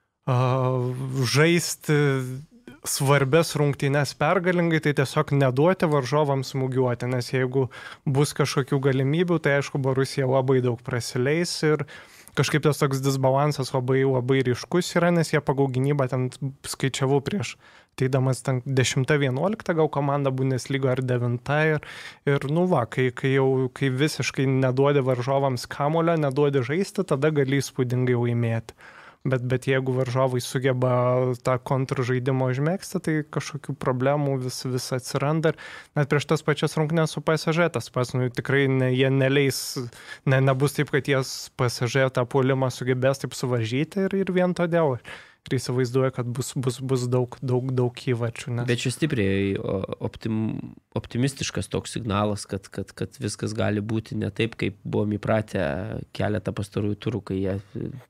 uh, žaisti svarbės rungtynes pergalingai, tai tiesiog neduoti varžovams smūgiuoti, nes jeigu bus kažkokių galimybių, tai aišku, Borusija labai daug prasileis ir kažkaip tas toks disbalansas labai, labai ryškus yra, nes jie pagal gynybą ten skaičiavau prieš teidamas ten dešimtą vienuoliktą gal komanda Bundeslyga ar devintą ir, ir nu va, kai, kai jau kai visiškai neduodi varžovams kamulio, neduodi žaisti, tada gali įspūdingai laimėti. Bet, bet jeigu varžovai sugeba tą kontržaidimo užmėgsti, tai kažkokių problemų vis, vis atsiranda. Ir net prieš tas pačias rungtynes su P S G tas pas, nu, tikrai ne, jie neleis, ne, nebus taip, kad jie P S G tą puolimą sugebės taip suvaržyti ir, ir vien todėl. Ir įsivaizduoja, kad bus, bus, bus daug, daug, daug įvačių. Nes... Bet čia stipriai optim, optimistiškas toks signalas, kad, kad, kad viskas gali būti ne taip, kaip buvom įpratę keletą pastarųjų turų, kai jie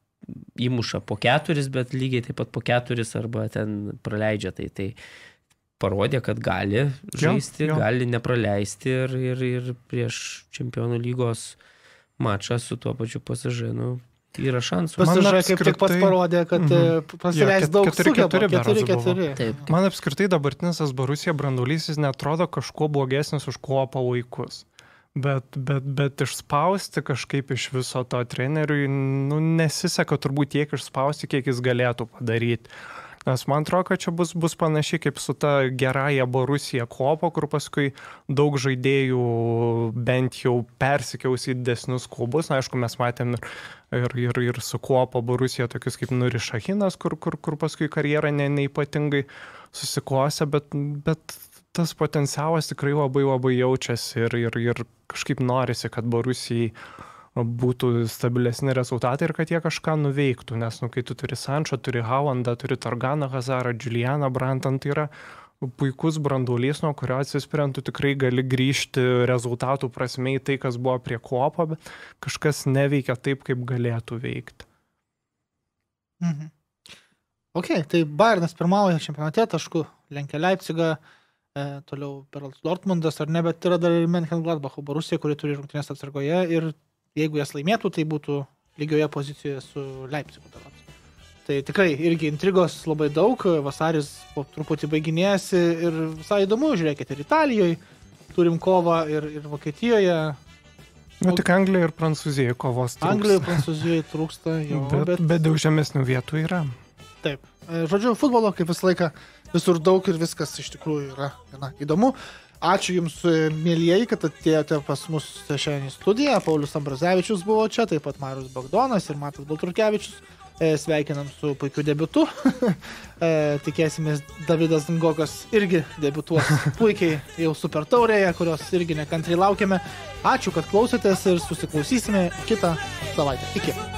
įmuša po keturis, bet lygiai taip pat po keturis arba ten praleidžia. Tai, tai parodė, kad gali žaisti, jo, jo. gali nepraleisti ir, ir, ir prieš Čempionų lygos mačą su tuo pačiu P S G, nu, yra šansų. P S G kaip tik pats parodė, kad mm-hmm. prasileis daug sugeba. keturi keturi. Man apskritai dabartinis Borussia branduolys jis netrodo kažkuo blogesnis už Klopo laikus. Bet, bet, bet išspausti kažkaip iš viso to treneriui, nu, nesiseka turbūt tiek išspausti, kiek jis galėtų padaryti. Nes man atrodo, kad čia bus, bus panašiai kaip su ta gerąja Borussia Klopo, kur paskui daug žaidėjų bent jau persikiaus į didesnius klubus. Na, aišku, mes matėm ir, ir, ir, ir su Klopo Borussia tokius kaip Nuri Šahinas, kur, kur, kur paskui karjerą ne, neipatingai susiklosė, bet, bet tas potencialas tikrai labai labai jaučiasi ir, ir, ir kažkaip norisi, kad Borussijai būtų stabilesni rezultatai ir kad jie kažką nuveiktų, nes nu, kai tu turi Sančo, turi Haalandą, turi Torganą Hazarą, Julianą Brantant, tai yra puikus branduolys, nuo kurio atsispiriant tu tikrai gali grįžti rezultatų prasme į tai, kas buvo prie Klopo, bet kažkas neveikia taip, kaip galėtų veikti. Mhm. Ok, tai Bayernas pirmauja čempionate, tašku, lenkia Leipzigą, e, toliau Berls Dortmundas, ar ne, bet yra dar ir Mönchengladbacho Borussia, kuri turi rungtynes atsargoje ir jeigu jas laimėtų, tai būtų lygioje pozicijoje su Leipzigu. Tai tikrai irgi intrigos labai daug, vasaris po truputį baiginėjasi ir visai įdomu, žiūrėkite, ir Italijoje turim kovą ir, ir Vokietijoje. Nu, tik Anglijoje ir Prancūzijoje kovos trūksta. Anglijoje ir Prancūzijoje trūksta, jo. Bet, bet... bet daug žemesnių vietų yra. Taip. Žodžiu, futbolo kaip visą laiką visur daug ir viskas iš tikrųjų yra gana įdomu. Ačiū Jums, mėlyjeji, kad atėjote pas mus šiandien į studiją. Paulius Ambrazevičius buvo čia, taip pat Marius Bagdonas ir Matas Baltrukevičius. Sveikinam su puikiu debiutu. Tikėsimės, Davidas Ngokas irgi debiutuos puikiai jau Super Taurėje, kurios irgi nekantriai laukiame. Ačiū, kad klausėtės ir susiklausysime kitą savaitę. Iki.